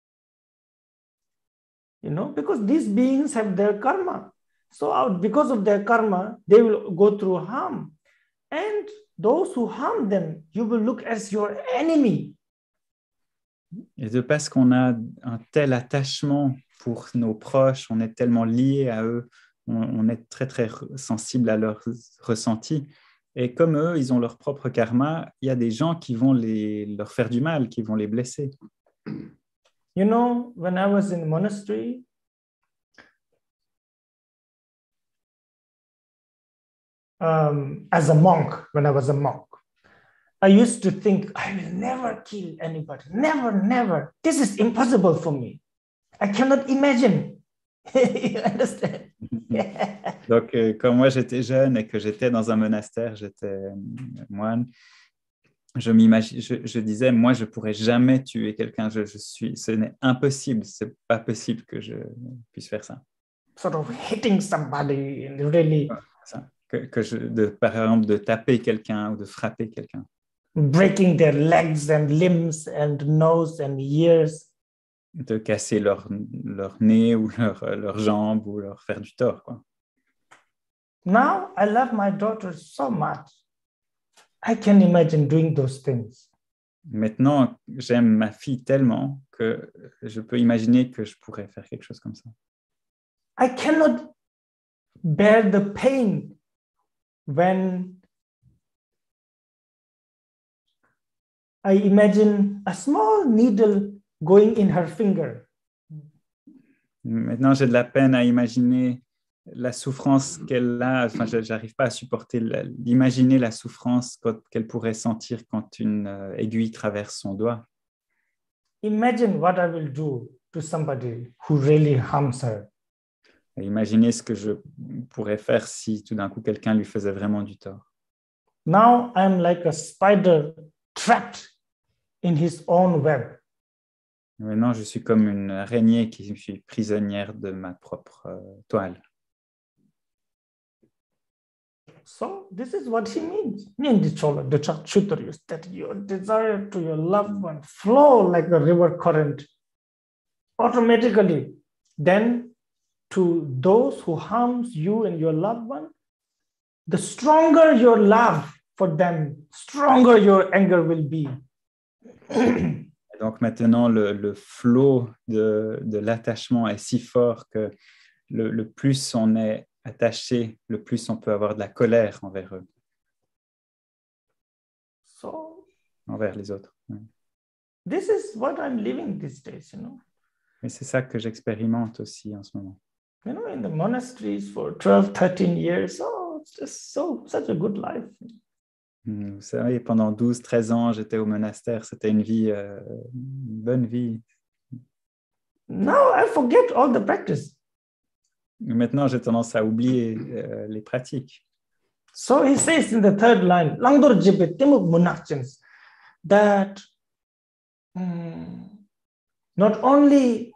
you know, because these beings have their karma. So out, because of their karma, they will go through harm. And those who harm them, you will look as your enemy. Et de parce qu'on a un tel attachement pour nos proches, on est tellement lié à eux, on, on est très, très sensible à leurs ressentis. Et comme eux, ils ont leur propre karma, il y a des gens qui vont les, leur faire du mal, qui vont les blesser. You know, when I was in monastery, um, as a monk, when I was a monk, I used to think, I will never kill anybody. Never, never. This is impossible for me. I cannot imagine. You understand? Yeah. Donc, euh, quand moi j'étais jeune et que j'étais dans un monastère, j'étais euh, moine, je, je, je disais, moi je ne pourrais jamais tuer quelqu'un. Je, je suis, ce n'est impossible, ce n'est pas possible que je puisse faire ça. Sort of hitting somebody and really. Ça. Que, que je, de, par exemple, de taper quelqu'un ou de frapper quelqu'un. Breaking their legs and limbs and nose and ears. De casser leur, leur nez ou leur, leurs jambes ou leur faire du tort, quoi. Now I love my daughter so much. I can imagine doing those things. Maintenant, j'aime ma fille tellement que je peux imaginer que je pourrais faire quelque chose comme ça. I cannot bear the pain when I imagine a small needle going in her finger. Maintenant, j'ai de la peine à imaginer la souffrance qu'elle a. Enfin, je n'arrive pas à supporter d'imaginer la souffrance qu'elle pourrait sentir quand une euh, aiguille traverse son doigt. Imagine what I will do to somebody who really harms her. Imaginez ce que je pourrais faire si tout d'un coup quelqu'un lui faisait vraiment du tort. Now I'm like a spider trapped in his own web. Maintenant, je suis comme une araignée qui suis prisonnière de ma propre euh, toile. So this is what he means. That your desire to your loved one flow like a river current automatically. Then to those who harms you and your loved one, the stronger your love for them, stronger your anger will be. Donc maintenant, le, le flot de, de l'attachement est si fort que le, le plus on est attaché, le plus on peut avoir de la colère envers eux, so, envers les autres. This is what I'm living these days, you know. Et c'est ça que j'expérimente aussi en ce moment. You know, in the monasteries for twelve, thirteen years, oh, it's just so, such a good life. Vous savez, pendant douze, treize ans, j'étais au monastère. C'était une vie, euh, une bonne vie. Now I forget all the practice. Maintenant, j'ai tendance à oublier euh, les pratiques. So he says in the third line, Langdur Jibbe Timuk Munachins, that um, not only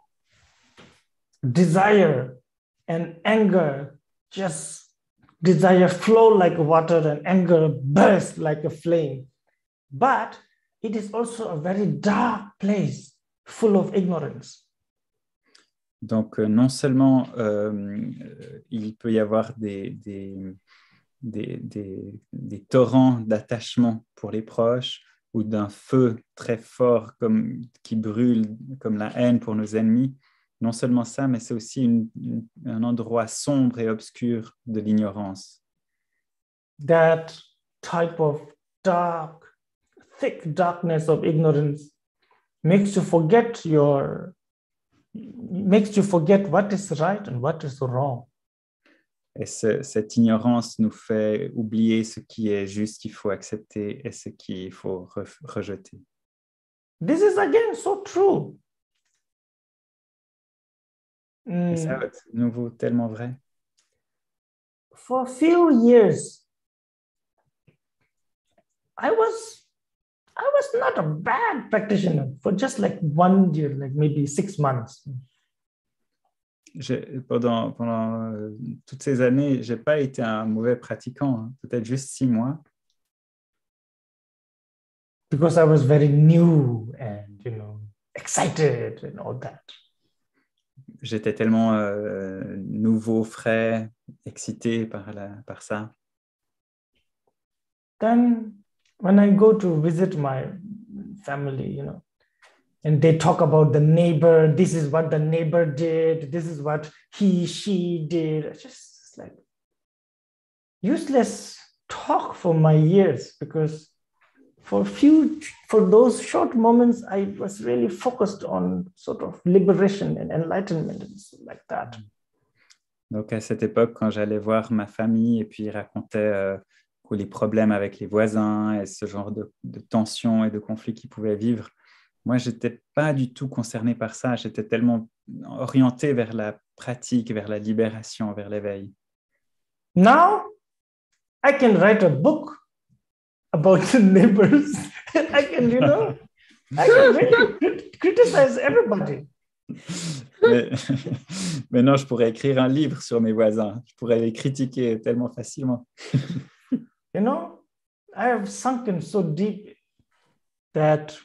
desire and anger, just desire flow like water and anger burst like a flame, but it is also a very dark place full of ignorance. Donc, euh, non seulement euh, il peut y avoir des, des, des, des, des torrents d'attachement pour les proches ou d'un feu très fort comme, qui brûle comme la haine pour nos ennemis. Non seulement ça, mais c'est aussi une, une, un endroit sombre et obscur de l'ignorance. That type of dark, thick darkness of ignorance makes you forget your makes you forget what is right and what is wrong. Et ce, cette ignorance nous fait oublier ce qui est juste qu'il faut accepter et ce qu'il faut re, rejeter. This is again so true. Mm. Et ça va être de nouveau tellement vrai. For a few years, I was I was not a bad practitioner for just like one year, like maybe six months. Je, pendant pendant euh, toutes ces années, j'ai pas été un mauvais pratiquant, hein, peut-être juste six mois. Because I was very new and you know excited and all that. J'étais tellement euh, nouveau, frais, excité par la par ça. Then when I go to visit my family, you know, and they talk about the neighbor. This is what the neighbor did. This is what he, she did. It's just like useless talk for my ears, because for few, for those short moments, I was really focused on sort of liberation and enlightenment and stuff like that. Donc à cette époque, quand j'allais voir ma famille et puis ils racontaient euh, les problèmes avec les voisins et ce genre de, de tensions et de conflits qu'ils pouvaient vivre, moi, je n'étais pas du tout concerné par ça. J'étais tellement orienté vers la pratique, vers la libération, vers l'éveil. Now, I can write a book about the neighbors. I can, you know, I can really criticize everybody. Mais, maintenant, je pourrais écrire un livre sur mes voisins. Je pourrais les critiquer tellement facilement. You know, I have sunken so deep that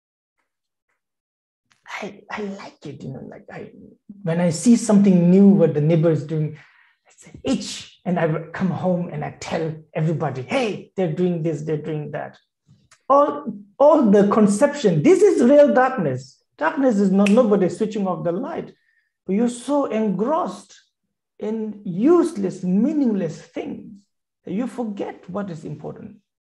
I, I like it. You know, like I, when I see something new, what the neighbor is doing, I say, itch, and I would come home and I tell everybody, hey, they're doing this, they're doing that. All, all the conception, this is real darkness. Darkness is not nobody switching off the light, but you're so engrossed in useless, meaningless things that you forget what is important.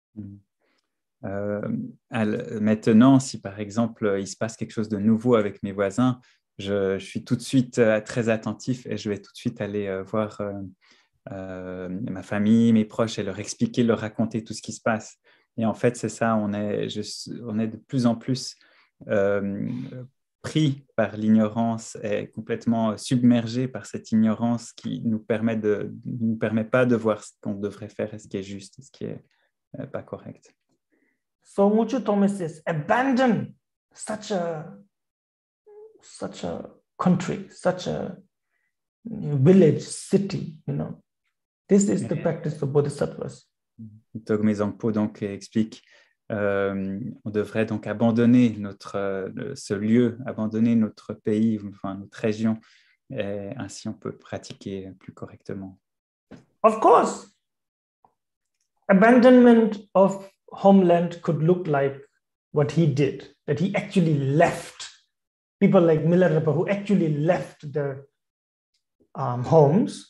Euh, maintenant, si par exemple, il se passe quelque chose de nouveau avec mes voisins, je, je suis tout de suite euh, très attentif et je vais tout de suite aller euh, voir euh, euh, ma famille, mes proches et leur expliquer, leur raconter tout ce qui se passe. Et en fait, c'est ça, on est, je, on est de plus en plus euh, pris par l'ignorance et complètement submergé par cette ignorance qui nous permet de, nous permet pas de voir ce qu'on devrait faire et ce qui est juste, et ce qui est euh, pas correct. So Muchu Thomas says, abandon such a such a country, such a village, city, you know. This is the practice of bodhisattvas. Togme Zangpo donc explique euh, on devrait donc abandonner notre euh, ce lieu, abandonner notre pays, enfin notre région, et ainsi on peut pratiquer plus correctement. Of course, abandonment of homeland could look like what he did, that he actually left. People like Milarepa who actually left their um, homes.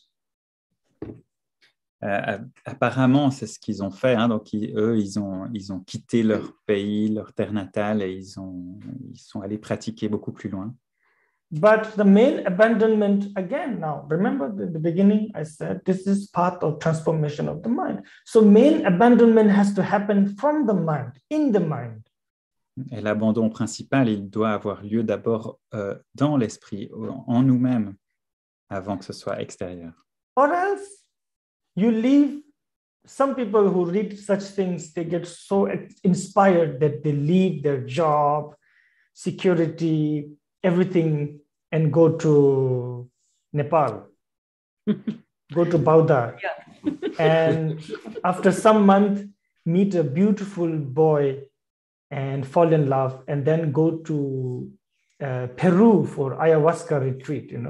Euh, apparemment, c'est ce qu'ils ont fait. Hein, donc, ils, eux, ils ont, ils ont quitté leur pays, leur terre natale, et ils, ont, ils sont allés pratiquer beaucoup plus loin. But the main abandonment, again, now, remember at the beginning, I said this is part of transformation of the mind. So main abandonment has to happen from the mind, in the mind. Et l'abandon principal, il doit avoir lieu d'abord euh, dans l'esprit, en nous-mêmes, avant que ce soit extérieur. Or else, you leave, some people who read such things, they get so inspired that they leave their job, security, everything, and go to Nepal, go to Bauda. Yeah. And after some month, meet a beautiful boy and fall in love, and then go to uh, Peru for ayahuasca retreat, you know.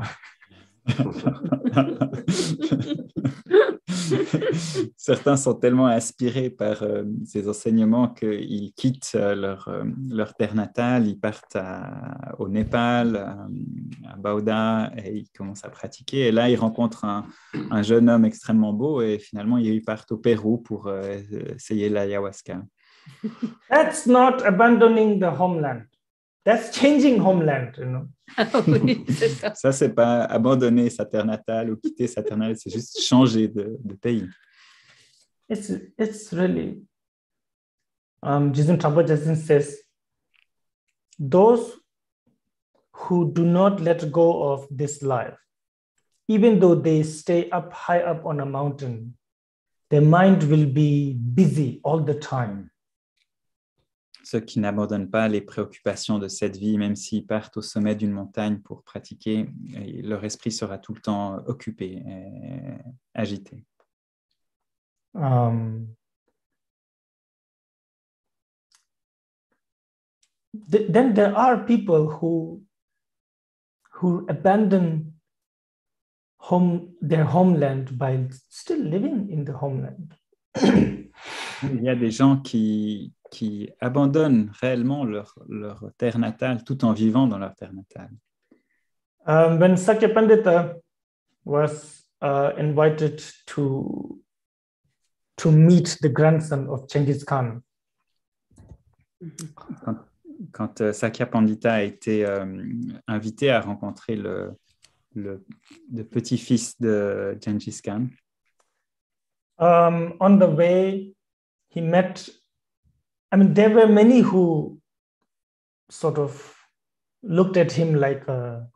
Certains sont tellement inspirés par euh, ces enseignements qu'ils quittent euh, leur, euh, leur terre natale, ils partent à, au Népal, à, à Bauda, et ils commencent à pratiquer. Et là, ils rencontrent un, un jeune homme extrêmement beau, et finalement, ils partent au Pérou pour euh, essayer l'ayahuasca. That's not abandoning the homeland. That's changing homeland, you know. Oui, c'est ça. Ça, c'est pas abandonner sa terre natale ou quitter sa terre natale, c'est juste changer de, de pays. It's, it's really, um, Jizun Trungpa Jizun says, those who do not let go of this life, even though they stay up high up on a mountain, their mind will be busy all the time. Ceux qui n'abandonnent pas les préoccupations de cette vie, même s'ils partent au sommet d'une montagne pour pratiquer, leur esprit sera tout le temps occupé et agité. Um, th- then there are people who, who abandon home, their homeland by still living in the homeland. Il y a des gens qui, qui abandonnent réellement leur, leur terre natale tout en vivant dans leur terre natale. Um, when Sakya Pandita was uh, invited to, to meet the grandson of Genghis Khan, Quand, quand euh, Sakya Pandita a été euh, invité à rencontrer le, le, le petit-fils de Genghis Khan, um, on the way he met, I mean, there were many who sort of looked at him like a,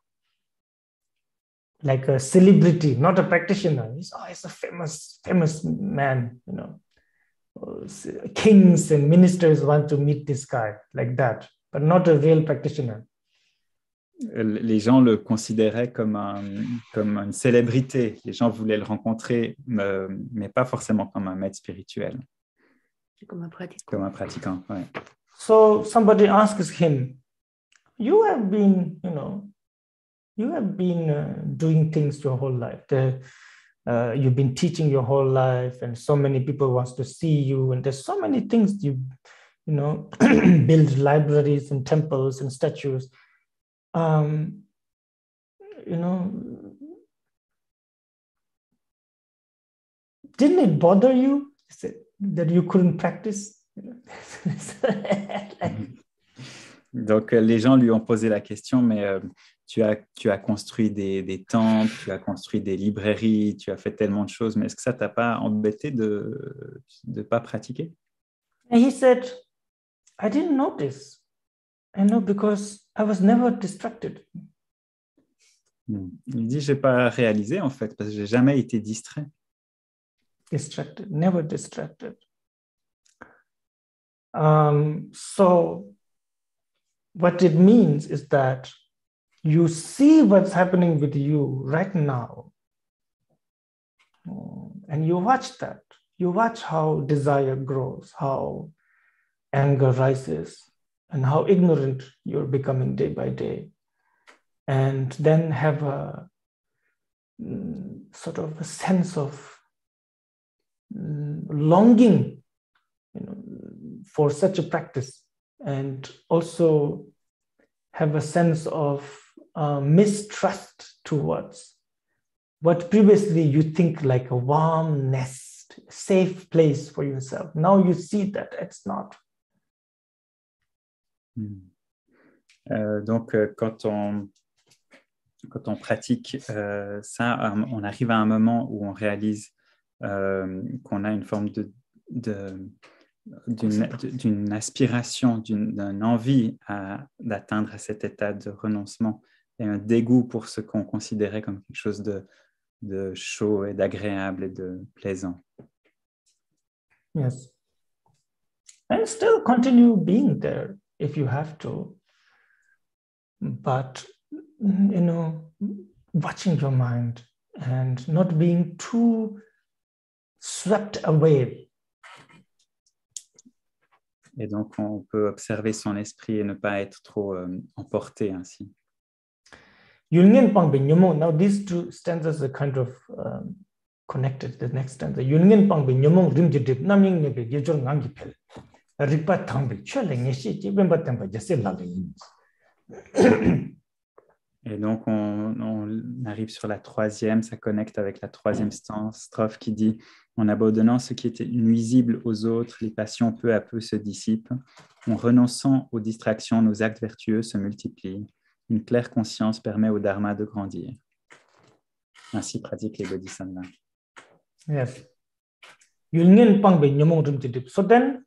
like a celebrity, not a practitioner. He's, oh, he's a famous, famous man, you know. Kings and ministers want to meet this guy like that, but not a real practitioner. les gens le considéraient comme, un, comme une célébrité. Les gens voulaient le rencontrer, euh, mais pas forcément comme un maître spirituel. Comme un pratiquant. Comme un pratiquant, ouais. So somebody asks him, you have been, you know, you have been uh, doing things your whole life. The, uh, you've been teaching your whole life, and so many people want to see you, and there's so many things you, you know, build libraries and temples and statues. Um, you know, didn't it bother you that you couldn't practice? Donc, les gens lui ont posé la question, mais euh, tu, as, tu as construit des, des temples, tu as construit des librairies, tu as fait tellement de choses, mais est-ce que ça ne t'a pas embêté de ne pas pratiquer? And he said, I didn't notice. I know because I was never distracted. Il dit, je n'ai pas réalisé en fait, parce que je n'ai jamais été distrait. Distracted, never distracted. Um, so what it means is that you see what's happening with you right now, and you watch that. You watch how desire grows, how anger rises, and how ignorant you're becoming day by day. And then have a mm, sort of a sense of mm, longing, you know, for such a practice, and also have a sense of uh, mistrust towards what previously you think like a warm nest, safe place for yourself. Now you see that it's not. Euh, donc, euh, quand on, quand on pratique euh, ça, on arrive à un moment où on réalise euh, qu'on a une forme de, de, d'une, d'une aspiration, d'une, d'une envie à, d'atteindre cet état de renoncement et un dégoût pour ce qu'on considérait comme quelque chose de, de chaud et d'agréable et de plaisant. Yes. And still continue being there if you have to. But, you know, watching your mind and not being too swept away. Et donc, on peut observer son esprit et ne pas être trop euh, emporté ainsi. Now, these two stanzas are kind of um, connected. The next stanza. Et donc, on, on arrive sur la troisième, ça connecte avec la troisième strophe qui dit « En abandonnant ce qui était nuisible aux autres, les passions peu à peu se dissipent. En renonçant aux distractions, nos actes vertueux se multiplient. Une claire conscience permet au dharma de grandir. » Ainsi pratiquent les bodhisattvas. Yes. So then,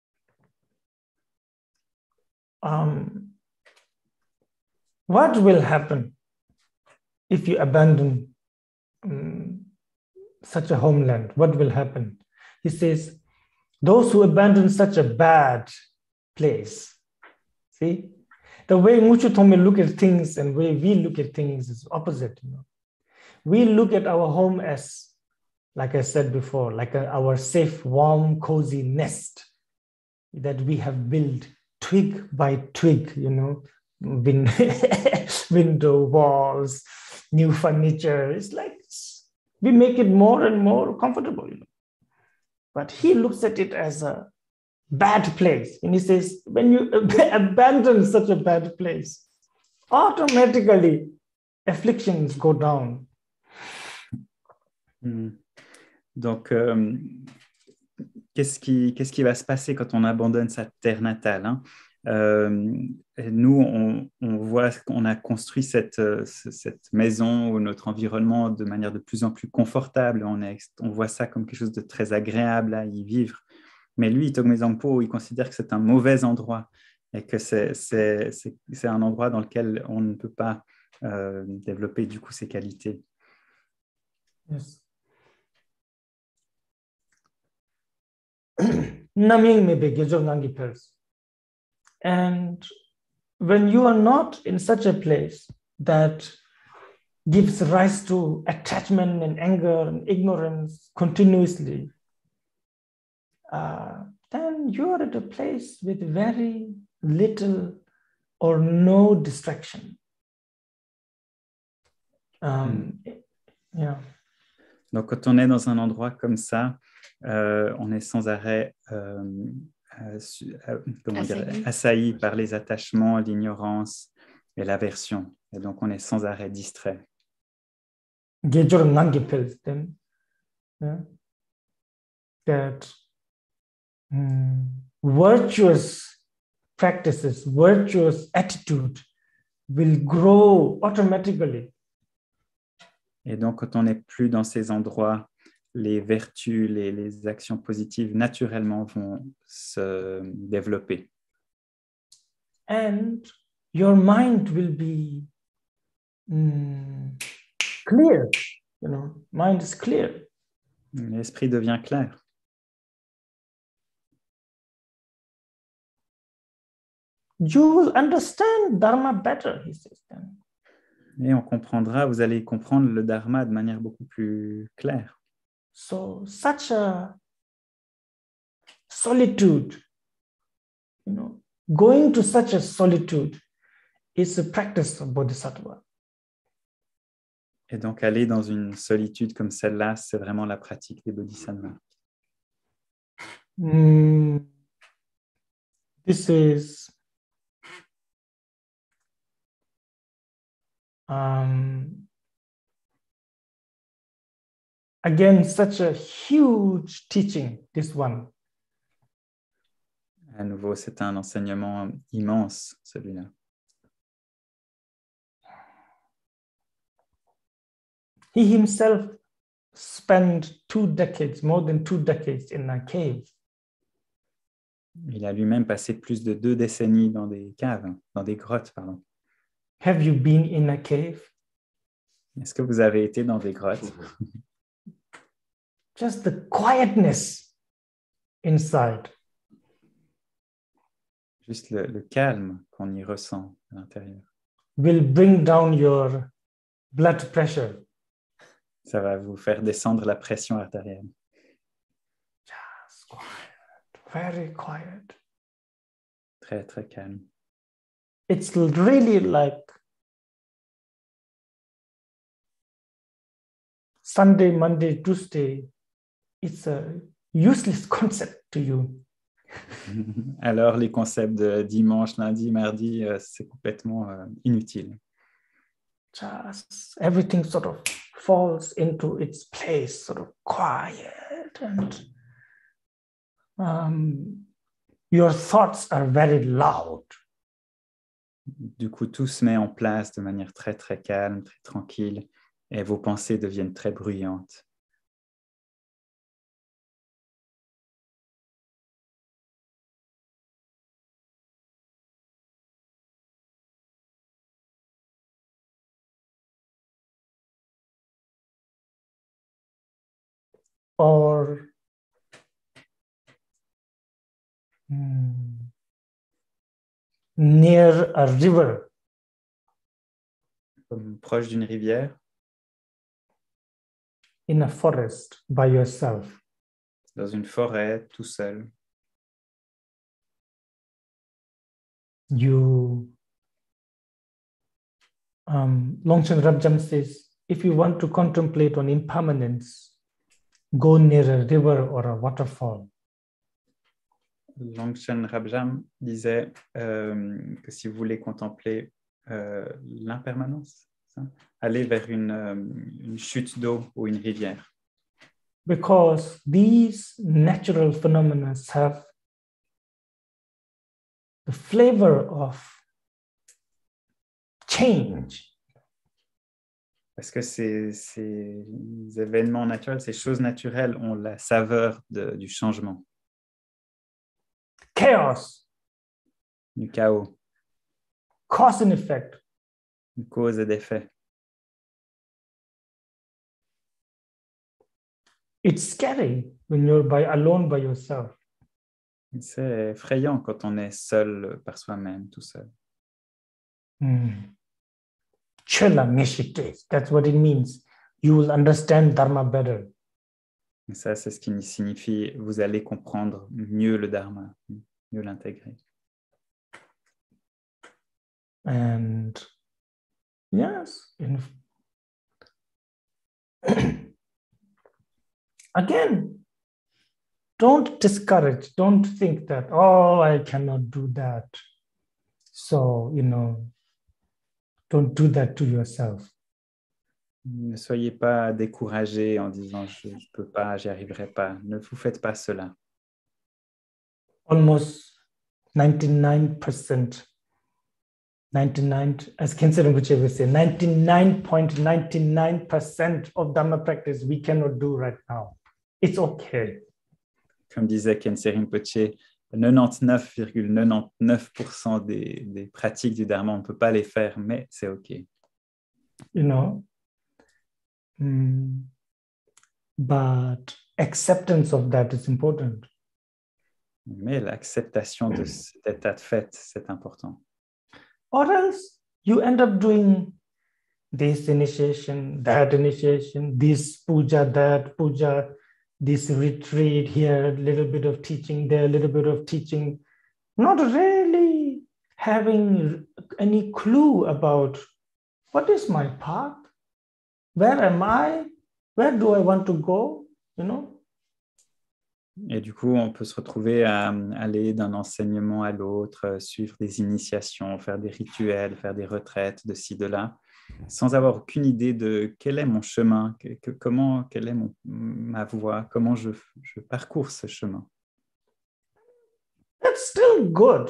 um, what will happen if you abandon um, such a homeland? What will happen? He says, those who abandon such a bad place, see, the way Muchu Thome look at things and the way we look at things is opposite. You know, we look at our home as, like I said before, like a, our safe, warm, cozy nest that we have built twig by twig, you know, Win- window, walls, new furniture. It's like we make it more and more comfortable, you know. But he looks at it as a bad place. And he says, when you abandon such a bad place, automatically afflictions go down. Hmm. Donc, euh, qu'est-ce qui, qu'est-ce qui va se passer quand on abandonne sa terre natale, hein? Euh, nous, on, on voit qu'on a construit cette, cette maison ou notre environnement de manière de plus en plus confortable. On, est, on voit ça comme quelque chose de très agréable à y vivre. Mais lui, Togme Zampo, il considère que c'est un mauvais endroit et que c'est, c'est, c'est, c'est un endroit dans lequel on ne peut pas euh, développer du coup ses qualités. Yes. Naming me be gejong nangi pers. And when you are not in such a place that gives rise to attachment and anger and ignorance continuously, uh, then you are at a place with very little or no distraction. Um, mm. Yeah. Donc, quand on est dans un endroit comme ça, euh, on est sans arrêt euh, euh, comment dire, assailli par les attachements, l'ignorance et l'aversion. Et donc, on est sans arrêt distrait. Then, yeah, that um, virtuous practices, virtuous attitude will grow automatically. Et donc, quand on n'est plus dans ces endroits, les vertus, les, les actions positives, naturellement, vont se développer. And your mind will be mm, clear. You know, mind is clear. L'esprit devient clair. You will understand Dharma better, he says then. Et on comprendra, vous allez comprendre le Dharma de manière beaucoup plus claire. So such a solitude, you know, going to such a solitude is a practice of Bodhisattva. Et donc aller dans une solitude comme celle-là, c'est vraiment la pratique des Bodhisattvas. Mm, this is um, again, such a huge teaching, this one. À nouveau, c'est un enseignement immense, celui-là. He himself spent two decades, more than two decades in a cave. Il a lui-même passé plus de deux décennies dans des caves, dans des grottes, pardon. Have you been in a cave? Est-ce que vous avez été dans des grottes? Just the quietness inside. Juste le, le calme qu'on y ressent à l'intérieur. Will bring down your blood pressure. Ça va vous faire descendre la pression artérielle. Just quiet, very quiet. Très, très calme. It's really like Sunday, Monday, Tuesday. It's a useless concept to you. Alors, les concepts de dimanche, lundi, mardi, euh, c'est complètement euh, inutile. Just everything sort of falls into its place, sort of quiet, and um, your thoughts are very loud. Du coup, tout se met en place de manière très, très calme, très tranquille, et vos pensées deviennent très bruyantes. Or hmm, near a river. Comme proche d'une rivière. In a forest by yourself. Dans une forêt, tout seul. You, um, Longchen Rabjam says, if you want to contemplate on impermanence, go near a river or a waterfall. Longchen Rabjam disait euh, que si vous voulez contempler euh, l'impermanence, ça, allez vers une, euh, une chute d'eau ou une rivière. Because these natural phenomena have the flavor of change. Parce que ces, ces événements naturels, ces choses naturelles ont la saveur de, du changement, Chaos, du chaos, cause and effect. une cause et d'effet. It's scary when you're by, alone by yourself. C'est effrayant quand on est seul par soi-même, tout seul. Mm. Chela meshike, that's what it means. You will understand Dharma better. Et ça, c'est ce qui signifie vous allez comprendre mieux le Dharma, mieux l'intégrer. And yes, in, again, don't discourage, don't think that, oh, I cannot do that. So, you know, don't do that to yourself. Ne soyez pas découragés en disant je ne peux pas, j'y arriverai pas. Ne vous faites pas cela. Almost ninety-nine percent, ninety-nine, as Khyentse Rinpoche would say, ninety-nine point nine nine percent of Dhamma practice we cannot do right now. It's okay. Comme disait Khyentse Rinpoche, quatre-vingt-dix-neuf virgule quatre-vingt-dix-neuf pour cent des, des pratiques du Dharma, on ne peut pas les faire, mais c'est OK. You know, mm, but acceptance of that is important. Mais l'acceptation de cet état de fait, c'est important. Or else you end up doing this initiation, that initiation, this puja, that puja, this retreat here, a little bit of teaching there, a little bit of teaching, not really having any clue about what is my path, where am I, where do I want to go, you know? Et du coup, on peut se retrouver à aller d'un enseignement à l'autre, suivre des initiations, faire des rituels, faire des retraites de ci, de là, sans avoir aucune idée de quel est mon chemin, que, que, comment, quelle est mon, ma voie, comment je, je parcours ce chemin. That's still good.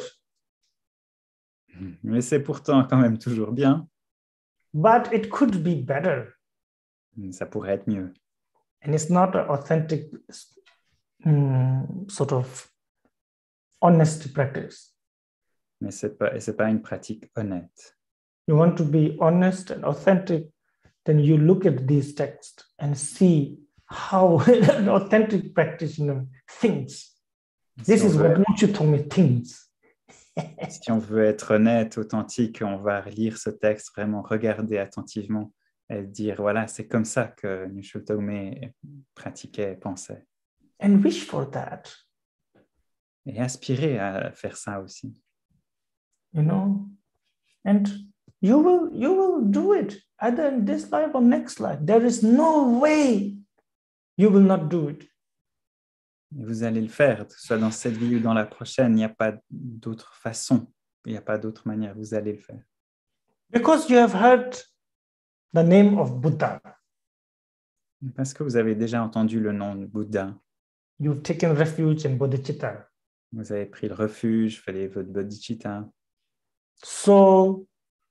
Mais c'est pourtant quand même toujours bien. But it could be better. Ça pourrait être mieux. And it's not an authentic um, sort of honest practice. Mais ce n'est pas, c'est pas une pratique honnête. You want to be honest and authentic, then you look at these texts and see how an authentic practitioner thinks. This Si is veut, what Mochu Tome thinks. si on veut être honnête, authentique, on va lire ce texte, vraiment regarder attentivement et dire, voilà, c'est comme ça que Nyushul Tome pratiquait et pensait. And wish for that. Et aspirer à faire ça aussi. You know, and you will you will do it either in this life or next life. There is no way you will not do it. Et vous allez le faire, que ce soit dans cette vie ou dans la prochaine, il n'y a pas d'autre façon, il n'y a pas d'autre manière, vous allez le faire. Because you have heard the name of Buddha. Parce que vous avez déjà entendu le nom de Bouddha. You've taken refuge in bodhicitta. Vous avez pris le refuge, fait votre bodhicitta. So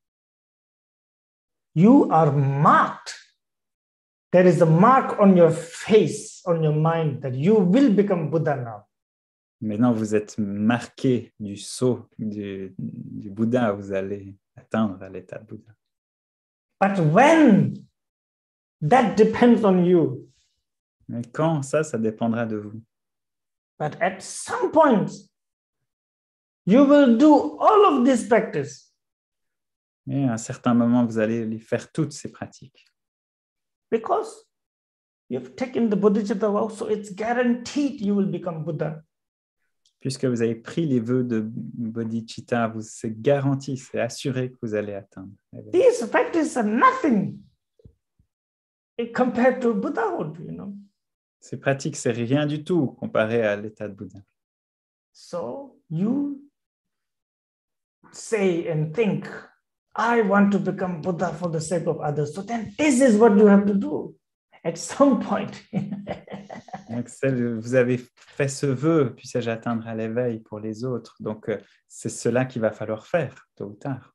you are marked. There is a mark on your face, on your mind, that you will become Buddha now. Maintenant, vous êtes marqué du sceau du, du Bouddha, vous allez atteindre l'état de Bouddha. But when, that depends on you. Mais quand ça, ça dépendra de vous. But at some point, you will do all of this practice. Et à un certain moment, vous allez les faire toutes ces pratiques. Because you've taken the bodhicitta vow, so it's guaranteed you will become Buddha. Puisque vous avez pris les vœux de bodhicitta, vous, c'est garanti, c'est assuré que vous allez atteindre. These practices are nothing compared to Buddhahood, you know. Ces pratiques, c'est rien du tout comparé à l'état de Bouddha. So you say and think, I want to become Buddha for the sake of others. So then this is what you have to do at some point. Donc, vous avez fait ce vœu, puissais-je atteindre à l'éveil pour les autres. Donc, c'est cela qu'il va falloir faire, tôt ou tard.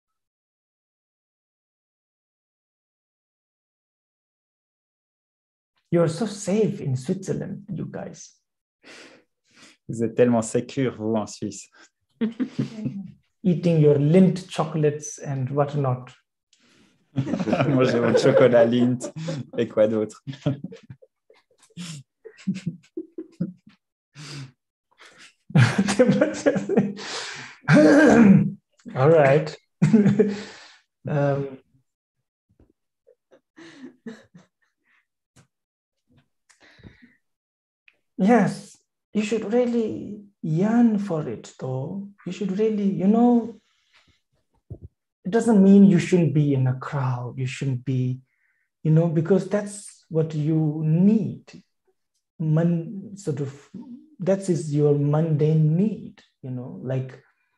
You're so safe in Switzerland, you guys. Vous êtes tellement sécure, vous, en Suisse. Eating your Lindt chocolates and whatnot. Mangez votre chocolat Lindt et quoi d'autre? All right. um, yes, you should really yearn for it, though. You should really, you know, it doesn't mean you shouldn't be in a crowd. You shouldn't be, you know, because that's what you need. Man, sort of, that is your mundane need, you know, like,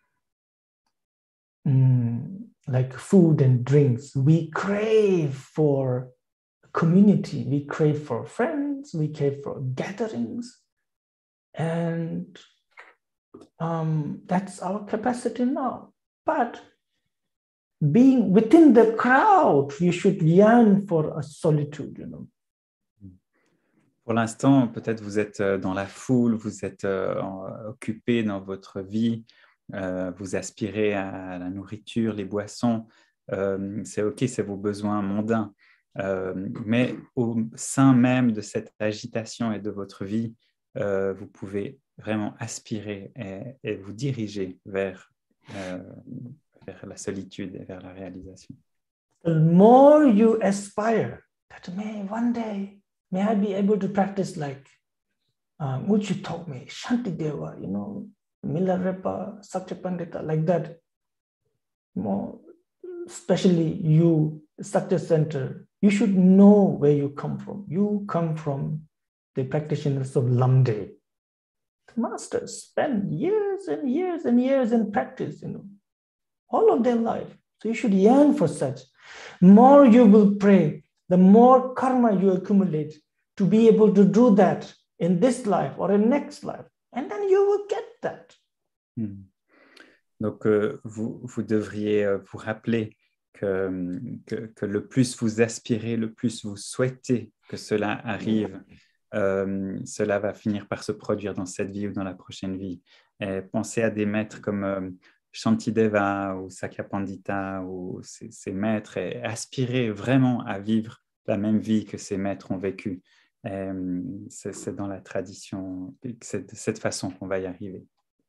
mm, like food and drinks. We crave for community. We crave for friends. We crave for gatherings. And um, that's our capacity now. But being within the crowd, you should yearn for a solitude, you know. Pour l'instant, peut-être vous êtes dans la foule, vous êtes euh, occupé dans votre vie, euh, vous aspirez à la nourriture, les boissons, euh, c'est OK, c'est vos besoins mondains. Euh, mais au sein même de cette agitation et de votre vie, euh, vous pouvez vraiment aspirer et, et vous diriger vers, euh, vers la solitude et vers la réalisation. The more you aspire, that may one day, may I be able to practice like um, Uchi taught me, Shantideva, you know, Milarepa, Satyapandita, like that. More, especially you, Satya Center, you should know where you come from. You come from the practitioners of Lamde. The masters spend years and years and years in practice, you know, all of their life. So you should yearn for such. More you will pray, the more karma you accumulate to be able to do that in this life or in next life. And then you will get that. Hmm. Donc, euh, vous, vous devriez euh, vous rappeler que, que, que le plus vous aspirez, le plus vous souhaitez que cela arrive, euh, cela va finir par se produire dans cette vie ou dans la prochaine vie. Et pensez à des maîtres comme euh, Shantideva ou Sakyapandita ou ces, ces maîtres et aspirez vraiment à vivre la même vie que ces maîtres ont vécu. C'est, c'est dans la tradition, c'est de cette façon qu'on va y arriver.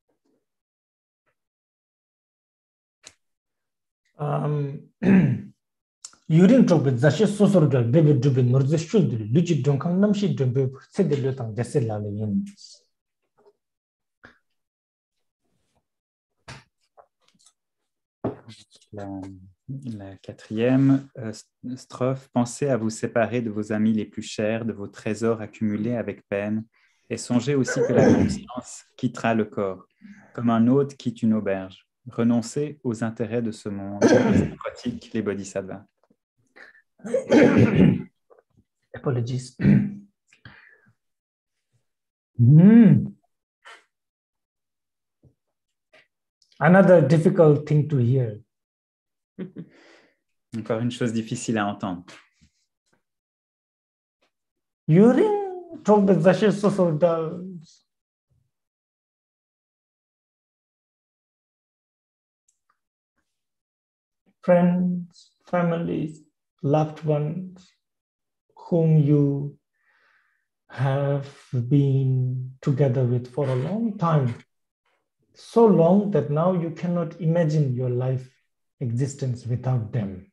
Um, Yurin Trobit, Zashe Sosor, David Dubin, Norzeshul, Luchi Dunkan Namshi Dubib, said the Lutan, Jessel La, la quatrième euh, strophe, pensez à vous séparer de vos amis les plus chers, de vos trésors accumulés avec peine, et songez aussi que la conscience quittera le corps, comme un hôte quitte une auberge. Renoncez aux intérêts de ce monde, et pratique les bodhisattvas. Apologies. mm. Another difficult thing to hear. Encore une chose difficile à entendre. Yurin Trobit, Zashe Sosor, friends, families, loved ones whom you have been together with for a long time. So long that now you cannot imagine your life existence without them.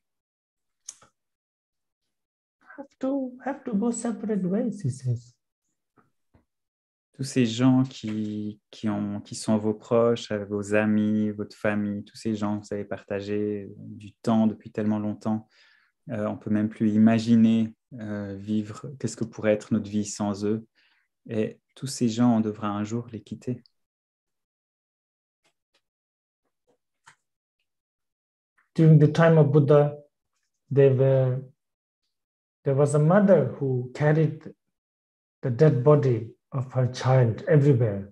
Have to, have to go separate ways, he says. Tous ces gens qui, qui, ont, qui sont vos proches, vos amis, votre famille, tous ces gens que vous avez partagé du temps depuis tellement longtemps, euh, on ne peut même plus imaginer euh, vivre, qu'est-ce que pourrait être notre vie sans eux. Et tous ces gens, on devra un jour les quitter. during the time of Buddha, they were, there was a mother who carried the dead body of her child everywhere.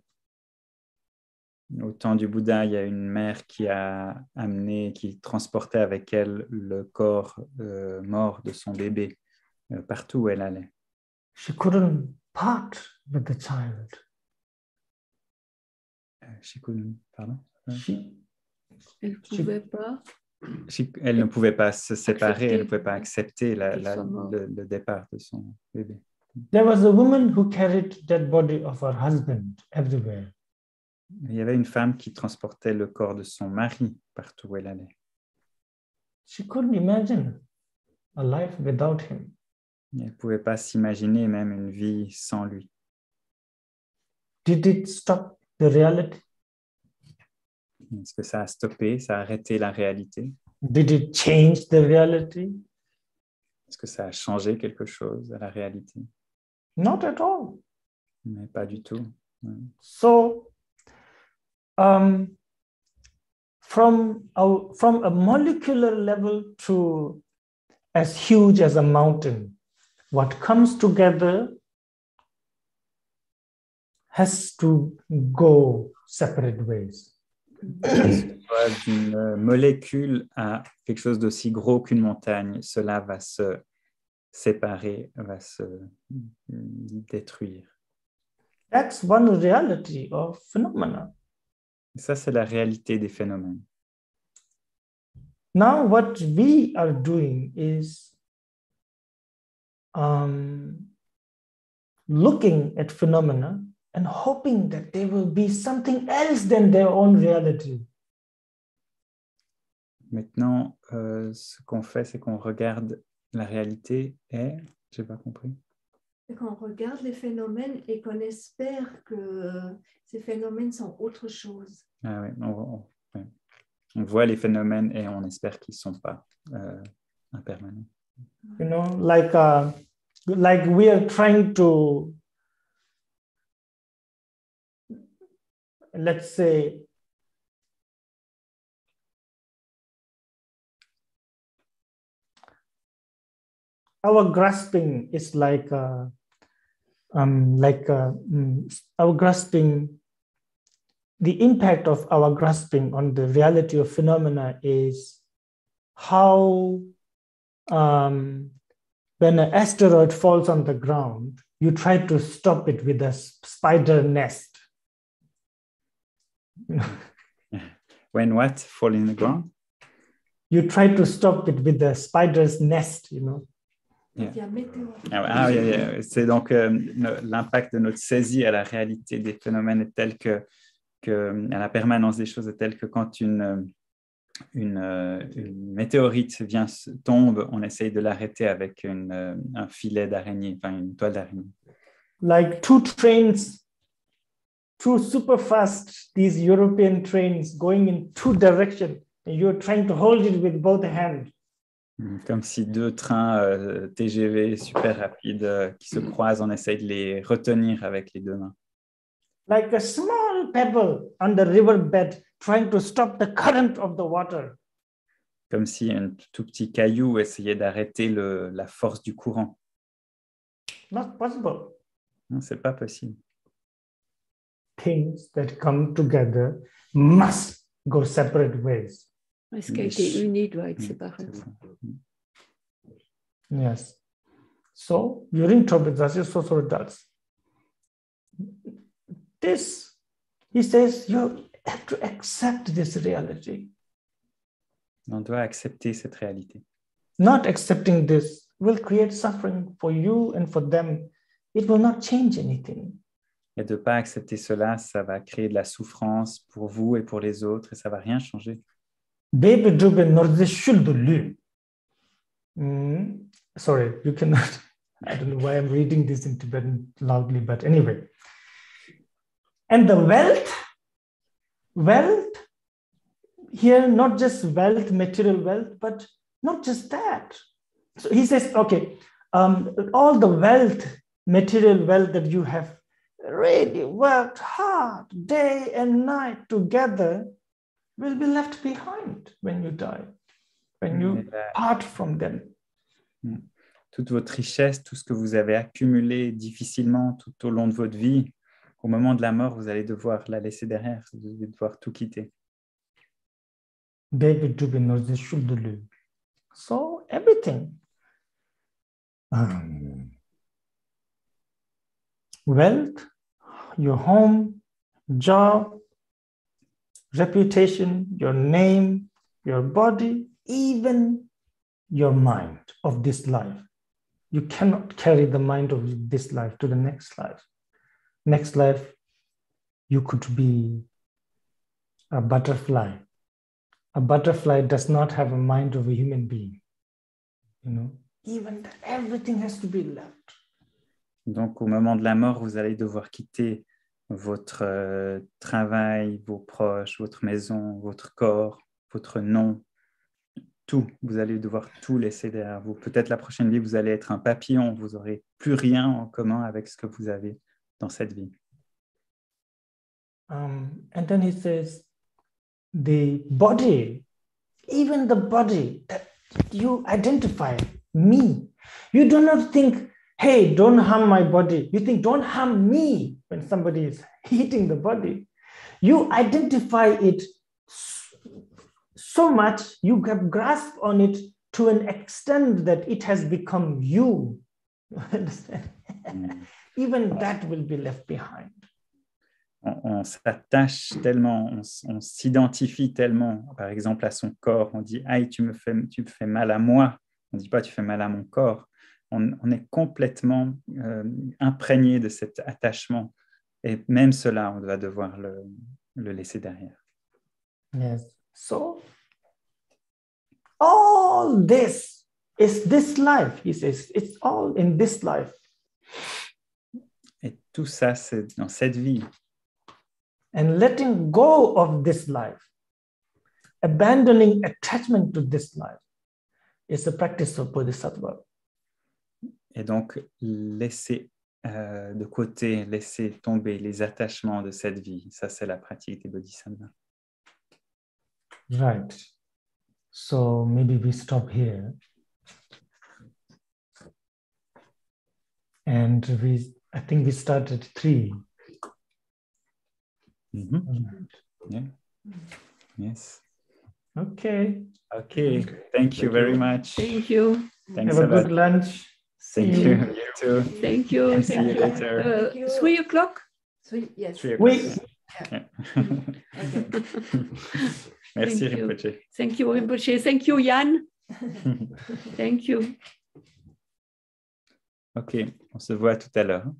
Au temps du Bouddha, il y a une mère qui a amené, qui transportait avec elle le corps euh, mort de son bébé euh, partout où elle allait. She couldn't part with the child. Euh, she couldn't- pardon? She, Elle ne pouvait pas. She- elle ne pouvait pas se séparer, Accepter. elle ne pouvait pas accepter la- Qu'il la- soit mort. le, le départ de son bébé. there was a woman who carried dead body of her husband everywhere. Il y avait une femme qui transportait le corps de son mari partout où elle allait. She couldn't imagine a life without him. Elle ne pouvait pas s'imaginer même une vie sans lui. Did it stop the reality? Est-ce que ça a stoppé, ça a arrêté la réalité? Did it change the reality? Est-ce que ça a changé quelque chose à la réalité? Not at all. Mais pas du tout. Ouais. So, um, from, a, from a molecular level to as huge as a mountain, what comes together has to go separate ways. Soit d'une molécule à quelque chose d'aussi gros qu'une montagne, cela va se séparer, va se détruire. That's one reality of phenomena. Ça, c'est la réalité des phénomènes. Now, what we are doing is um, looking at phenomena and hoping that there will be something else than their own reality. Maintenant, euh, ce qu'on fait, c'est qu'on regarde la réalité et, j'ai pas compris. Et qu'on regarde les phénomènes et qu'on espère que ces phénomènes sont autre chose. Ah oui, on, on, ouais. On voit les phénomènes et on espère qu'ils ne sont pas euh, impermanents. You know, like uh, like we are trying to, let's say, our grasping is like uh, um, like uh, our grasping. The impact of our grasping on the reality of phenomena is how um, when an asteroid falls on the ground, you try to stop it with a spider nest. When what? Fall in the ground? You try to stop it with a spider's nest, you know. Yeah. Ah, oui, oui, c'est donc euh, l'impact de notre saisie à la réalité des phénomènes est tel que, que à la permanence des choses est telle que quand une, une, une météorite vient, tombe, on essaye de l'arrêter avec une, un filet d'araignée, enfin une toile d'araignée. Like two trains, two super fast, these European trains going in two directions, and you're trying to hold it with both hands. Comme si deux trains euh, T G V super rapides euh, qui se croisent, on essaye de les retenir avec les deux mains. Like a small pebble on the riverbed trying to stop the current of the water. Comme si un tout petit caillou essayait d'arrêter le, la force du courant. Not possible. Non, c'est pas possible. Things that come together must go separate ways. Ce qui a été uni doit être séparé. Yes. So during Trobadzasi Sosorodas, this, he says, you have to accept this reality. On doit accepter cette réalité. Not accepting this will create suffering for you and for them. It will not change anything. Et de ne pas accepter cela, ça va créer de la souffrance pour vous et pour les autres et ça ne va rien changer. Baby Dube Nordishuldu. Sorry, you cannot. I don't know why I'm reading this in Tibetan loudly, but anyway. And the wealth, wealth, here, not just wealth, material wealth, but not just that. So he says, okay, um, all the wealth, material wealth that you have really worked hard day and night together will be left behind when you die. when you Mais la- part from them. toute votre richesse, tout ce que vous avez accumulé difficilement tout au long de votre vie, au moment de la mort, vous allez devoir la laisser derrière, vous allez devoir tout quitter. David Dubin Shuddulu. So everything. Um, wealth, your home, job, reputation, your name, your body, even your mind of this life. You cannot carry the mind of this life to the next life. Next life, you could be a butterfly. A butterfly does not have a mind of a human being. You know, even that, everything has to be left. Donc, au moment de la mort, vous allez devoir quitter votre euh, travail, vos proches, votre maison, votre corps, votre nom, tout. Vous allez devoir tout laisser derrière vous. Peut-être la prochaine vie, vous allez être un papillon. Vous n'aurez plus rien en commun avec ce que vous avez dans cette vie. Um, and then he says, the body, even the body that you identify, me. You do not think, hey, don't harm my body. You think, don't harm me when somebody is hitting the body. You identify it so much, you have grasped on it to an extent that it has become you. You understand? Mm. Even that will be left behind. On, on s'attache tellement, on, s- on s'identifie tellement, par exemple, à son corps. On dit, aïe, tu me fais, tu me fais mal à moi. On ne dit pas, tu fais mal à mon corps. On, on est complètement euh, imprégné de cet attachement. Et même cela, on va devoir le, le laisser derrière. Yes. So, all this is this life, he says. It's all in this life. Et tout ça, c'est dans cette vie. And letting go of this life, abandoning attachment to this life, is a practice of Bodhisattva. Et donc, laisser euh, de côté, laisser tomber les attachements de cette vie. Ça, c'est la pratique des bodhisattvas. Right. So maybe we stop here. And we, I think we started at three. Mhm. Yeah. Yes. Okay. Okay. Thank you very much. Thank you. Thanks Have a a lot. good lunch. Thank See you. you. You too. Thank you. See Thank you you. later. Uh, Thank you. three o'clock? Three, yes. Three o'clock. Oui. Yeah. Okay. Merci, Thank you. Rinpoche. Thank you, Rinpoche. Thank you, Yann. Thank you. Ok, on se voit tout à l'heure.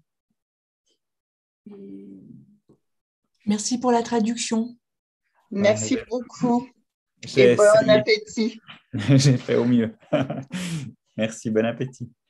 Merci pour la traduction. Merci beaucoup J'ai et bon essayé. appétit. J'ai fait au mieux. Merci, bon appétit.